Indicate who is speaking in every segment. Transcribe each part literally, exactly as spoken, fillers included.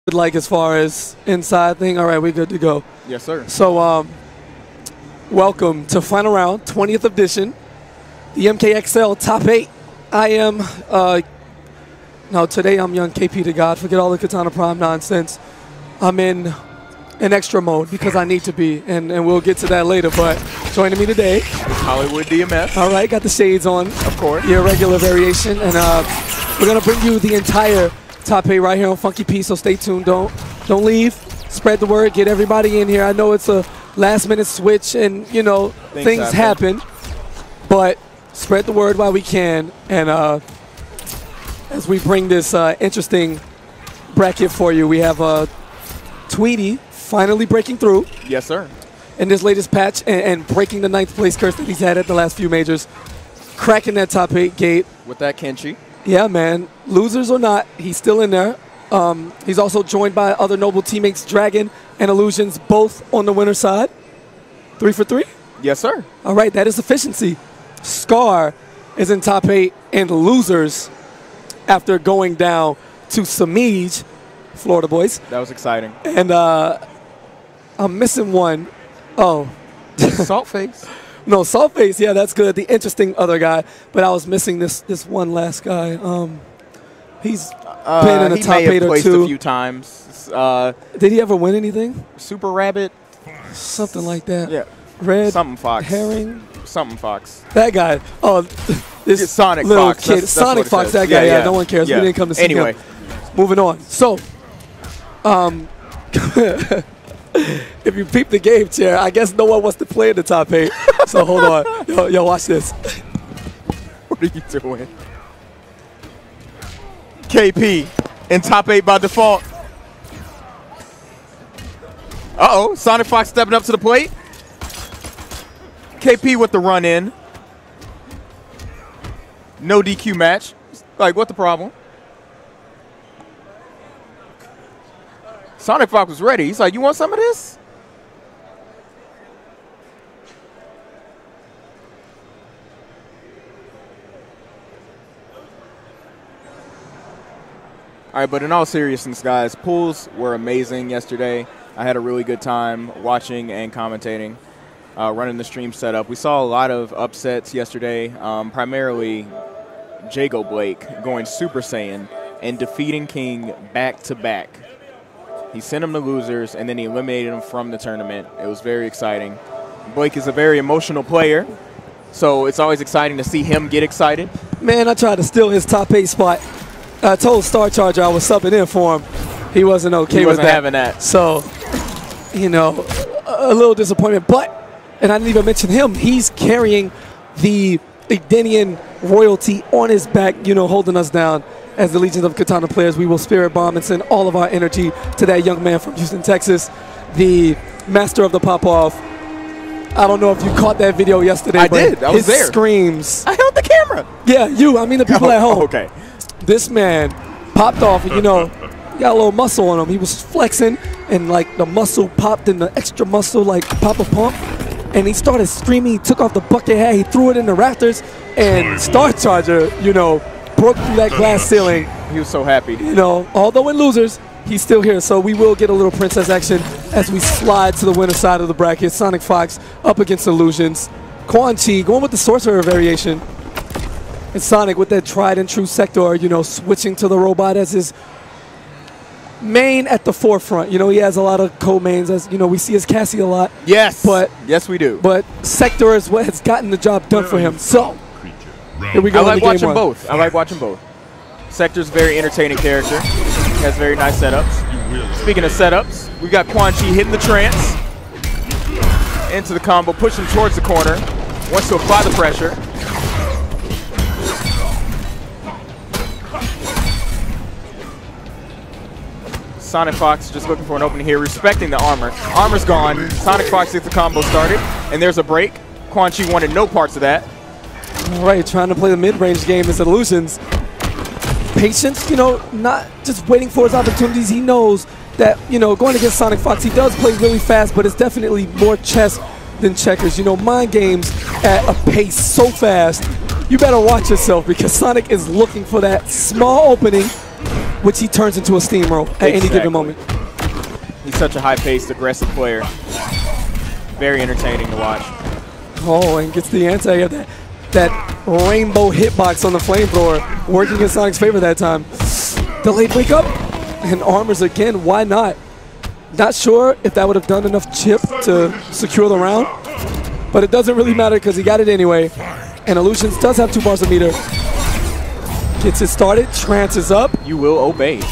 Speaker 1: like as far as inside thing? All right, we're good to go.
Speaker 2: Yes, sir.
Speaker 1: So, um, welcome to final round, twentieth edition, the M K X L top eight. I am, uh, no, today I'm young K P to God. Forget all the Katana Prime nonsense. I'm in an extra mode because I need to be, and, and we'll get to that later. But joining me today,
Speaker 2: Hollywood D M S.
Speaker 1: All right, got the shades on.
Speaker 2: Of course.
Speaker 1: Your regular variation, and uh, we're gonna bring you the entire top eight right here on Funky P, so stay tuned. Don't don't leave. Spread the word. Get everybody in here. I know it's a last-minute switch, and you know things,
Speaker 2: things happen.
Speaker 1: happen. But spread the word while we can, and uh, as we bring this uh, interesting bracket for you, we have uh, Tweedy finally breaking through.
Speaker 2: Yes, sir.
Speaker 1: In this latest patch, and, and breaking the ninth place curse that he's had at the last few majors, cracking that top eight gate.
Speaker 2: With that Kenshi.
Speaker 1: Yeah, man. Losers or not, he's still in there. Um, he's also joined by other noble teammates, Dragon and Illusions, both on the winner's side. Three for three?
Speaker 2: Yes, sir.
Speaker 1: All right, that is efficiency. Scar is in top eight, and Losers, after going down to Samij, Florida boys.
Speaker 2: That was exciting.
Speaker 1: And uh, I'm missing one. Oh.
Speaker 2: Salt face.
Speaker 1: No, Saltface, yeah, that's good. The interesting other guy, but I was missing this this one last guy. Um, he's
Speaker 2: uh,
Speaker 1: been in the
Speaker 2: he
Speaker 1: top
Speaker 2: may have
Speaker 1: eight or
Speaker 2: placed
Speaker 1: two.
Speaker 2: a few times. Uh,
Speaker 1: Did he ever win anything?
Speaker 2: Super Rabbit.
Speaker 1: Something like that.
Speaker 2: Yeah.
Speaker 1: Red
Speaker 2: Something Fox.
Speaker 1: Herring.
Speaker 2: Something Fox.
Speaker 1: That guy. Oh, this
Speaker 2: It's Sonic
Speaker 1: little
Speaker 2: Fox.
Speaker 1: kid.
Speaker 2: That's, that's
Speaker 1: Sonic
Speaker 2: what it
Speaker 1: Fox.
Speaker 2: says.
Speaker 1: That guy.
Speaker 2: Yeah,
Speaker 1: Yeah,
Speaker 2: yeah.
Speaker 1: no one cares.
Speaker 2: Yeah.
Speaker 1: We didn't come to see
Speaker 2: anyway.
Speaker 1: him. Moving on. So, um. if you peep the game chair, I guess no one wants to play in the top eight. So hold on. Yo, yo, watch this.
Speaker 2: What are you doing? K P in top eight by default. Uh-oh. Sonic Fox stepping up to the plate. K P with the run in. No D Q match. Like, what the problem? Sonic Fox was ready. He's like, you want some of this? All right, but in all seriousness, guys, pools were amazing yesterday. I had a really good time watching and commentating, uh, running the stream setup. We saw a lot of upsets yesterday, um, primarily Jago Blake going Super Saiyan and defeating King back-to-back. He sent him to losers, and then he eliminated him from the tournament. It was very exciting. Blake is a very emotional player, so it's always exciting to see him get excited.
Speaker 1: Man, I tried to steal his top eight spot. I told Star Charger I was subbing in for him. He wasn't okay
Speaker 2: he
Speaker 1: with
Speaker 2: wasn't
Speaker 1: that.
Speaker 2: having that.
Speaker 1: So, you know, a, a little disappointment. But, and I didn't even mention him, he's carrying the Edenian royalty on his back, you know, holding us down. As the Legions of Katana players, we will spirit bomb and send all of our energy to that young man from Houston, Texas, the master of the pop-off. I don't know if you caught that video yesterday.
Speaker 2: I
Speaker 1: but
Speaker 2: did. I was
Speaker 1: his
Speaker 2: there.
Speaker 1: Screams.
Speaker 2: I held the camera.
Speaker 1: Yeah, you. I mean the people
Speaker 2: oh,
Speaker 1: at home.
Speaker 2: Okay.
Speaker 1: This man popped off, and you know, he got a little muscle on him. He was flexing, and like the muscle popped in the extra muscle, like pop a pump. And he started screaming. He took off the bucket hat. He threw it in the rafters, and Star Charger, you know, broke through that glass ceiling.
Speaker 2: He was so happy.
Speaker 1: You know, although in losers, he's still here. So we will get a little princess action as we slide to the winner side of the bracket. Sonic Fox up against Illusions. Quan Chi going with the sorcerer variation. And Sonic with that tried and true sector, you know, switching to the robot as his main at the forefront. You know, he has a lot of co-mains, as you know, we see his Cassie a lot.
Speaker 2: Yes.
Speaker 1: But
Speaker 2: yes, we do.
Speaker 1: But sector is what has gotten the job done for him. So here we go.
Speaker 2: I like watching
Speaker 1: one.
Speaker 2: both. I like watching both. Sector's a very entertaining character. He has very nice setups. Speaking of setups, we got Quan Chi hitting the trance. Into the combo, pushing towards the corner. Wants to apply the pressure. Sonic Fox just looking for an opening here, respecting the armor. Armor's gone. Sonic Fox gets the combo started, and there's a break. Quan Chi wanted no parts of that.
Speaker 1: All right, trying to play the mid-range game as Illusions. Patience, you know, not just waiting for his opportunities. He knows that, you know, going against Sonic Fox, he does play really fast, but it's definitely more chess than checkers. You know, mind games at a pace so fast. You better watch yourself because Sonic is looking for that small opening which he turns into a steamroll at
Speaker 2: Exactly.
Speaker 1: any given moment.
Speaker 2: He's such a high-paced, aggressive player. Very entertaining to watch.
Speaker 1: Oh, and gets the anti of that, that rainbow hitbox on the flamethrower, working in Sonic's favor that time. Delayed wake up and armors again. Why not? Not sure if that would have done enough chip to secure the round, but it doesn't really matter because he got it anyway. And Illusions does have two bars of meter. Gets it started, trance is up.
Speaker 2: You will obey.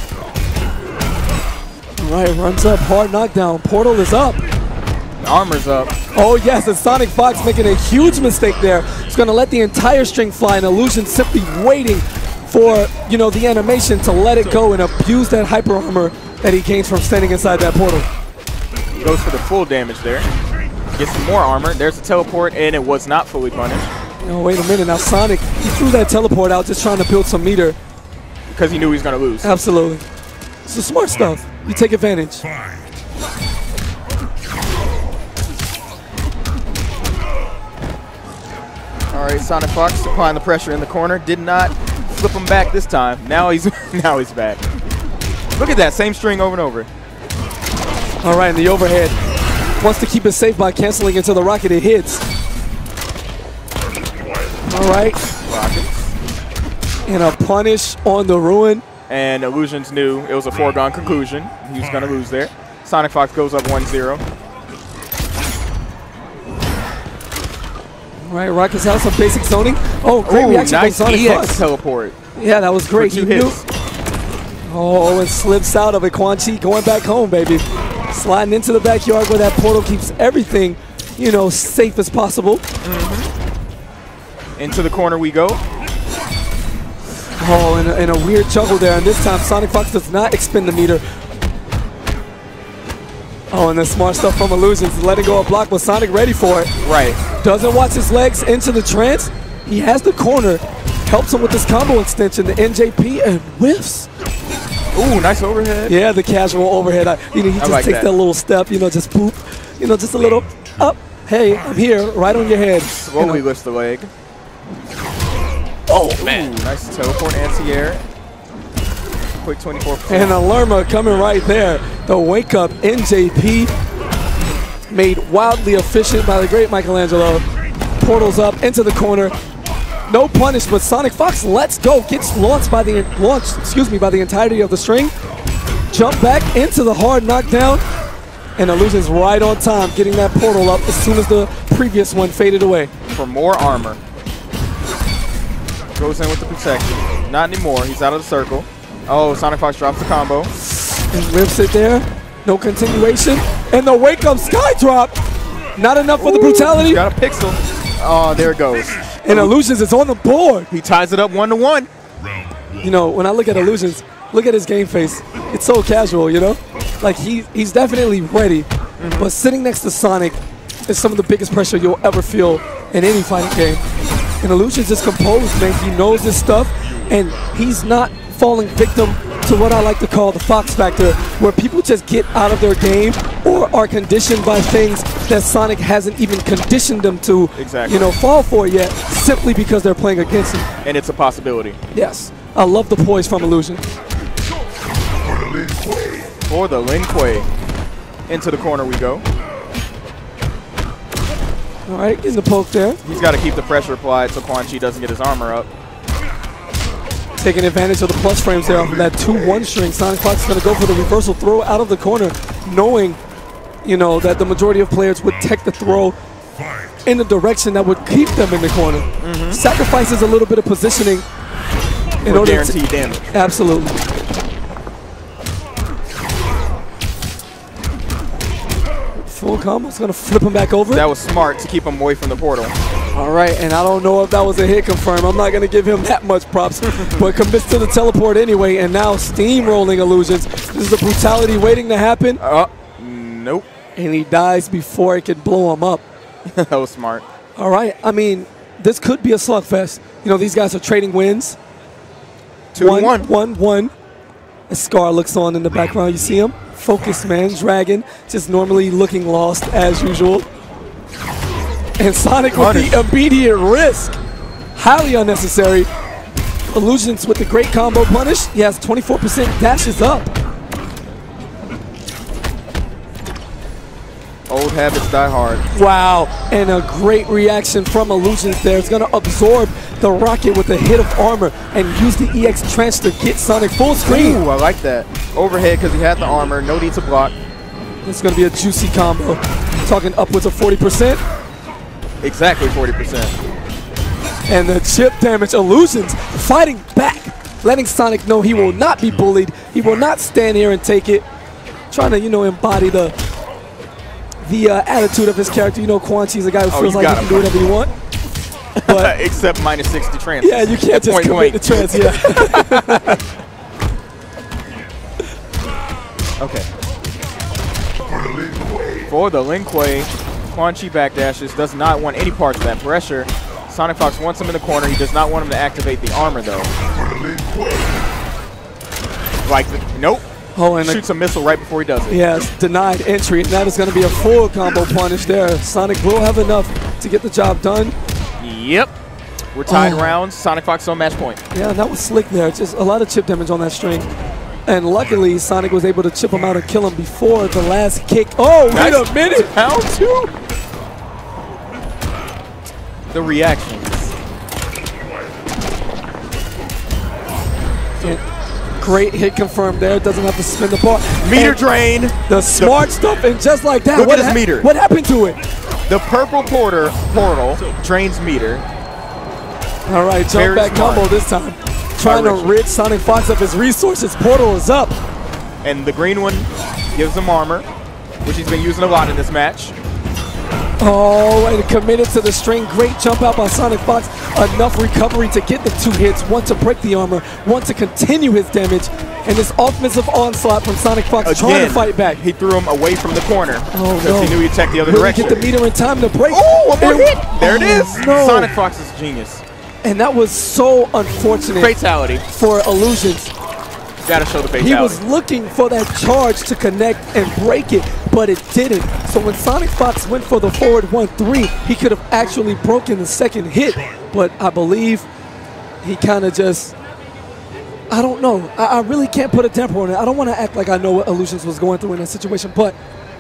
Speaker 1: All right, runs up, hard knockdown. Portal is up.
Speaker 2: Armor's up.
Speaker 1: Oh yes, and Sonic Fox making a huge mistake there. He's gonna let the entire string fly, and Illusion simply waiting for, you know, the animation to let it go and abuse that hyper armor that he gains from standing inside that portal.
Speaker 2: Goes for the full damage there. Gets some more armor. There's a teleport, and it was not fully punished.
Speaker 1: Oh, wait a minute. Now Sonic, he threw that teleport out just trying to build some meter.
Speaker 2: Because he knew he was going to lose.
Speaker 1: Absolutely. It's the smart stuff. You take advantage.
Speaker 2: All right, Sonic Fox applying the pressure in the corner. Did not flip him back this time. Now he's now he's back. Look at that, same string over and over.
Speaker 1: All right, and the overhead wants to keep it safe by canceling into the rocket. It hits. All right.
Speaker 2: Rocket.
Speaker 1: And a punish on the ruin.
Speaker 2: And Illusions knew it was a foregone conclusion. He was going to lose there. Sonic Fox goes up one zero.
Speaker 1: All right, Rocket's out some basic zoning. Oh, great
Speaker 2: Ooh,
Speaker 1: reaction
Speaker 2: nice
Speaker 1: from Sonic
Speaker 2: E X
Speaker 1: Fox.
Speaker 2: teleport.
Speaker 1: Yeah, that was great.
Speaker 2: For two
Speaker 1: He knew.
Speaker 2: hits.
Speaker 1: Oh, and slips out of it. Quan Chi going back home, baby. Sliding into the backyard where that portal keeps everything, you know, safe as possible.
Speaker 2: Mm-hmm. Into the corner we go.
Speaker 1: Oh, and a, and a weird juggle there. And this time, Sonic Fox does not expend the meter. Oh, and the smart stuff from Illusions, letting go a block, but Sonic ready for it.
Speaker 2: Right.
Speaker 1: Doesn't watch his legs into the trance. He has the corner. Helps him with this combo extension, the N J P, and whiffs.
Speaker 2: Ooh, nice overhead.
Speaker 1: Yeah, the casual overhead. I, you know, he just
Speaker 2: like
Speaker 1: takes
Speaker 2: that.
Speaker 1: that little step, you know, just boop. You know, just a little up. Hey, I'm here, right on your head.
Speaker 2: Slowly
Speaker 1: You know.
Speaker 2: lifts the leg.
Speaker 1: Oh,
Speaker 2: Man. Ooh, nice teleport anti-air. Quick twenty-four percent.
Speaker 1: And a Lerma coming right there. The wake up N J P made wildly efficient by the great Michelangelo. Portals up into the corner. No punish, but Sonic Fox lets go. Gets launched by the launched, excuse me, by the entirety of the string. Jump back into the hard knockdown. And Illusion's right on time, getting that portal up as soon as the previous one faded away.
Speaker 2: For more armor. Goes in with the protection. Not anymore. He's out of the circle. Oh, Sonic Fox drops the combo.
Speaker 1: And rips it there. No continuation. And the wake up sky drop. Not enough for the brutality.
Speaker 2: Got a pixel. Oh, there it goes.
Speaker 1: And Illusions is on the board.
Speaker 2: He ties it up one to one.
Speaker 1: You know, when I look at Illusions, look at his game face. It's so casual, you know? Like, he, he's definitely ready. Mm-hmm. But sitting next to Sonic is some of the biggest pressure you'll ever feel in any fighting game. And Illusions is composed, man. He knows this stuff. And he's not falling victim to what I like to call the Fox factor, where people just get out of their game or are conditioned by things that Sonic hasn't even conditioned them to,
Speaker 2: exactly.
Speaker 1: you know, fall for yet, simply because they're playing against him.
Speaker 2: And it's a possibility.
Speaker 1: Yes. I love the poise from Illusion.
Speaker 2: For the Lin Kuei. Into the corner we go.
Speaker 1: All right, getting the poke there.
Speaker 2: He's got to keep the pressure applied so Quan Chi doesn't get his armor up.
Speaker 1: Taking advantage of the plus frames there off of that two one string. Sonic Fox is going to go for the reversal throw out of the corner, knowing, you know, that the majority of players would take the throw in the direction that would keep them in the corner. Mm-hmm. Sacrifices a little bit of positioning in
Speaker 2: For
Speaker 1: order
Speaker 2: guaranteed
Speaker 1: to
Speaker 2: damage.
Speaker 1: Absolutely. Full combo. It's going to flip him back over.
Speaker 2: That was smart to keep him away from the portal.
Speaker 1: All right, and I don't know if that was a hit confirm. I'm not going to give him that much props, but commits to the teleport anyway, and now steamrolling Illusions. This is the brutality waiting to happen.
Speaker 2: Uh, nope.
Speaker 1: And he dies before it can blow him up.
Speaker 2: That was smart.
Speaker 1: All right, I mean, this could be a slugfest. You know, these guys are trading wins.
Speaker 2: Two
Speaker 1: one,
Speaker 2: one.
Speaker 1: One, one. As Scar looks on in the background, you see him? Focused man, Dragon, just normally looking lost as usual. And Sonic with the immediate risk. Highly unnecessary. Illusions with the great combo punish. He has twenty-four percent dashes up.
Speaker 2: Old habits die hard.
Speaker 1: Wow, and a great reaction from Illusions there. It's going to absorb the rocket with a hit of armor and use the E X Trench to get Sonic full screen.
Speaker 2: Ooh, I like that. Overhead because he had the armor. No need to block.
Speaker 1: It's going to be a juicy combo. Talking upwards of forty percent.
Speaker 2: Exactly forty percent.
Speaker 1: And the chip damage. Illusions fighting back, letting Sonic know he will not be bullied. He will not stand here and take it. Trying to, you know, embody the the uh, attitude of his character. You know, Quan Chi's a guy who
Speaker 2: Oh,
Speaker 1: feels
Speaker 2: you
Speaker 1: like he can do whatever he wants. But
Speaker 2: except minus sixty trans.
Speaker 1: yeah, you can't just commit the trans. Yeah.
Speaker 2: Okay. For the Lin Kuei, Quan Chi backdashes, does not want any parts of that pressure. Sonic Fox wants him in the corner. He does not want him to activate the armor, though. Like, nope.
Speaker 1: Oh, and
Speaker 2: Shoots a missile right before he does it.
Speaker 1: yes, denied entry, and that is going to be a full combo punish there. Sonic will have enough to get the job done.
Speaker 2: Yep. We're tied
Speaker 1: Oh.
Speaker 2: rounds. Sonic Fox on match point.
Speaker 1: Yeah, that was slick there. Just a lot of chip damage on that string. And luckily, Sonic was able to chip him out and kill him before the last kick. Oh, wait
Speaker 2: Nice.
Speaker 1: a minute.
Speaker 2: Pound two. The reactions.
Speaker 1: And great hit confirmed there. Doesn't have to spin the bar.
Speaker 2: Meter
Speaker 1: And
Speaker 2: drain.
Speaker 1: the smart stuff, and just like that,
Speaker 2: Look
Speaker 1: what
Speaker 2: at his
Speaker 1: hap-
Speaker 2: meter.
Speaker 1: What happened to it?
Speaker 2: The purple porter portal drains meter.
Speaker 1: All right, jump
Speaker 2: Very
Speaker 1: back
Speaker 2: smart.
Speaker 1: combo this time. Trying to
Speaker 2: Richard.
Speaker 1: rid Sonic Fox of his resources. Portal is up.
Speaker 2: And the green one gives him armor, which he's been using a lot in this match.
Speaker 1: Oh, and committed to the string. Great jump out by Sonic Fox. Enough recovery to get the two hits. One to break the armor, one to continue his damage. And this offensive onslaught from Sonic Fox trying
Speaker 2: Again,
Speaker 1: to fight back.
Speaker 2: He threw him away from the corner
Speaker 1: Oh,
Speaker 2: because
Speaker 1: no.
Speaker 2: he knew he'd check the other
Speaker 1: Will he
Speaker 2: direction.
Speaker 1: get the meter in time to break?
Speaker 2: Oh, one more
Speaker 1: And-
Speaker 2: hit. There it is.
Speaker 1: Oh, no.
Speaker 2: Sonic Fox is genius.
Speaker 1: And that was so unfortunate
Speaker 2: Fatality.
Speaker 1: for Illusions.
Speaker 2: Gotta show the fatality.
Speaker 1: He was looking for that charge to connect and break it, but it didn't. So when Sonic Fox went for the forward one three, he could have actually broken the second hit. But I believe he kind of just, I don't know. I, I really can't put a temper on it. I don't want to act like I know what Illusions was going through in that situation, but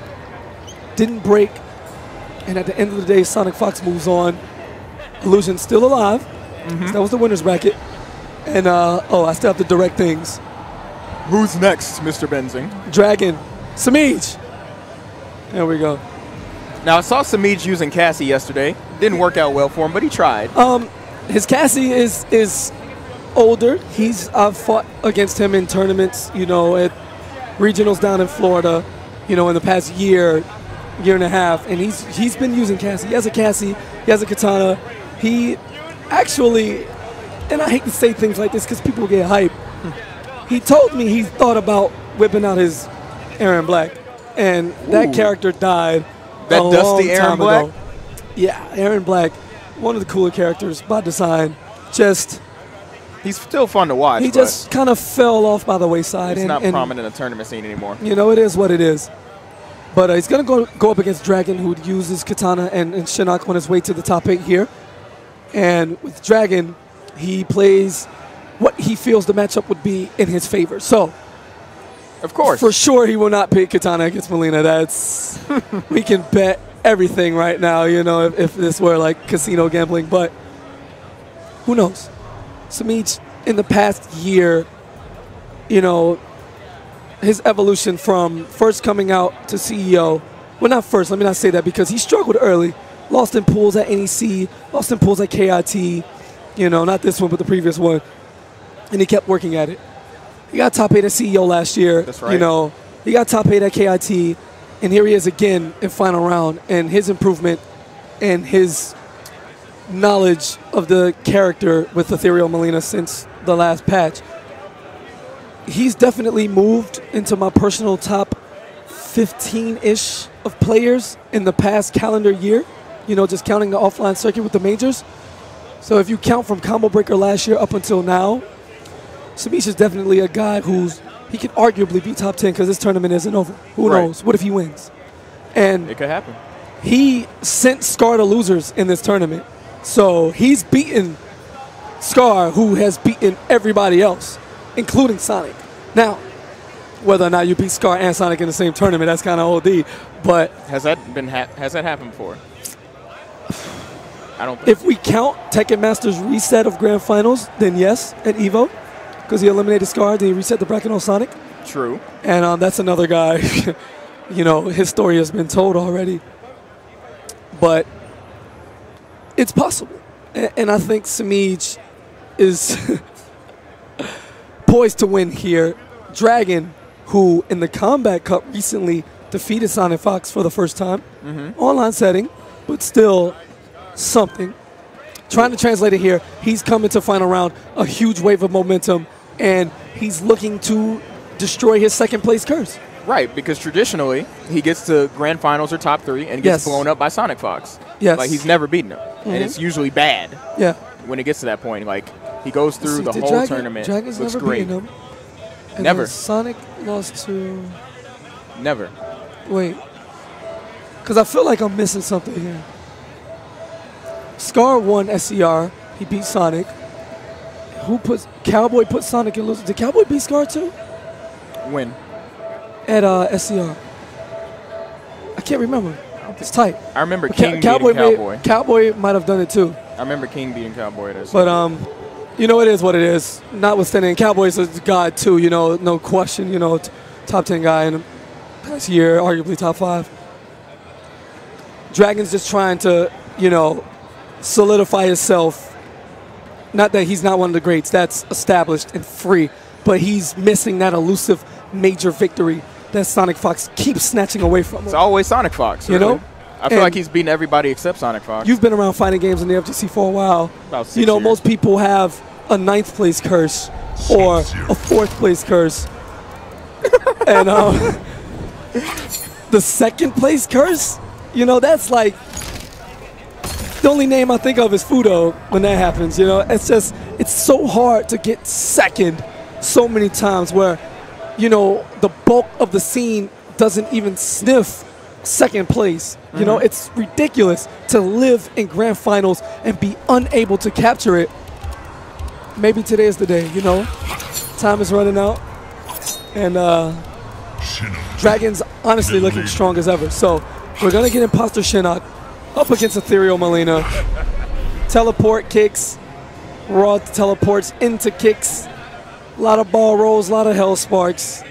Speaker 1: didn't break. And at the end of the day, Sonic Fox moves on. Illusions still alive.
Speaker 2: Mm-hmm.
Speaker 1: That was the winner's bracket. And, uh, oh, I still have to direct things.
Speaker 2: Who's next, Mister Benzing?
Speaker 1: Dragon, Samij. There we go.
Speaker 2: Now, I saw Samij using Cassie yesterday. Didn't work out well for him, but he tried.
Speaker 1: Um, his Cassie is is older. He's I've fought against him in tournaments, you know, at regionals down in Florida, you know, in the past year, year and a half, and he's he's been using Cassie. He has a Cassie. He has a katana. He actually, and I hate to say things like this because people get hype. He told me he thought about whipping out his Aaron Black, and that
Speaker 2: Ooh.
Speaker 1: character died.
Speaker 2: That
Speaker 1: a
Speaker 2: dusty
Speaker 1: long
Speaker 2: Aaron
Speaker 1: time
Speaker 2: Black?
Speaker 1: ago. Yeah, Aaron Black, one of the cooler characters by design. Just
Speaker 2: He's still fun to watch.
Speaker 1: he
Speaker 2: but
Speaker 1: just kind of fell off by the wayside.
Speaker 2: he's
Speaker 1: and,
Speaker 2: not
Speaker 1: and,
Speaker 2: prominent in the tournament scene anymore.
Speaker 1: You know, it is what it is. But uh, he's gonna go go up against Dragon, who uses Katana and, and Shinnok on his way to the top eight here. And with Dragon, he plays what he feels the matchup would be in his favor. So,
Speaker 2: Of course.
Speaker 1: for sure, he will not pick Katana against Melina. That's we can bet everything right now. You know, if, if this were like casino gambling, but who knows? Samij, in the past year, you know, his evolution from first coming out to C E O. Well, not first. Let me not say that because he struggled early. Lost in pools at N E C. Lost in pools at K I T. You know, not this one, but the previous one. And he kept working at it. He got top eight at C E O last year.
Speaker 2: That's right.
Speaker 1: You know, he got top eight at K I T, and here he is again in final round. And his improvement and his knowledge of the character with Ethereal Melina since the last patch, he's definitely moved into my personal top fifteen-ish of players in the past calendar year. You know, just counting the offline circuit with the majors. So if you count from Combo Breaker last year up until now, Samij is definitely a guy who's, he could arguably be top ten because this tournament isn't over. Who
Speaker 2: Right.
Speaker 1: knows? What if he wins? And
Speaker 2: It could happen.
Speaker 1: he sent Scar to losers in this tournament. So he's beaten Scar, who has beaten everybody else, including Sonic. Now, whether or not you beat Scar and Sonic in the same tournament, that's kind of O D. But
Speaker 2: has that been ha has that happened before? I don't think
Speaker 1: if we count Tekken Masters reset of Grand Finals, then yes, at EVO, because he eliminated Scar, then he reset the bracket on Sonic.
Speaker 2: True.
Speaker 1: And um, that's another guy, you know, his story has been told already. But it's possible. And, and I think Smeej is poised to win here. Dragon, who in the Combat Cup recently defeated Sonic Fox for the first time. Mm-hmm. Online setting, but still something. Trying to translate it here, he's coming to final round, a huge wave of momentum, and he's looking to destroy his second place curse.
Speaker 2: Right, because traditionally, he gets to grand finals or top three and gets
Speaker 1: Yes.
Speaker 2: blown up by Sonic Fox.
Speaker 1: Yes.
Speaker 2: Like, he's never beaten him.
Speaker 1: Mm-hmm.
Speaker 2: And it's usually bad
Speaker 1: Yeah.
Speaker 2: when it gets to that point. Like, he goes through
Speaker 1: See,
Speaker 2: the
Speaker 1: did
Speaker 2: whole
Speaker 1: Dragon,
Speaker 2: tournament.
Speaker 1: Dragon's
Speaker 2: looks
Speaker 1: never
Speaker 2: great.
Speaker 1: beaten him. And
Speaker 2: Never.
Speaker 1: then Sonic lost to...
Speaker 2: Never.
Speaker 1: Wait. Because I feel like I'm missing something here. Scar won S C R. He beat Sonic. Who put... Cowboy put Sonic in losers. Did Cowboy beat Scar too?
Speaker 2: When?
Speaker 1: At uh, S C R. I can't remember. It's tight.
Speaker 2: I remember
Speaker 1: But
Speaker 2: King
Speaker 1: Ca- Cowboy,
Speaker 2: beating Cowboy.
Speaker 1: May, Cowboy might have done it too.
Speaker 2: I remember King beating Cowboy. At
Speaker 1: But, um, you know, it is what it is. Notwithstanding, Cowboy's a god too, you know, no question. You know, t top ten guy in the past year, arguably top five. Dragon's just trying to, you know, solidify himself. Not that he's not one of the greats. That's established and free. But he's missing that elusive major victory that Sonic Fox keeps snatching away from him.
Speaker 2: It's always Sonic Fox.
Speaker 1: You
Speaker 2: really.
Speaker 1: know?
Speaker 2: I feel
Speaker 1: And
Speaker 2: like he's beaten everybody except Sonic Fox.
Speaker 1: You've been around fighting games in the F G C for a while.
Speaker 2: About six
Speaker 1: You know,
Speaker 2: years.
Speaker 1: most people have a ninth place curse or a fourth place curse. And um, the second place curse, you know, that's like, the only name I think of is Fudo when that happens, you know. It's just, it's so hard to get second so many times where, you know, the bulk of the scene doesn't even sniff second place. You know, it's ridiculous to live in grand finals and be unable to capture it. Maybe today is the day, you know. Time is running out. And uh, Dragon's honestly looking strong as ever. So we're going to get Imposter Shinnok up against Ethereal Mileena. Teleport kicks. Raw teleports into kicks. A lot of ball rolls, a lot of hell sparks.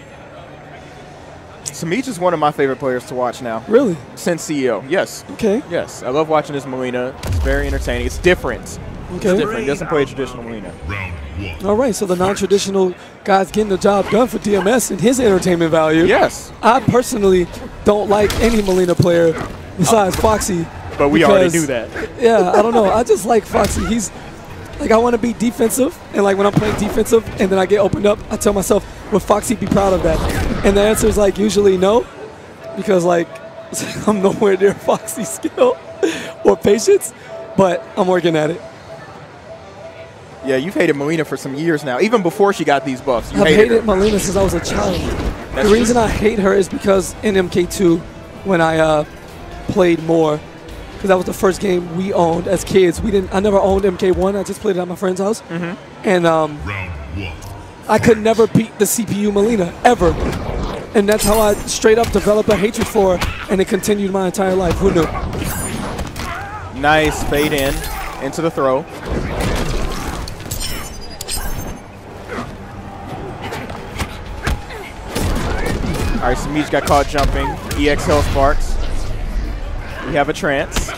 Speaker 2: Smeej is one of my favorite players to watch now.
Speaker 1: Really?
Speaker 2: Since C E O, yes.
Speaker 1: Okay.
Speaker 2: Yes, I love watching this Mileena. It's very entertaining. It's different.
Speaker 1: Okay.
Speaker 2: It's different. He doesn't play a traditional Mileena.
Speaker 1: All right, so the non-traditional guy's getting the job done for D M S and his entertainment value.
Speaker 2: Yes.
Speaker 1: I personally don't like any Mileena player besides Foxy.
Speaker 2: But we already
Speaker 1: because-
Speaker 2: knew that.
Speaker 1: Yeah, I don't know. I just like Foxy. He's like, I want to be defensive, and like when I'm playing defensive and then I get opened up, I tell myself, would Foxy be proud of that? And the answer is like usually no, because like I'm nowhere near Foxy's skill or patience, but I'm working at it.
Speaker 2: Yeah, you've hated Mileena for some years now. Even before she got these buffs, you
Speaker 1: I've
Speaker 2: hated,
Speaker 1: hated
Speaker 2: her.
Speaker 1: Mileena since I was a child.
Speaker 2: That's
Speaker 1: The reason
Speaker 2: true.
Speaker 1: I hate her is because in M K two, when I uh, played more, because that was the first game we owned as kids. We didn't. I never owned M K one. I just played it at my friend's house,
Speaker 2: Mm-hmm.
Speaker 1: and um, I could never beat the C P U Mileena ever. And that's how I straight up developed a hatred for her, and it continued my entire life. Who knew?
Speaker 2: Nice fade in into the throw. All right, Smeej got caught jumping. E X Hell Sparks. We have a trance.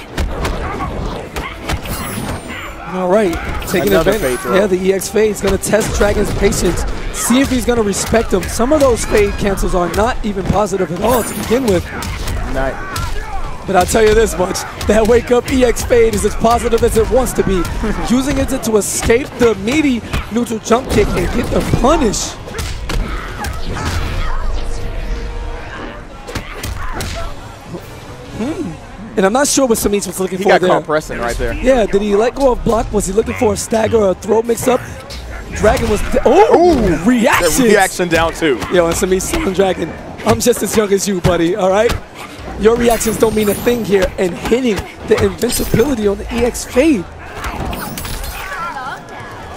Speaker 1: All right, taking
Speaker 2: Another
Speaker 1: advantage.
Speaker 2: fade throw.
Speaker 1: Yeah, the E X fade is going to test Dragon's patience, see if he's going to respect him. Some of those fade cancels are not even positive at all to begin with.
Speaker 2: Nice.
Speaker 1: But I'll tell you this much, that wake up E X fade is as positive as it wants to be. Using it to escape the meaty neutral jump kick and get the punish. Hmm. And I'm not sure what Smeej was looking
Speaker 2: He
Speaker 1: for
Speaker 2: got
Speaker 1: there.
Speaker 2: caught pressing right there.
Speaker 1: Yeah, did he let go of block? Was he looking for a stagger or a throw mix-up? Dragon was, oh, reaction.
Speaker 2: Reaction down two.
Speaker 1: Yo, and Smeej selling Dragon. I'm just as young as you, buddy, all right? Your reactions don't mean a thing here, and hitting the invincibility on the E X fade.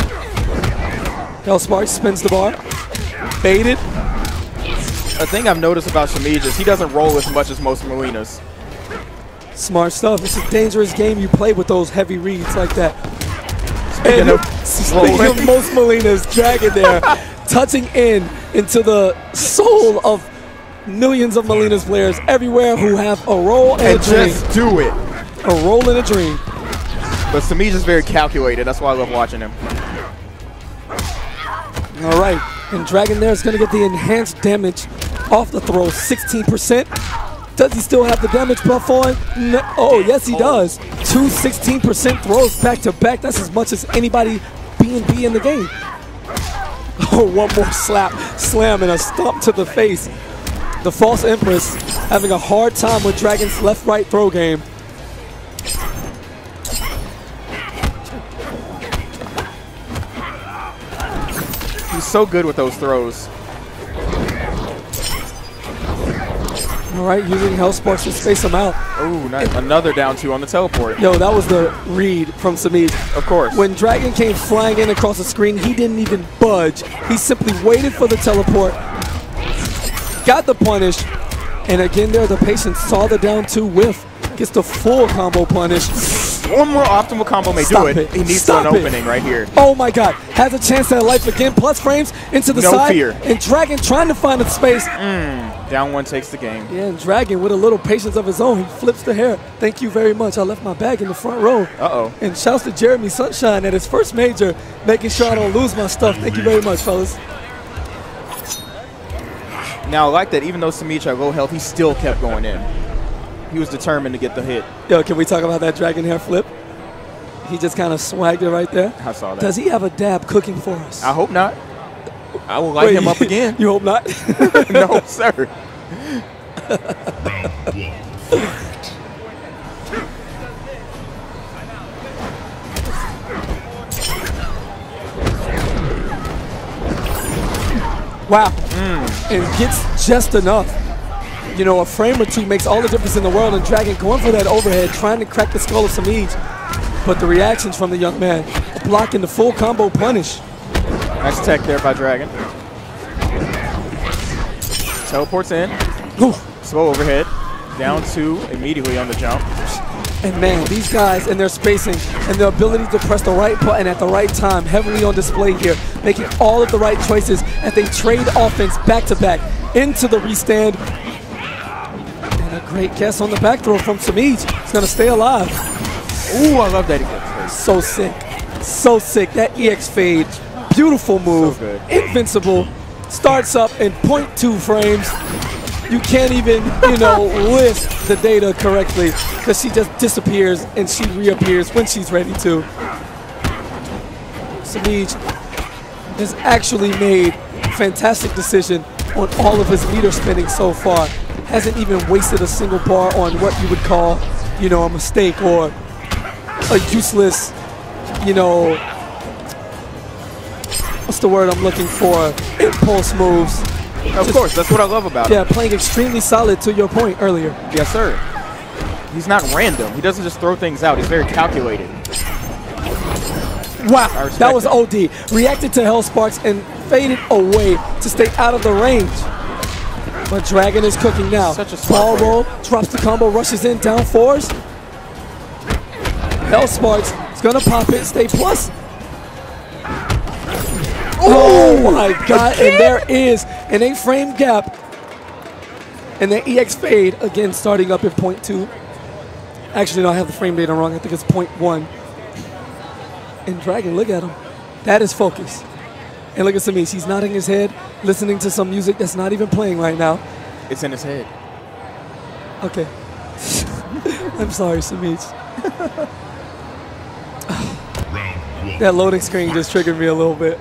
Speaker 1: Hellsparks spins the bar. Baited.
Speaker 2: The thing I've noticed about Shamij is he doesn't roll as much as most Molinas.
Speaker 1: Smart stuff. It's a dangerous game you play with those heavy reads like that.
Speaker 2: Speaking
Speaker 1: And
Speaker 2: of
Speaker 1: speaking of most Molinas, Dragon there, touching in into the soul of millions of Molinas players everywhere who have a role and,
Speaker 2: And
Speaker 1: a dream.
Speaker 2: just do it.
Speaker 1: A role and a dream.
Speaker 2: But Shamij is very calculated. That's why I love watching him.
Speaker 1: All right, and Dragon there is going to get the enhanced damage off the throw, sixteen percent. Does he still have the damage buff on? No. Oh, yes, he does. Two sixteen percent throws back to back. That's as much as anybody B and B in the game. Oh, one more slap, slam, and a stomp to the face. The False Empress having a hard time with Dragon's left-right throw game.
Speaker 2: He's so good with those throws.
Speaker 1: All right, using Hellsparks to space him out.
Speaker 2: Ooh, nice. Another down two on the teleport.
Speaker 1: Yo, that was the read from Shamij.
Speaker 2: Of course.
Speaker 1: When Dragon came flying in across the screen, he didn't even budge. He simply waited for the teleport, got the punish, and again there, the patient saw the down two whiff, gets the full combo punish.
Speaker 2: One more optimal combo may
Speaker 1: Stop
Speaker 2: do it.
Speaker 1: it.
Speaker 2: He needs
Speaker 1: Stop
Speaker 2: an
Speaker 1: it.
Speaker 2: opening right here.
Speaker 1: Oh my God, has a chance at life again, plus frames into the
Speaker 2: No
Speaker 1: side.
Speaker 2: fear.
Speaker 1: And Dragon trying to find a space.
Speaker 2: Mm, down one takes the game.
Speaker 1: Yeah, and Dragon with a little patience of his own, he flips the hair. Thank you very much. I left my bag in the front row.
Speaker 2: Uh-oh.
Speaker 1: And shouts to Jeremy Sunshine at his first major, making sure I don't lose my stuff. Thank you very much, fellas.
Speaker 2: Now, I like that even though Shamij had low health, he still kept going in. He was determined to get the hit.
Speaker 1: Yo, can we talk about that Dragon hair flip? He just kind of swagged it right there.
Speaker 2: I saw that.
Speaker 1: Does he have a dab cooking for us?
Speaker 2: I hope not. I will light
Speaker 1: Wait,
Speaker 2: him up again.
Speaker 1: You hope not?
Speaker 2: No, sir.
Speaker 1: Wow. Mm. And gets just enough. You know, a frame or two makes all the difference in the world, and Dragon going for that overhead, trying to crack the skull of Shamij. But the reactions from the young man, blocking the full combo punish.
Speaker 2: Nice tech there by Dragon. Teleports in.
Speaker 1: Ooh.
Speaker 2: Slow overhead. Down two immediately on the jump.
Speaker 1: And man, these guys and their spacing and their ability to press the right button at the right time, heavily on display here, making all of the right choices as they trade offense back to back into the restand. And a great guess on the back throw from Shamij. He's going to stay alive.
Speaker 2: Ooh, I love that E X fade.
Speaker 1: So sick. So sick. That E X fade. Beautiful move.
Speaker 2: So good.
Speaker 1: Invincible. Starts up in zero point two frames. You can't even, you know, list the data correctly because she just disappears and she reappears when she's ready to. Shamij has actually made a fantastic decision on all of his meter spinning so far. Hasn't even wasted a single bar on what you would call, you know, a mistake or a useless, you know, what's the word I'm looking for? Impulse moves.
Speaker 2: Of
Speaker 1: Just,
Speaker 2: course, that's what I love about him.
Speaker 1: yeah, playing extremely solid to your point earlier.
Speaker 2: Yes, sir. He's not random. He doesn't just throw things out. He's very calculated.
Speaker 1: Wow, that was
Speaker 2: it.
Speaker 1: O D. Reacted to Hellsparks and faded away to stay out of the range. But Dragon is cooking now.
Speaker 2: Such a smart
Speaker 1: Ball roll, drops the combo, rushes in, down fours. Hellsparks is gonna pop it, stay plus. Oh my God, and there is an eight frame gap. And the E X fade, again, starting up at zero point two. Actually, no, I have the frame data wrong. I think it's zero point one. And Dragon, look at him. That is focus. And look at Shamij. He's nodding his head, listening to some music that's not even playing right now.
Speaker 2: It's in his head.
Speaker 1: Okay. I'm sorry, Shamij. That loading screen just triggered me a little bit.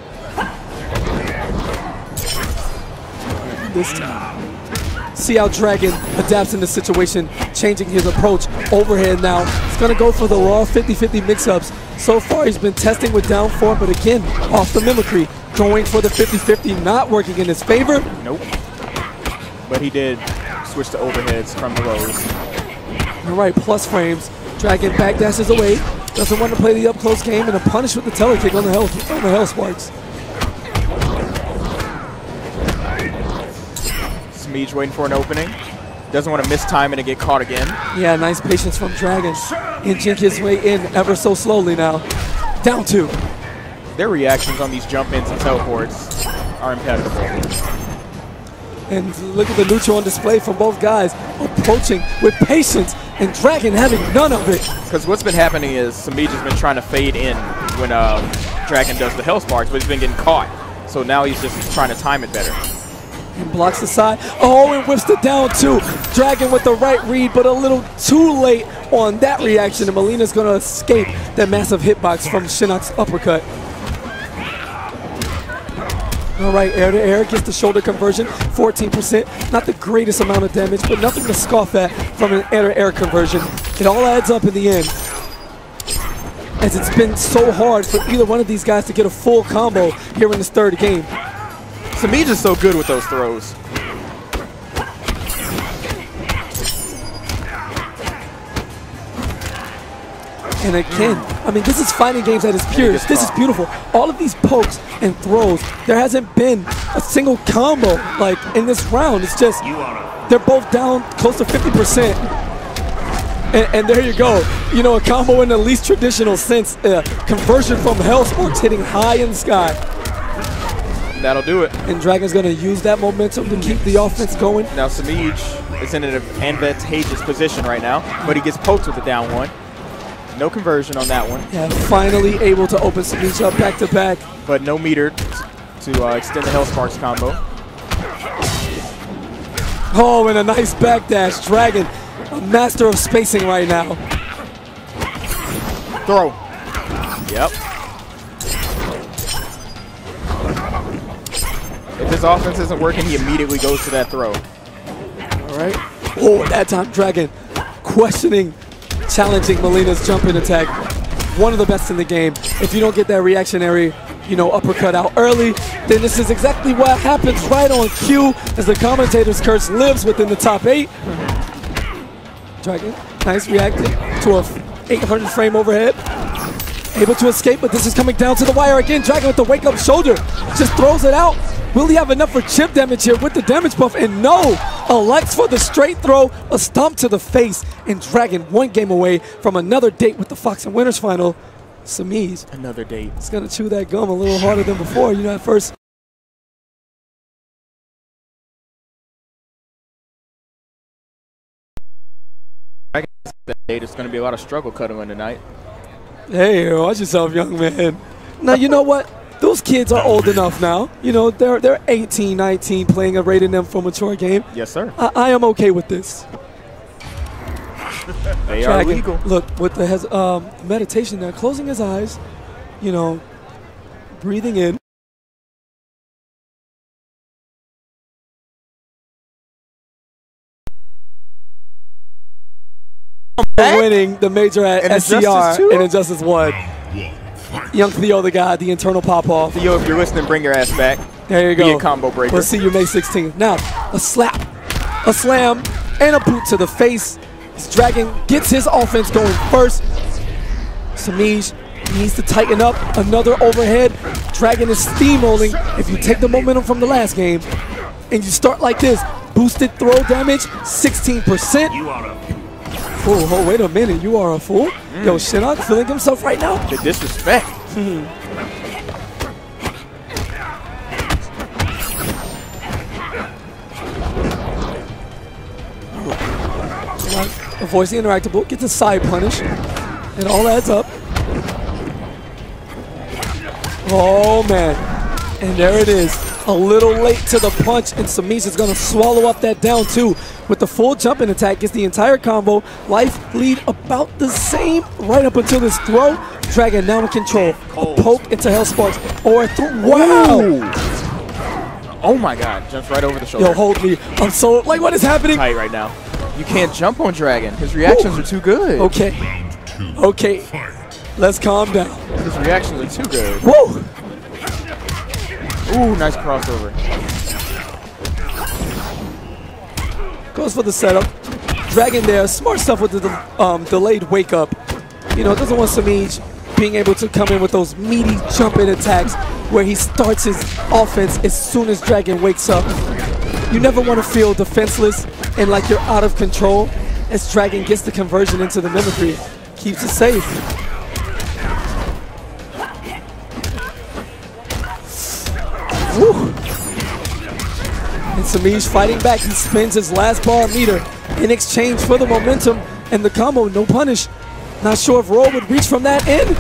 Speaker 1: This time. See how Dragon adapts in the situation, changing his approach. Overhead now. He's going to go for the raw fifty fifty mix-ups. So far, he's been testing with down four, but again, off the mimicry. Going for the fifty fifty, not working in his favor.
Speaker 2: Nope. But he did switch to overheads from the lows.
Speaker 1: All right, plus frames. Dragon backdashes away. Doesn't want to play the up-close game and a punish with the telekick on the hell on the Hellsparks.
Speaker 2: Smeej waiting for an opening. Doesn't want to miss time and get caught again.
Speaker 1: Yeah, nice patience from Dragon. Inching his way in ever so slowly now. Down two.
Speaker 2: Their reactions on these jump ins and teleports are impeccable.
Speaker 1: And look at the neutral on display from both guys, approaching with patience, and Dragon having none of it.
Speaker 2: Because what's been happening is Smeej has been trying to fade in when uh, Dragon does the Hell Sparks, but he's been getting caught. So now he's just trying to time it better.
Speaker 1: And blocks the side. Oh, and whips the down two. Dragon with the right read, but a little too late on that reaction. And Molina's going to escape that massive hitbox from Shinnok's uppercut. All right, air to air gets the shoulder conversion, fourteen percent. Not the greatest amount of damage, but nothing to scoff at from an air to air conversion. It all adds up in the end, as it's been so hard for either one of these guys to get a full combo here in this third game.
Speaker 2: Smeej is so good with those throws.
Speaker 1: And again, I mean, this is fighting games at its purest. This is beautiful. All of these pokes and throws, there hasn't been a single combo like in this round. It's just they're both down close to fifty percent. And, and there you go. You know, a combo in the least traditional sense. Uh, conversion from Hell Sparks hitting high in the sky.
Speaker 2: That'll do it.
Speaker 1: And Dragon's going to use that momentum to keep the offense going.
Speaker 2: Now Smeej is in an advantageous position right now, but he gets poked with the down one. No conversion on that one.
Speaker 1: Yeah, finally able to open Smeej up back to back.
Speaker 2: But no meter to uh, extend the Hell Sparks combo.
Speaker 1: Oh, and a nice backdash. Dragon, a master of spacing right now.
Speaker 2: Throw. Yep. If his offense isn't working, he immediately goes to that throw.
Speaker 1: All right. Oh, that time Dragon questioning, challenging Molina's jump-in attack. One of the best in the game. If you don't get that reactionary, you know, uppercut out early, then this is exactly what happens right on cue as the commentator's curse lives within the top eight. Dragon, nice reacting to a eight hundred frame overhead. Able to escape, but this is coming down to the wire again. Dragon with the wake-up shoulder, just throws it out. Will he have enough for chip damage here with the damage buff? And no, elects for the straight throw, a stomp to the face, and Dragon one game away from another date with the Fox and Winners final. Smeej,
Speaker 2: another date.
Speaker 1: It's gonna chew that gum a little harder than before. You know, at first.
Speaker 2: I guess that date is going to be a lot of struggle cuddling tonight.
Speaker 1: Hey, watch yourself, young man. Now, you know what? Those kids are old enough now. You know, they're they're eighteen, nineteen, playing a rated M for mature game.
Speaker 2: Yes, sir.
Speaker 1: I, I am okay with this.
Speaker 2: They
Speaker 1: Dragon,
Speaker 2: are legal.
Speaker 1: Look, with the hes um, meditation there, closing his eyes, you know, breathing in. Winning the major at
Speaker 2: and
Speaker 1: S C R
Speaker 2: Injustice
Speaker 1: and Injustice one. Young Theo, the guy, the internal pop-off.
Speaker 2: Theo, if you're listening, bring your ass back.
Speaker 1: There you
Speaker 2: Be
Speaker 1: go.
Speaker 2: a combo breaker.
Speaker 1: We'll see you May sixteenth. Now, a slap, a slam, and a boot to the face. This Dragon gets his offense going first. Smeej needs to tighten up. Another overhead. Dragon is steamrolling. If you take the momentum from the last game and you start like this, boosted throw damage, sixteen percent. Oh, oh, wait a minute. You are a fool? Mm. Yo, Shinnok feeling himself right now?
Speaker 2: The disrespect.
Speaker 1: Avoids the interactable, gets a side punish. It all adds up. Oh, man. And there it is. A little late to the punch, and Smeej is going to swallow up that down, too. With the full jumping attack, gets the entire combo. Life lead about the same right up until this throw. Dragon now in control. A poke into Hell Sparks. Or a throw. Wow!
Speaker 2: Oh, my God. Jumps right over the shoulder.
Speaker 1: Yo, hold me. I'm so, like, what is happening?
Speaker 2: Tight right now. You can't jump on Dragon. His reactions Ooh. are too good.
Speaker 1: Okay. Okay. Let's calm down.
Speaker 2: His reactions are too good.
Speaker 1: Woo!
Speaker 2: Ooh, nice crossover.
Speaker 1: Goes for the setup. Dragon there. Smart stuff with the um, delayed wake up. You know, doesn't want Smeej being able to come in with those meaty jump-in attacks where he starts his offense as soon as Dragon wakes up. You never want to feel defenseless and like you're out of control, as Dragon gets the conversion into the mimicry. Keeps it safe. Woo. And Samij fighting back. He spins his last bar meter in exchange for the momentum and the combo. No punish. Not sure if Roll would reach from that end.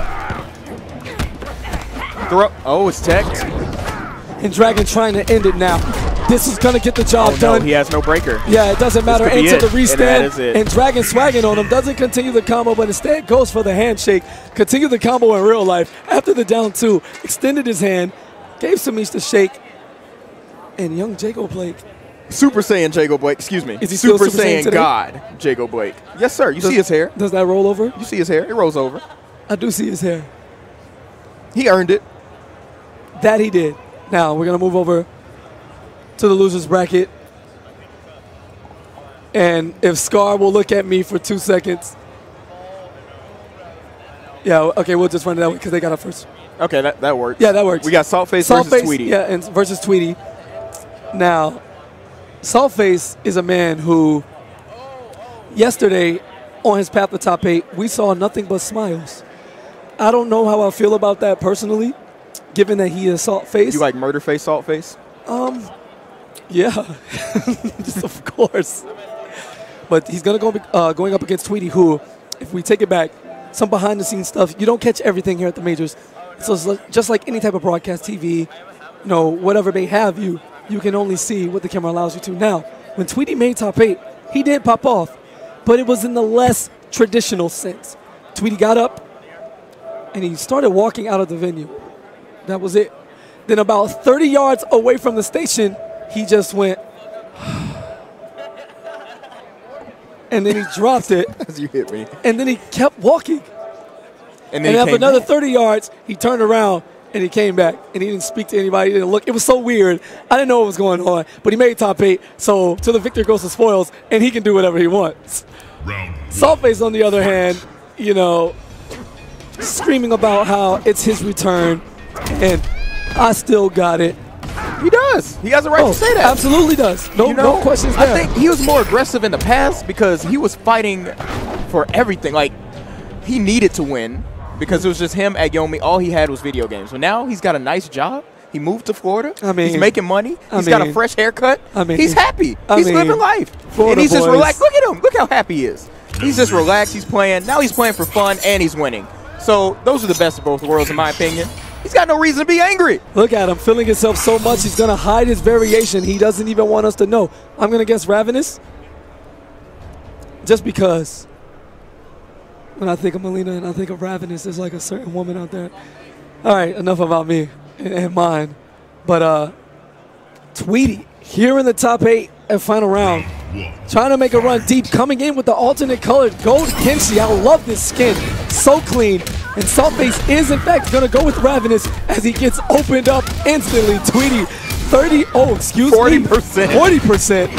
Speaker 2: Throw. Oh, it's teched.
Speaker 1: And Dragon trying to end it now. This is going to get the job
Speaker 2: oh, no,
Speaker 1: done.
Speaker 2: He has no breaker.
Speaker 1: Yeah, it doesn't matter. Into the restand.
Speaker 2: And, it.
Speaker 1: and Dragon swagging on him. Doesn't continue the combo, but instead goes for the handshake. Continue the combo in real life. After the down two, extended his hand, gave Samij the shake. And young Jago Blake.
Speaker 2: Super Saiyan Jago Blake. Excuse me.
Speaker 1: Is he
Speaker 2: Super,
Speaker 1: Super Saiyan,
Speaker 2: Saiyan God Jago Blake. Yes, sir. You
Speaker 1: does,
Speaker 2: see his hair.
Speaker 1: Does that roll over?
Speaker 2: You see his hair. It rolls over.
Speaker 1: I do see his hair.
Speaker 2: He earned it.
Speaker 1: That he did. Now we're going to move over to the losers bracket. And if Scar will look at me for two seconds. Yeah, okay, we'll just run it out because they got up first.
Speaker 2: Okay, that, that works.
Speaker 1: Yeah, that works.
Speaker 2: We got Saltface
Speaker 1: Saltface
Speaker 2: versus Tweety.
Speaker 1: Yeah, and versus Tweety. Now, Saltface is a man who, yesterday, on his path to top eight, we saw nothing but smiles. I don't know how I feel about that personally, given that he is Saltface.
Speaker 2: You like Murderface Saltface?
Speaker 1: Um, yeah, just of course. But he's gonna go uh, going up against Tweety, who, if we take it back, some behind-the-scenes stuff. You don't catch everything here at the majors. So it's just like any type of broadcast T V, you know, whatever may have you, you can only see what the camera allows you to. Now, when Tweety made top eight, he did pop off, but it was in the less traditional sense. Tweety got up, and he started walking out of the venue. That was it. Then about thirty yards away from the station, he just went, and then he dropped it.
Speaker 2: As you hit me.
Speaker 1: And then he kept walking.
Speaker 2: And then
Speaker 1: and after another
Speaker 2: back.
Speaker 1: thirty yards, he turned around and he came back. And he didn't speak to anybody. He didn't look. It was so weird. I didn't know what was going on. But he made top eight. So to the victor goes the spoils. And he can do whatever he wants. Saltface, on the other hand, you know, screaming about how it's his return. And I still got it.
Speaker 2: He does. He has a right
Speaker 1: oh,
Speaker 2: to say that.
Speaker 1: Absolutely does. No,
Speaker 2: you know,
Speaker 1: no questions there.
Speaker 2: I think he was more aggressive in the past because he was fighting for everything. Like, he needed to win because it was just him at Yomi. All he had was video games. So now he's got a nice job. He moved to Florida.
Speaker 1: I mean,
Speaker 2: he's making money.
Speaker 1: I
Speaker 2: He's
Speaker 1: mean,
Speaker 2: got a fresh haircut.
Speaker 1: I mean,
Speaker 2: he's happy.
Speaker 1: I
Speaker 2: he's
Speaker 1: mean,
Speaker 2: living life.
Speaker 1: Florida
Speaker 2: and he's just
Speaker 1: boys.
Speaker 2: relaxed. Look at him. Look how happy he is. He's just relaxed. He's playing. Now he's playing for fun and he's winning. So those are the best of both worlds, in my opinion. He's got no reason to be angry.
Speaker 1: Look at him, feeling himself so much, he's going to hide his variation. He doesn't even want us to know. I'm going to guess Ravenous. Just because when I think of Mileena and I think of Ravenous, there's like a certain woman out there. All right, enough about me and, and mine. But uh, Tweety, here in the top eight at final round, trying to make a run deep, coming in with the alternate colored gold Kenshi. I love this skin, so clean. And Saltface is, in fact, going to go with Ravenous as he gets opened up instantly. Tweety, thirty, oh, excuse
Speaker 2: forty
Speaker 1: me.
Speaker 2: forty percent.
Speaker 1: forty percent.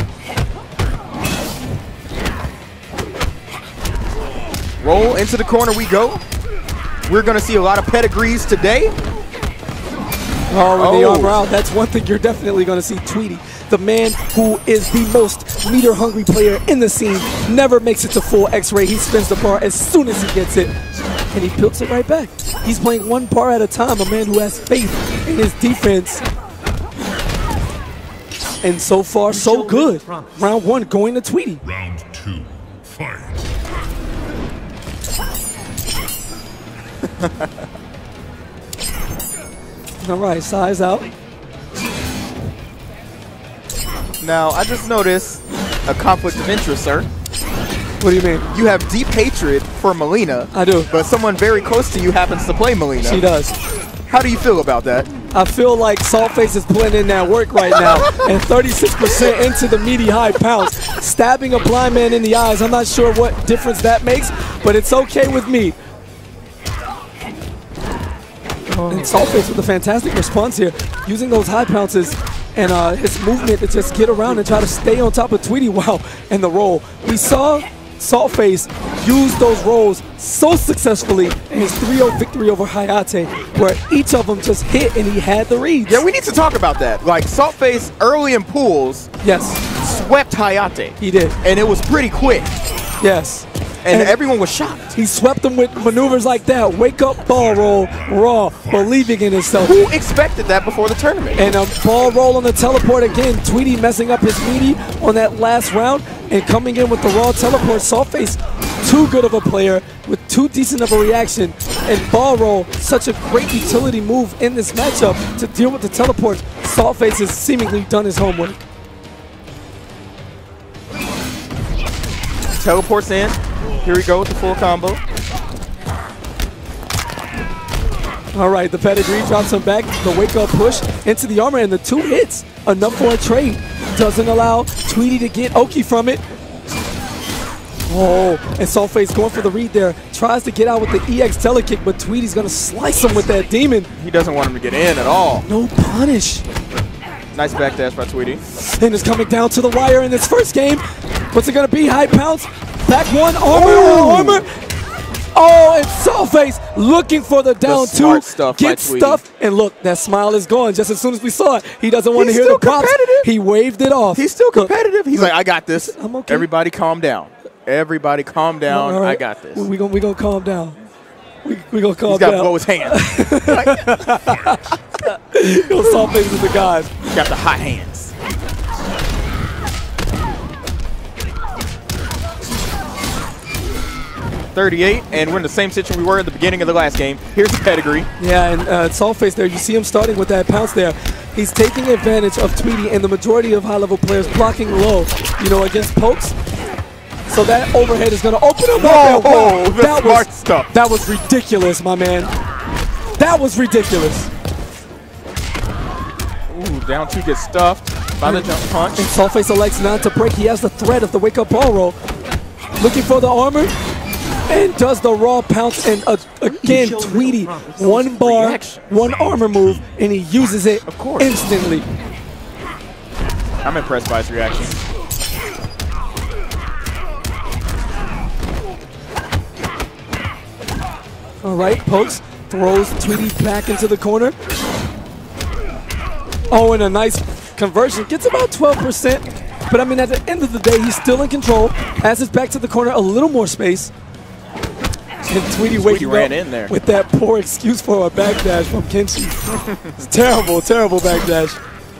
Speaker 2: Roll into the corner we go. We're going to see a lot of pedigrees today.
Speaker 1: Oh, with
Speaker 2: oh.
Speaker 1: the arm round, that's one thing you're definitely going to see. Tweety, the man who is the most meter-hungry player in the scene, never makes it to full X-ray. He spins the bar as soon as he gets it, and he pilts it right back. He's playing one bar at a time, a man who has faith in his defense. And so far, so good. Round one going to Tweety.
Speaker 3: Round two, fight.
Speaker 1: All right, size out.
Speaker 2: Now, I just noticed a conflict of interest, sir.
Speaker 1: What do you mean?
Speaker 2: You have deep hatred for Mileena.
Speaker 1: I do.
Speaker 2: But someone very close to you happens to play Mileena.
Speaker 1: She does.
Speaker 2: How do you feel about that?
Speaker 1: I feel like Saltface is putting in that work right now. And thirty-six percent into the meaty high pounce. Stabbing a blind man in the eyes. I'm not sure what difference that makes, but it's okay with me. And Saltface with a fantastic response here, using those high pounces and uh, his movement to just get around and try to stay on top of Tweety. Wow, and the roll. We saw Saltface used those rolls so successfully in his three oh victory over Hayate, where each of them just hit and he had the reads.
Speaker 2: Yeah, we need to talk about that. Like, Saltface early in pools
Speaker 1: Yes,
Speaker 2: swept Hayate.
Speaker 1: he did.
Speaker 2: And it was pretty quick.
Speaker 1: Yes.
Speaker 2: And,
Speaker 1: And-
Speaker 2: everyone was shocked.
Speaker 1: He swept them with maneuvers like that. Wake up, ball roll, raw, believing in himself.
Speaker 2: Who expected that before the tournament?
Speaker 1: And a ball roll on the teleport again. Tweety messing up his meaty on that last round and coming in with the raw teleport. Saltface, too good of a player with too decent of a reaction. And ball roll, such a great utility move in this matchup to deal with the teleport. Saltface has seemingly done his homework.
Speaker 2: Teleports in. Here we go with the full combo.
Speaker 1: All right, the pedigree drops him back. The wake-up push into the armor, and the two hits, enough for a trade. Doesn't allow Tweety to get Oki from it. Oh, and Saltface going for the read there. Tries to get out with the E X telekick, but Tweety's going to slice him with that demon.
Speaker 2: He doesn't want him to get in at all.
Speaker 1: No punish.
Speaker 2: Nice backdash by Tweety.
Speaker 1: And it's coming down to the wire in this first game. What's it going to be? High pounce. Back one. Armor.
Speaker 2: Ooh.
Speaker 1: Armor. Oh, and Saltface looking for the down
Speaker 2: The smart
Speaker 1: two.
Speaker 2: stuff by
Speaker 1: Gets
Speaker 2: Tweety.
Speaker 1: stuffed. And look, that smile is gone just as soon as we saw it. He doesn't want to
Speaker 2: He's
Speaker 1: hear the
Speaker 2: still
Speaker 1: props.
Speaker 2: competitive.
Speaker 1: He waved it off.
Speaker 2: He's still
Speaker 1: Look,
Speaker 2: competitive. He's like, I got this.
Speaker 1: I'm okay.
Speaker 2: Everybody calm down. Everybody calm down.
Speaker 1: all right.
Speaker 2: I got this.
Speaker 1: We're going we gonna calm down. We're we going to calm
Speaker 2: He's got to
Speaker 1: down.
Speaker 2: blow his hands.
Speaker 1: Yo, Saltface is the guy.
Speaker 2: He's got the hot hands. thirty-eight, and we're in the same situation we were at the beginning of the last game. Here's the pedigree.
Speaker 1: Yeah, and uh, Saltface there, you see him starting with that pounce there. He's taking advantage of Tweety and the majority of high-level players blocking low, you know, against pokes. So that overhead is going to open him
Speaker 2: Whoa,
Speaker 1: up.
Speaker 2: whoa, the
Speaker 1: that
Speaker 2: smart
Speaker 1: was,
Speaker 2: stuff.
Speaker 1: That was ridiculous, my man. That was ridiculous.
Speaker 2: Ooh, down two gets stuffed by the jump punch.
Speaker 1: And Saltface elects not to break. He has the threat of the wake-up ball roll. Looking for the armor. And does the raw pounce, and uh, again, Tweety, one bar,
Speaker 2: Reaction.
Speaker 1: one armor move, and he uses it
Speaker 2: Of course.
Speaker 1: instantly.
Speaker 2: I'm impressed by his reaction.
Speaker 1: All right, pokes, throws Tweety back into the corner. Oh, and a nice conversion. Gets about twelve percent. But I mean, at the end of the day, he's still in control. Has his back to the corner, a little more space. And Tweety waking
Speaker 2: ran
Speaker 1: up
Speaker 2: in there.
Speaker 1: with that poor excuse for a backdash from Kenshi. It's terrible, terrible backdash.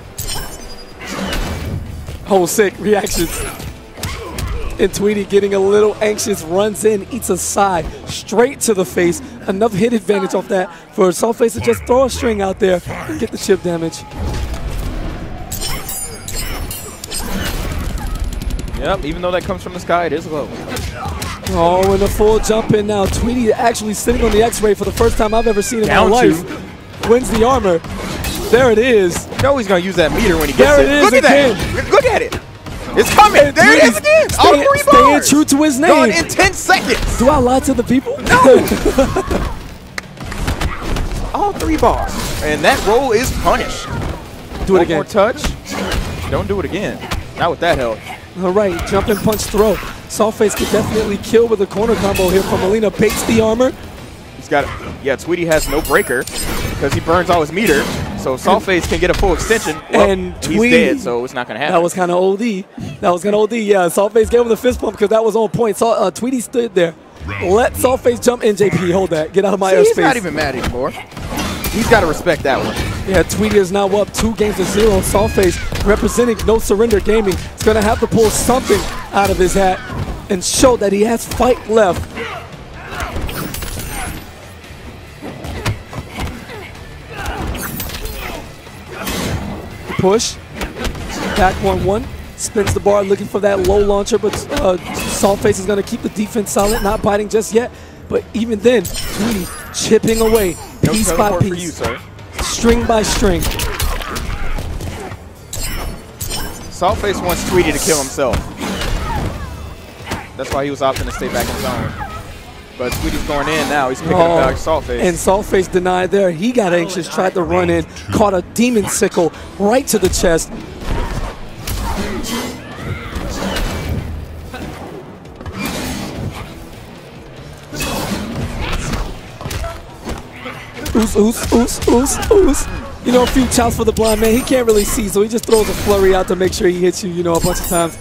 Speaker 1: Oh, sick reactions. And Tweety getting a little anxious, runs in, eats a side, straight to the face. Enough hit advantage off that for Saltface to just throw a string out there and get the chip damage.
Speaker 2: Yep, even though that comes from the sky, it is low.
Speaker 1: Oh, and a full jump in now. Tweety actually sitting on the X-ray for the first time I've ever seen in
Speaker 2: Down
Speaker 1: my
Speaker 2: two.
Speaker 1: life. Wins the armor. There it is.
Speaker 2: You know he's going to use that meter when he gets
Speaker 1: There
Speaker 2: it.
Speaker 1: it is
Speaker 2: Look at
Speaker 1: again.
Speaker 2: that. Look at it. It's coming.
Speaker 1: And
Speaker 2: There it is
Speaker 1: Tweety's
Speaker 2: again. All
Speaker 1: staying-
Speaker 2: three
Speaker 1: staying
Speaker 2: bars.
Speaker 1: true to his
Speaker 2: Gone
Speaker 1: name.
Speaker 2: in ten seconds.
Speaker 1: Do I lie to the people?
Speaker 2: No. All three bars. And that roll is punished.
Speaker 1: Do it
Speaker 2: One
Speaker 1: again.
Speaker 2: more touch. Don't do it again. Not with that help.
Speaker 1: All right, jump and punch throw. Saltface could definitely kill with a corner combo here from Molina. Baits the armor.
Speaker 2: He's got, yeah, Tweety has no breaker because he burns all his meter. So Saltface can get a full extension. Well,
Speaker 1: And
Speaker 2: he's
Speaker 1: Tweety-
Speaker 2: dead, so it's not going to happen.
Speaker 1: That was kind of O D. That was kind of O D. Yeah, Saltface gave him the fist pump because that was on point. So, uh, Tweety stood there. Let Saltface jump in, J P. Hold that. Get out of my
Speaker 2: See, he's
Speaker 1: airspace.
Speaker 2: not even mad anymore. He's got to respect that one.
Speaker 1: Yeah, Tweety is now up two games to zero. Saltface representing No Surrender Gaming. He's going to have to pull something out of his hat and show that he has fight left. Push. Back one one. Spins the bar looking for that low launcher, but uh, Saltface is going to keep the defense solid, not biting just yet. But even then, Tweety chipping away,
Speaker 2: No
Speaker 1: piece by
Speaker 2: teleport for you,
Speaker 1: piece,
Speaker 2: sir.
Speaker 1: string by string.
Speaker 2: Saltface wants Tweety to kill himself. That's why he was opting to stay back in zone. But Tweety's going in now. He's picking
Speaker 1: Oh,
Speaker 2: up back Saltface.
Speaker 1: And Saltface denied there. He got anxious, tried to run in, caught a demon sickle right to the chest. Oos, oos, oos, oos, oos. You know, a few chops for the blind man. He can't really see, so he just throws a flurry out to make sure he hits you, you know, a bunch of times.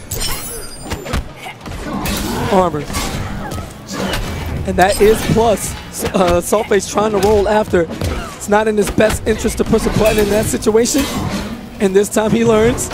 Speaker 1: Armor. And that is plus. Uh, Saltface trying to roll after. It's not in his best interest to push a button in that situation. And this time he learns.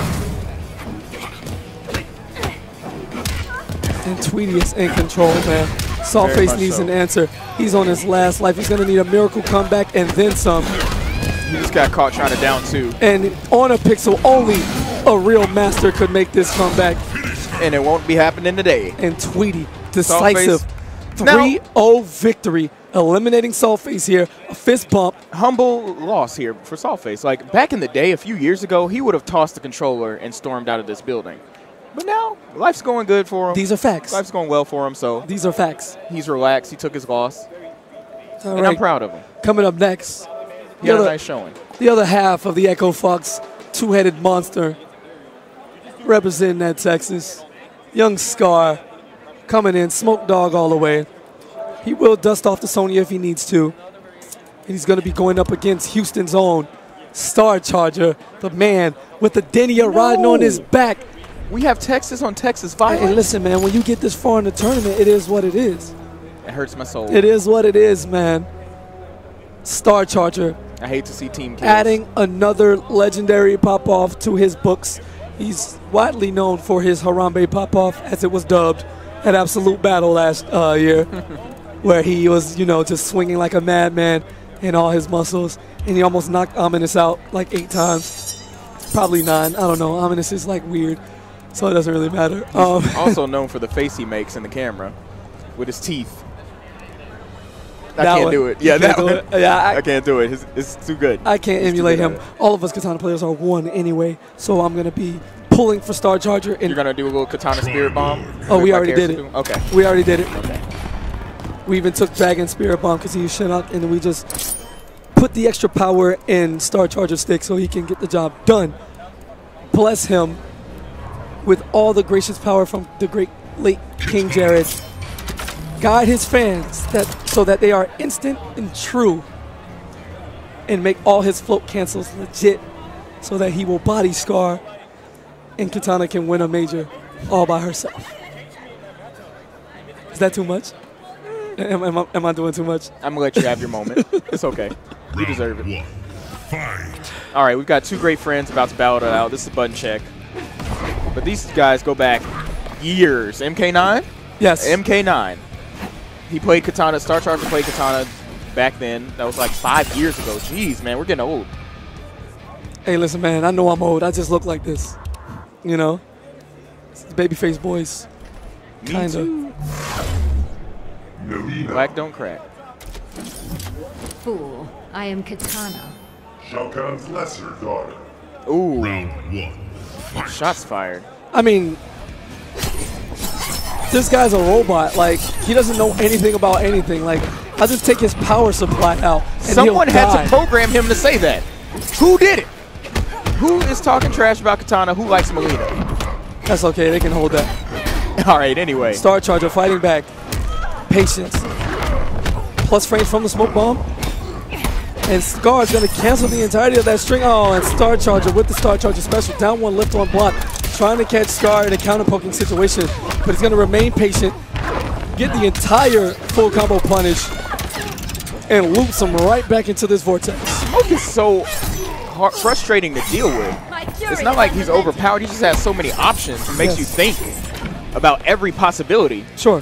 Speaker 1: And Tweety is in control, man. Saltface needs
Speaker 2: so.
Speaker 1: an answer. He's on his last life. He's going to need a miracle comeback and then some.
Speaker 2: He just got caught trying to down two.
Speaker 1: And on a pixel, only a real master could make this comeback.
Speaker 2: And it won't be happening today.
Speaker 1: And Tweety, decisive
Speaker 2: Saltface.
Speaker 1: three oh victory, eliminating Saltface here. A fist bump.
Speaker 2: Humble loss here for Saltface. Like, back in the day, a few years ago, he would have tossed the controller and stormed out of this building. But now, life's going good for him.
Speaker 1: These are facts.
Speaker 2: Life's going well for him, so
Speaker 1: These are facts.
Speaker 2: he's relaxed. He took his loss.
Speaker 1: All
Speaker 2: and
Speaker 1: right.
Speaker 2: I'm proud of him.
Speaker 1: Coming up next,
Speaker 2: He had
Speaker 1: the
Speaker 2: a
Speaker 1: other,
Speaker 2: nice showing.
Speaker 1: the other half of the Echo Fox two-headed monster representing that Texas. Young Scar coming in, Smoke Dog all the way. He will dust off the Sonya if he needs to. And he's going to be going up against Houston's own Star Charger, the man with the Denia riding on his back.
Speaker 2: We have Texas on Texas
Speaker 1: Hey,
Speaker 2: violence.
Speaker 1: listen, man, when you get this far in the tournament, it is what it is.
Speaker 2: It hurts my soul.
Speaker 1: It is what it is, man. Star Charger
Speaker 2: I hate to see team kills.
Speaker 1: adding another legendary pop-off to his books. He's widely known for his Harambe pop-off, as it was dubbed, at Absolute Battle last uh, year, where he was, you know, just swinging like a madman in all his muscles, and he almost knocked Ominous out like eight times. Probably nine. I don't know. Ominous is, like, weird, so it doesn't really matter. Um,
Speaker 2: Also known for the face he makes in the camera with his teeth. I
Speaker 1: That
Speaker 2: can't
Speaker 1: one.
Speaker 2: do it.
Speaker 1: You
Speaker 2: Yeah,
Speaker 1: can't
Speaker 2: that
Speaker 1: do
Speaker 2: one.
Speaker 1: it. Yeah, I-
Speaker 2: I can't do it. It's, it's too good.
Speaker 1: I can't
Speaker 2: It's too
Speaker 1: emulate
Speaker 2: good
Speaker 1: him.
Speaker 2: at it.
Speaker 1: All of us Katana players are one anyway, so I'm going to be pulling for Star Charger. And
Speaker 2: You're going to do a little Katana Spirit Bomb?
Speaker 1: Oh, we
Speaker 2: Like
Speaker 1: already did it.
Speaker 2: Harrison do? Okay.
Speaker 1: We already did it.
Speaker 2: Okay.
Speaker 1: We even took Dragon Spirit Bomb because he was shut up, and we just put the extra power in Star Charger stick so he can get the job done. Bless him with all the gracious power from the great late King Jared. Guide his fans that so that they are instant and true, and make all his float cancels legit so that he will body Scar and Katana can win a major all by herself. Is that too much? Am, am, I, am I doing too much?
Speaker 2: I'm going to let you have your moment. It's okay. You deserve it.
Speaker 3: One. Fight.
Speaker 2: All right, we've got two great friends about to battle it out. This is a button check. But these guys go back years. M K nine?
Speaker 1: Yes.
Speaker 2: M K nine. He played Katana. Star Charger played Katana back then. That was like five years ago. Jeez, man, we're getting old.
Speaker 1: Hey, listen, man. I know I'm old. I just look like this. You know? It's the babyface boys.
Speaker 2: Me
Speaker 1: Kinda.
Speaker 2: too. Black don't crack.
Speaker 4: Fool, I am Katana.
Speaker 3: Shao Kahn's lesser daughter.
Speaker 2: Ooh,
Speaker 3: Round one. Fight.
Speaker 2: shots fired.
Speaker 1: I mean, this guy's a robot. Like, he doesn't know anything about anything. Like, I'll just take his power supply out and
Speaker 2: Someone
Speaker 1: he'll
Speaker 2: had
Speaker 1: die.
Speaker 2: to program him to say that. Who did it? Who is talking trash about Katana? Who likes Melina?
Speaker 1: That's okay. They can hold that.
Speaker 2: All right, anyway.
Speaker 1: Star Charger fighting back. Patience. Plus frames from the smoke bomb. And Scar is going to cancel the entirety of that string. Oh, and Star Charger with the Star Charger special. Down one, lift on block. Trying to catch Scar in a counter poking situation. But he's going to remain patient. Get the entire full combo punish. And loops him right back into this vortex.
Speaker 2: Smoke is so hard, frustrating to deal with. It's not like he's overpowered. He just has so many options. It makes
Speaker 1: Yes.
Speaker 2: you think about every possibility.
Speaker 1: Sure.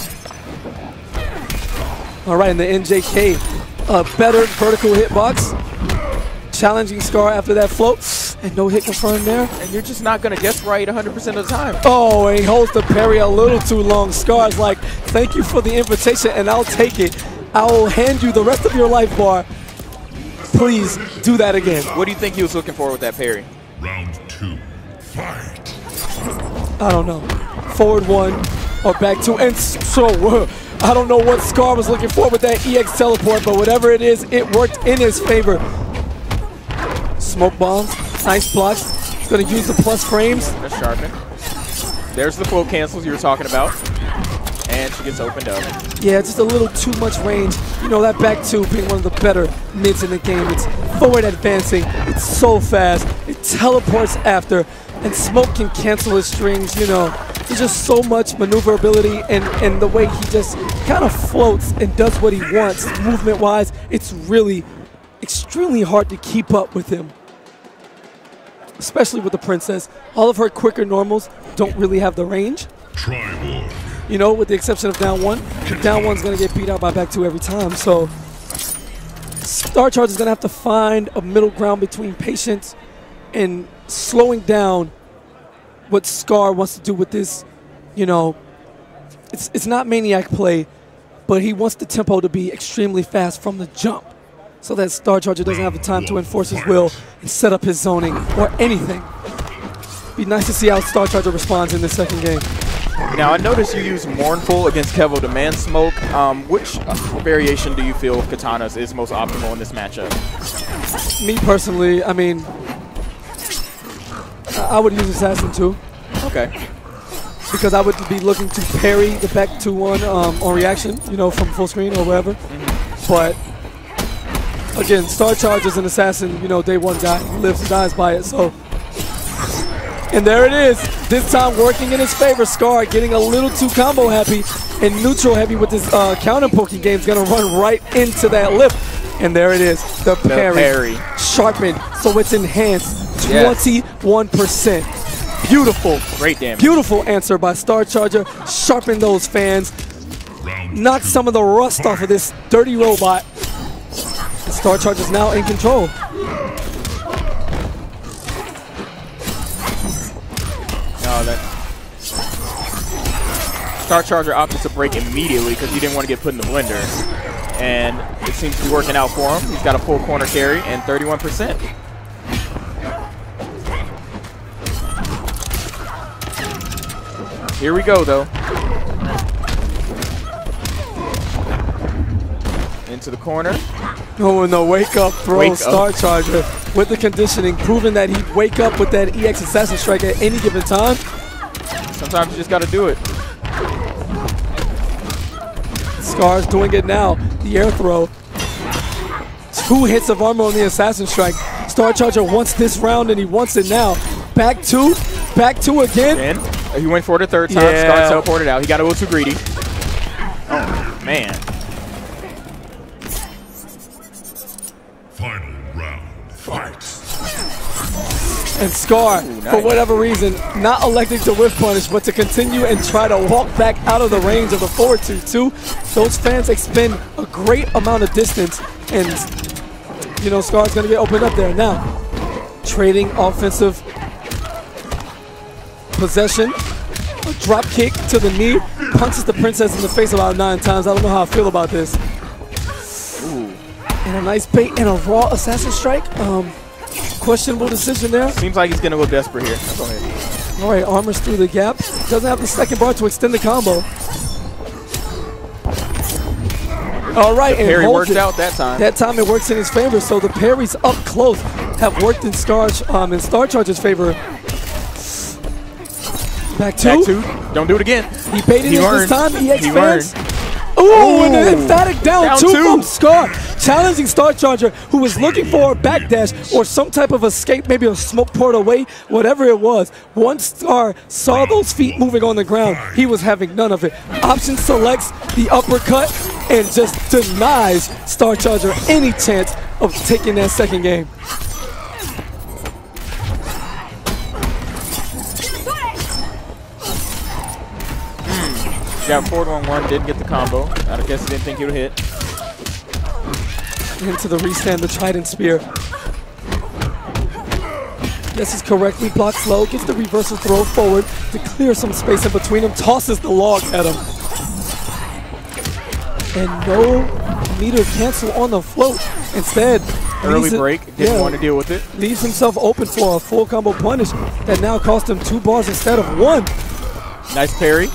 Speaker 1: All right, and the N J K, a better vertical hitbox. Challenging Scar after that float. And no hit confirmed there.
Speaker 2: And you're just not going to guess right one hundred percent of the time.
Speaker 1: Oh, and he holds the parry a little too long. Scar's like, thank you for the invitation, and I'll take it. I will hand you the rest of your life bar. Please do that again.
Speaker 2: What do you think he was looking for with that parry?
Speaker 3: Round two. Fight.
Speaker 1: I don't know. Forward one or back two. And so, uh, I don't know what Scar was looking for with that E X teleport, but whatever it is, it worked in his favor. Smoke bombs, nice blocks. He's going to use the plus frames.
Speaker 2: That's sharpened. There's the float cancels you were talking about. And she gets opened up.
Speaker 1: Yeah, just a little too much range. You know, that back two being one of the better mids in the game. It's forward advancing. It's so fast. It teleports after. And Smoke can cancel his strings, you know. There's just so much maneuverability and, and the way he just kind of floats and does what he wants movement-wise. It's really extremely hard to keep up with him, especially with the Princess. All of her quicker normals don't really have the range.
Speaker 3: Tribal.
Speaker 1: You know, with the exception of down one. Down one's going to get beat out by back two every time. So Star Charger's going to have to find a middle ground between patience and slowing down what Scar wants to do with this. You know, it's, it's not Maniac play, but he wants the tempo to be extremely fast from the jump so that Star Charger doesn't have the time to enforce his will and set up his zoning or anything. Be nice to see how Star Charger responds in this second game.
Speaker 2: Now, I noticed you use Mournful against Kevo Demand Smoke. Um, which variation do you feel of Katana's is most optimal in this matchup?
Speaker 1: Me personally, I mean, I would use Assassin too.
Speaker 2: Okay.
Speaker 1: Because I would be looking to parry the back two one um, on reaction, you know, from full screen or wherever. Mm-hmm. But again, Star Charger's an Assassin, you know, day one guy. He lives and dies by it. So, and there it is. This time working in his favor. Scar getting a little too combo happy and neutral heavy with this uh, counter poking game is going to run right into that lift. And there it is. The parry.
Speaker 2: The parry.
Speaker 1: Sharpened. So it's enhanced.
Speaker 2: Yes.
Speaker 1: twenty-one percent. Beautiful.
Speaker 2: Great damage.
Speaker 1: Beautiful answer by Star Charger. Sharpen those fans. Knock some of the rust off of this dirty robot. Star Charger's now in control.
Speaker 2: No, that Star Charger opted to break immediately because he didn't want to get put in the blender. And it seems to be working out for him. He's got a full corner carry and thirty-one percent. Here we go, though. Into the corner.
Speaker 1: Oh, no, wake up throw,
Speaker 2: Wake
Speaker 1: Star
Speaker 2: up.
Speaker 1: Charger with the conditioning, proving that he'd wake up with that E X Assassin Strike at any given time.
Speaker 2: Sometimes you just got to do it.
Speaker 1: Scar's doing it now. The air throw. Two hits of armor on the Assassin Strike. Star Charger wants this round and he wants it now. Back two. Back two again.
Speaker 2: And he went for it a third time.
Speaker 1: Yeah.
Speaker 2: Scar teleported out. He got a little too greedy. Oh, man.
Speaker 3: Final round. Fight.
Speaker 1: And Scar,
Speaker 2: Ooh, nice.
Speaker 1: for whatever reason, not electing to whiff punish, but to continue and try to walk back out of the range of the forward two two. Those fans expend a great amount of distance, and, you know, Scar's going to get opened up there. Now, trading offensive possession, a drop kick to the knee, punches the Princess in the face about nine times. I don't know how I feel about this.
Speaker 2: Ooh.
Speaker 1: And a nice bait and a raw Assassin Strike. Um, questionable decision there.
Speaker 2: Seems like he's getting a little desperate here. Go ahead.
Speaker 1: All right, armors through the gap. Doesn't have the second bar to extend the combo. All right, and
Speaker 2: Parry
Speaker 1: holds
Speaker 2: worked
Speaker 1: it.
Speaker 2: out that time.
Speaker 1: That time it works in his favor. So the parries up close have worked in Scar um, in Star Charger's favor. Back two.
Speaker 2: Back two. Don't do it again.
Speaker 1: He baited
Speaker 2: He
Speaker 1: it
Speaker 2: learned.
Speaker 1: this time. E X
Speaker 2: He
Speaker 1: fans.
Speaker 2: learned.
Speaker 1: Ooh, and an
Speaker 2: Ooh.
Speaker 1: emphatic down,
Speaker 2: Down
Speaker 1: two,
Speaker 2: two.
Speaker 1: from Scar. Challenging Star Charger, who was looking for a backdash or some type of escape, maybe a smoke port away, whatever it was. Once Scar saw those feet moving on the ground, he was having none of it. Option selects the uppercut and just denies Star Charger any chance of taking that second game.
Speaker 2: Got forward one one, didn't get the combo. I guess he didn't think he would hit.
Speaker 1: Into the restand, the Trident Spear. This is correctly blocks low, gets the reversal throw forward to clear some space in between him, tosses the log at him. And no meter cancel on the float. Instead,
Speaker 2: Early
Speaker 1: leaves it-
Speaker 2: break, didn't
Speaker 1: yeah,
Speaker 2: want to deal with it.
Speaker 1: leaves himself open for a full combo punish that now cost him two bars instead of one.
Speaker 2: Nice parry.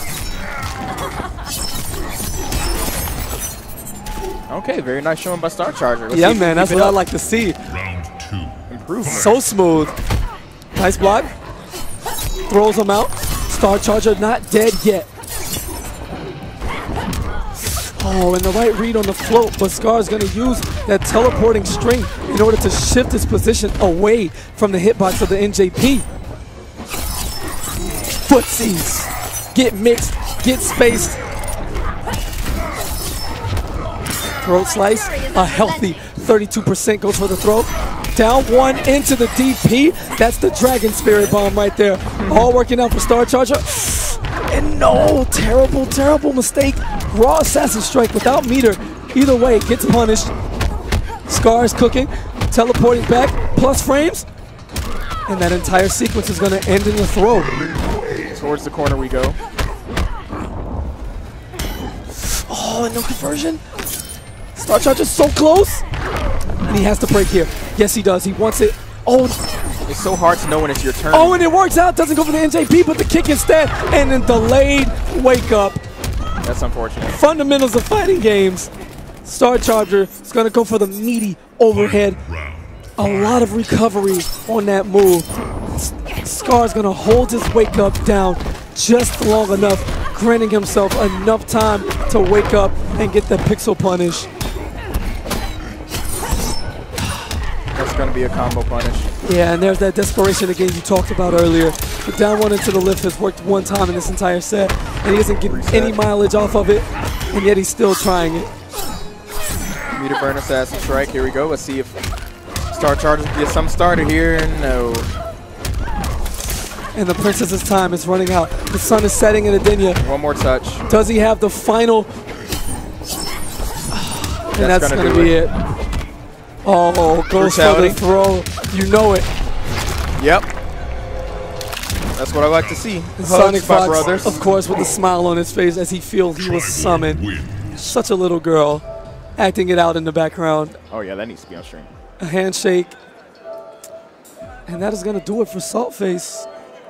Speaker 2: Okay, very nice showing by Star Charger. Let's see
Speaker 1: Yeah,
Speaker 2: if he
Speaker 1: man,
Speaker 2: can
Speaker 1: that's
Speaker 2: keep it
Speaker 1: what I
Speaker 2: up.
Speaker 1: like to see.
Speaker 3: Round two.
Speaker 2: Improvement.
Speaker 1: So smooth. Nice block. Throws him out. Star Charger not dead yet. Oh, and the right read on the float, but Scar's going to use that teleporting string in order to shift his position away from the hitbox of the N J P. Footsies. Get mixed, get spaced. Throat slice, a healthy thirty-two percent goes for the throat. Down one into the D P. That's the Dragon Spirit Bomb right there. All working out for Star Charger. And no, terrible, terrible mistake. Raw Assassin Strike without meter. Either way, gets punished. Scar is cooking, teleporting back, plus frames. And that entire sequence is going to end in the throw.
Speaker 2: Towards the corner we go.
Speaker 1: Oh, and no conversion. Star Charger's so close. And he has to break here. Yes, he does. He wants it. Oh,
Speaker 2: It's so hard to know when it's your turn.
Speaker 1: oh, and it works out. Doesn't go for the N J P, but the kick instead. And then delayed wake up.
Speaker 2: That's unfortunate.
Speaker 1: Fundamentals of fighting games. Star Charger is going to go for the meaty overhead. A lot of recovery on that move. Scar's going to hold his wake up down just long enough, granting himself enough time to wake up and get the pixel punish.
Speaker 2: That's going to be a combo punish.
Speaker 1: Yeah, and there's that desperation again you talked about earlier. The down one into the lift has worked one time in this entire set, and he isn't getting
Speaker 2: Reset.
Speaker 1: any mileage off of it, and yet he's still trying it.
Speaker 2: Meter burn assassin strike. Here we go. Let's see if Star Charger can get some started here. No.
Speaker 1: And the Princess's time is running out. The sun is setting in Adenia.
Speaker 2: One more touch.
Speaker 1: Does he have the final? And that's,
Speaker 2: gonna
Speaker 1: going to
Speaker 2: do
Speaker 1: be it. Oh, goes
Speaker 2: Brutality.
Speaker 1: for the throw. You know it.
Speaker 2: Yep. That's what I like to see.
Speaker 1: And
Speaker 2: Hugs,
Speaker 1: Sonic
Speaker 2: my
Speaker 1: Fox,
Speaker 2: brothers.
Speaker 1: of course, with a smile on his face as he feels he was summoned.
Speaker 3: Win.
Speaker 1: Such a little girl, acting it out in the background.
Speaker 2: Oh, yeah, that needs to be on stream.
Speaker 1: A handshake. And that is going to do it for Saltface.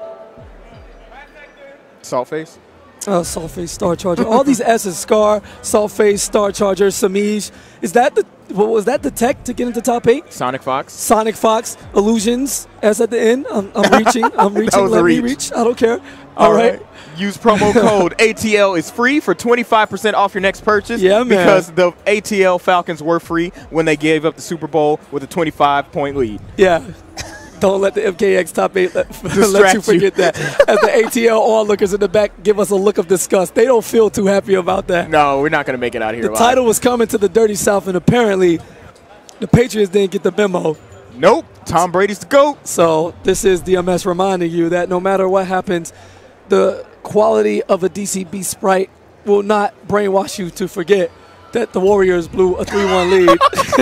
Speaker 2: Saltface?
Speaker 1: Oh, Saltface, Star Charger. All these S's, Scar, Saltface, Star Charger, Samij. Is that the, what was that the tech to get into top eight?
Speaker 2: Sonic Fox?
Speaker 1: Sonic Fox, Illusions, S at the end. I'm, I'm reaching, I'm reaching,
Speaker 2: was
Speaker 1: let
Speaker 2: a
Speaker 1: me
Speaker 2: reach.
Speaker 1: reach. I don't care.
Speaker 2: All
Speaker 1: All right.
Speaker 2: right. Use promo code A T L is free for twenty-five percent off your next purchase.
Speaker 1: Yeah, man.
Speaker 2: Because the A T L Falcons were free when they gave up the Super Bowl with a twenty-five point lead.
Speaker 1: Yeah. Don't let the M K X top eight let, let
Speaker 2: Distract
Speaker 1: you forget that. As the A T L onlookers in the back give us a look of disgust. They don't feel too happy about that.
Speaker 2: No, we're not going to make it out of here
Speaker 1: The
Speaker 2: alive.
Speaker 1: title was coming to the Dirty South, and apparently the Patriots didn't get the memo.
Speaker 2: Nope. Tom Brady's the GOAT.
Speaker 1: So this is D M S reminding you that no matter what happens, the quality of a D C B sprite will not brainwash you to forget that the Warriors blew a three one lead.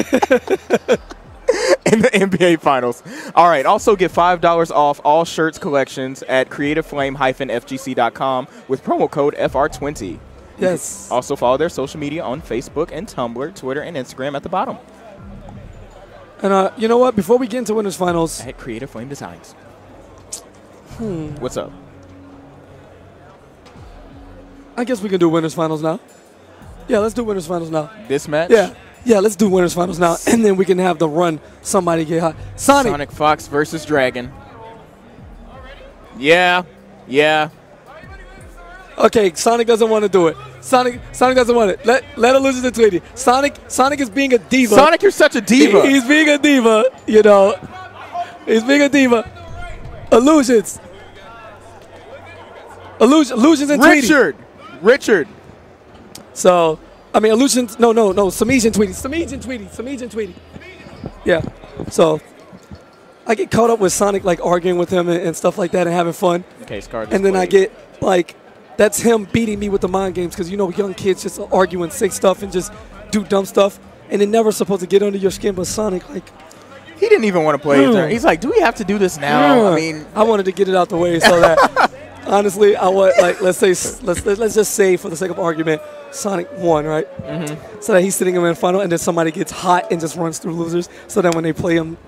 Speaker 2: In the N B A Finals. All right. Also get five dollars off all shirts collections at creative flame dash f g c dot com with promo code F R twenty.
Speaker 1: Yes.
Speaker 2: Also follow their social media on Facebook and Tumblr, Twitter, and Instagram at the bottom.
Speaker 1: And uh, you know what? Before we get into winners finals,
Speaker 2: At Creative Flame Designs.
Speaker 1: hmm,
Speaker 2: What's up?
Speaker 1: I guess we can do winners finals now. Yeah, let's do winners finals now.
Speaker 2: This match?
Speaker 1: Yeah. Yeah, let's do winners finals now, and then we can have the run somebody get hot. Sonic.
Speaker 2: Sonic Fox versus Dragon. Yeah. Yeah.
Speaker 1: Okay, Sonic doesn't want to do it. Sonic Sonic doesn't want it. Let let Illusions and Tweety. Sonic Sonic is being a diva.
Speaker 2: Sonic, you're such a diva.
Speaker 1: He- he's being a diva, you know. He's being a diva. Illusions. Illusion, Illusions and Tweety.
Speaker 2: Richard. Richard.
Speaker 1: So, I mean, Illusions, no, no, no, Samij and Tweety. Samij and Tweety. Samij and Tweety. Yeah. So, I get caught up with Sonic, like, arguing with him and, and stuff like that and having fun.
Speaker 2: Okay, Scar.
Speaker 1: And then I get, like, that's him beating me with the mind games because, you know, young kids just argue and say stuff and just do dumb stuff. And they're never supposed to get under your skin, but Sonic, like,
Speaker 2: He didn't even want to play his
Speaker 1: Mm.
Speaker 2: turn. He's like, do we have to do this now? I mean,
Speaker 1: I wanted to get it out the way so that, honestly, I want, like, let's say, let's let's just say, for the sake of argument, Sonic won, right? Mm-hmm. So that he's sitting in the final, and then somebody gets hot and just runs through losers. So that when they play him,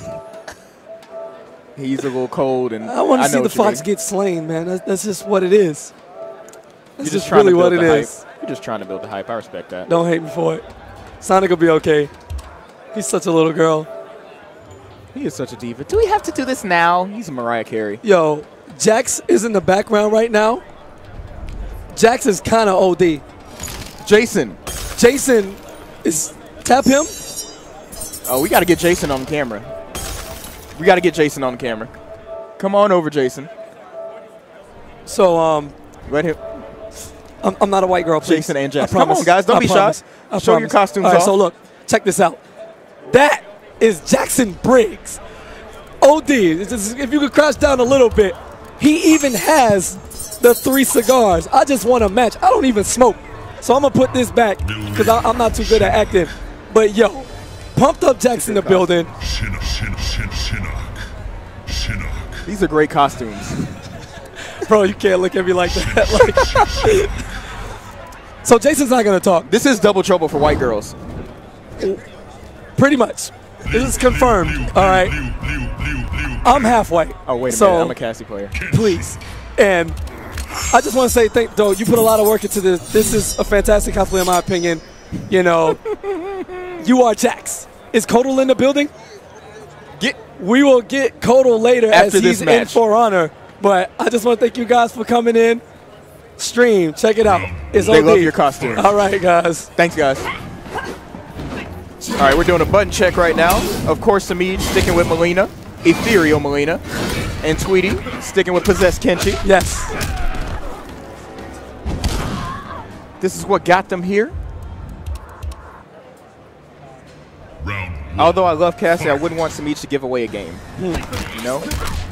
Speaker 2: he's a little cold. And
Speaker 1: I want to
Speaker 2: know
Speaker 1: see the
Speaker 2: what you
Speaker 1: Fox
Speaker 2: mean.
Speaker 1: get slain, man. That's, that's just what it is. That's
Speaker 2: You're
Speaker 1: just,
Speaker 2: just trying
Speaker 1: really
Speaker 2: to build
Speaker 1: what it
Speaker 2: the
Speaker 1: is.
Speaker 2: hype. You're just trying to build the hype. I respect that.
Speaker 1: Don't hate me for it. Sonic will be okay. He's such a little girl.
Speaker 2: He is such a diva. Do we have to do this now? He's a Mariah Carey.
Speaker 1: Yo, Jax is in the background right now. Jax is kind of O D.
Speaker 2: Jason.
Speaker 1: Jason is tap him.
Speaker 2: Oh, we got to get Jason on camera. We got to get Jason on camera. Come on over, Jason.
Speaker 1: So, um,
Speaker 2: Let him.
Speaker 1: I'm, I'm not a white girl, please.
Speaker 2: Jason and
Speaker 1: I
Speaker 2: Jess. Come
Speaker 1: promise.
Speaker 2: on, guys. Don't
Speaker 1: I
Speaker 2: be
Speaker 1: promise.
Speaker 2: shy.
Speaker 1: I
Speaker 2: Show your
Speaker 1: promise.
Speaker 2: costumes
Speaker 1: All right,
Speaker 2: off.
Speaker 1: so look, check this out. That is Jackson Briggs. O D. It's just, if you could crouch down a little bit, he even has the three cigars. I just want a match. I don't even smoke. So I'm going to put this back because I'm not too good at acting. But, yo, pumped up Jack's in the building.
Speaker 3: Shinnok, Shinnok, Shinnok, Shinnok.
Speaker 2: These are great costumes.
Speaker 1: Bro, you can't look at me like that. Like, so Jason's not going to talk.
Speaker 2: This is double trouble for white girls.
Speaker 1: Pretty much. This is confirmed. All right. I'm half white.
Speaker 2: Oh, wait a
Speaker 1: so,
Speaker 2: minute. I'm a Cassie player.
Speaker 1: Please. And I just want to say, thank, though, you put a lot of work into this. This is a fantastic cosplay, in my opinion. You know, you are Jax. Is Kodal in the building?
Speaker 2: Get
Speaker 1: We will get Kodal later
Speaker 2: After
Speaker 1: as
Speaker 2: this
Speaker 1: he's in
Speaker 2: match.
Speaker 1: For Honor. But I just want to thank you guys for coming in. Stream. Check it out. It's
Speaker 2: They
Speaker 1: O D.
Speaker 2: love your costumes.
Speaker 1: All right, guys.
Speaker 2: Thanks, guys. All right, we're doing a button check right now. Of course, Samij sticking with Melina, Ethereal Melina, and Tweety sticking with Possessed Kenshi.
Speaker 1: Yes.
Speaker 2: This is what got them here.
Speaker 3: Round one.
Speaker 2: Although I love Cassie, I wouldn't want Samij to give away a game. You know?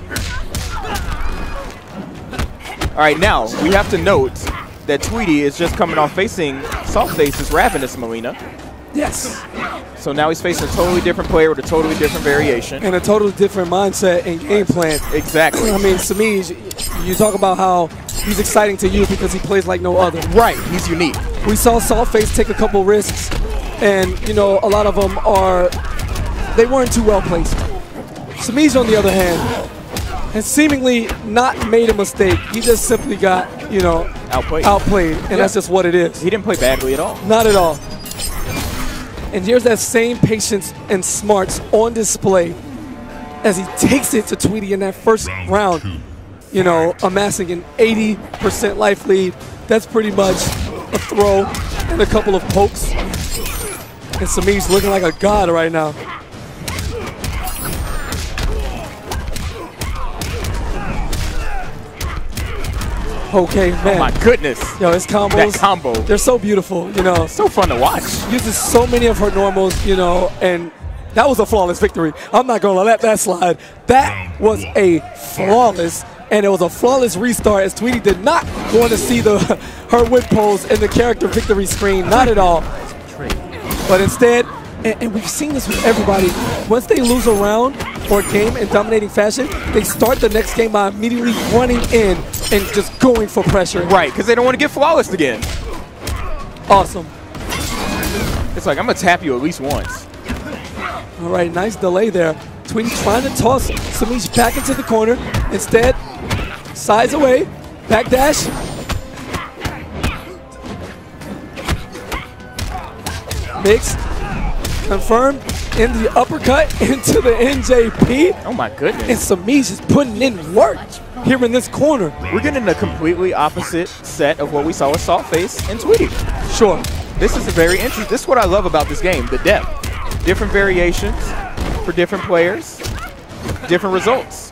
Speaker 2: All right, now we have to note that Tweety is just coming off facing Saltface's Ravenous Melina.
Speaker 1: Yes.
Speaker 2: So now he's facing a totally different player with a totally different variation.
Speaker 1: And a totally different mindset and game plan.
Speaker 2: Exactly.
Speaker 1: I mean, Samij, you talk about how he's exciting to you because he plays like no other.
Speaker 2: Right, he's unique.
Speaker 1: We saw Saltface take a couple risks, and, you know, a lot of them are, they weren't too well placed. Samij, on the other hand, has seemingly not made a mistake. He just simply got, you know,
Speaker 2: Outplayed.
Speaker 1: outplayed, and
Speaker 2: Yeah.
Speaker 1: that's just what it is.
Speaker 2: He didn't play badly at all.
Speaker 1: Not at all. And here's that same patience and smarts on display as he takes it to Tweety in that first
Speaker 3: Round
Speaker 1: round.
Speaker 3: two.
Speaker 1: You know, amassing an eighty percent life lead. That's pretty much a throw and a couple of pokes. And Samij's looking like a god right now. Okay, man.
Speaker 2: Oh my goodness.
Speaker 1: Yo, his combos.
Speaker 2: That combo.
Speaker 1: They're so beautiful, you know.
Speaker 2: So fun to watch.
Speaker 1: Uses so many of her normals, you know, and that was a flawless victory. I'm not going to let that slide. That was a flawless, and it was a flawless restart as Tweety did not want to see the her whip pose in the character victory screen, not at all. But instead, and, and we've seen this with everybody, once they lose a round or a game in dominating fashion, they start the next game by immediately running in and just going for pressure.
Speaker 2: Right, because they don't want to get flawless again.
Speaker 1: Awesome.
Speaker 2: It's like, I'm going to tap you at least once.
Speaker 1: All right, nice delay there. Tweety trying to toss Samij back into the corner. Instead, sides away, back dash. Mix, confirmed in the uppercut into the N J P.
Speaker 2: Oh my
Speaker 1: And
Speaker 2: goodness.
Speaker 1: Samij is putting in work here in this corner.
Speaker 2: We're getting a completely opposite set of what we saw with Saltface and Tweety.
Speaker 1: Sure.
Speaker 2: This is a very interesting. This is what I love about this game, the depth. Different variations for different players, different results.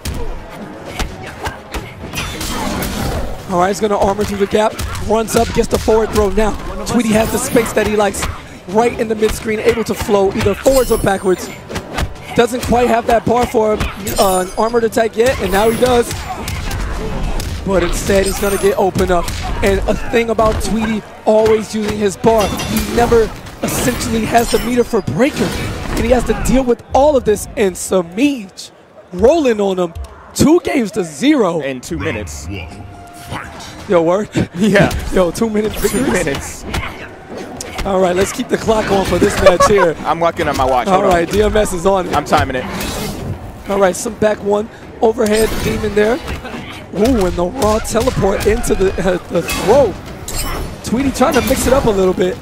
Speaker 1: All right, he's going to armor through the gap, runs up, gets the forward throw now. Tweety has the space that he likes right in the mid-screen, able to flow either forwards or backwards. Doesn't quite have that bar for uh, an armored attack yet, and now he does. But instead, he's going to get open up. And a thing about Tweety always using his bar, he never essentially has the meter for breaker. And he has to deal with all of this, and Samij rolling on him. Two games to zero.
Speaker 2: In two minutes.
Speaker 3: One. Fight.
Speaker 1: Yo, word?
Speaker 2: Yeah.
Speaker 1: Yo, two minutes
Speaker 2: Two
Speaker 1: victories?
Speaker 2: minutes.
Speaker 1: All right, let's keep the clock on for this match here.
Speaker 2: I'm looking at my watch.
Speaker 1: All
Speaker 2: Hold on.
Speaker 1: right, D M S is on it.
Speaker 2: I'm timing it.
Speaker 1: All right, some back one, overhead demon there. Ooh, and the raw teleport into the, uh, the throw. Tweety trying to mix it up a little bit.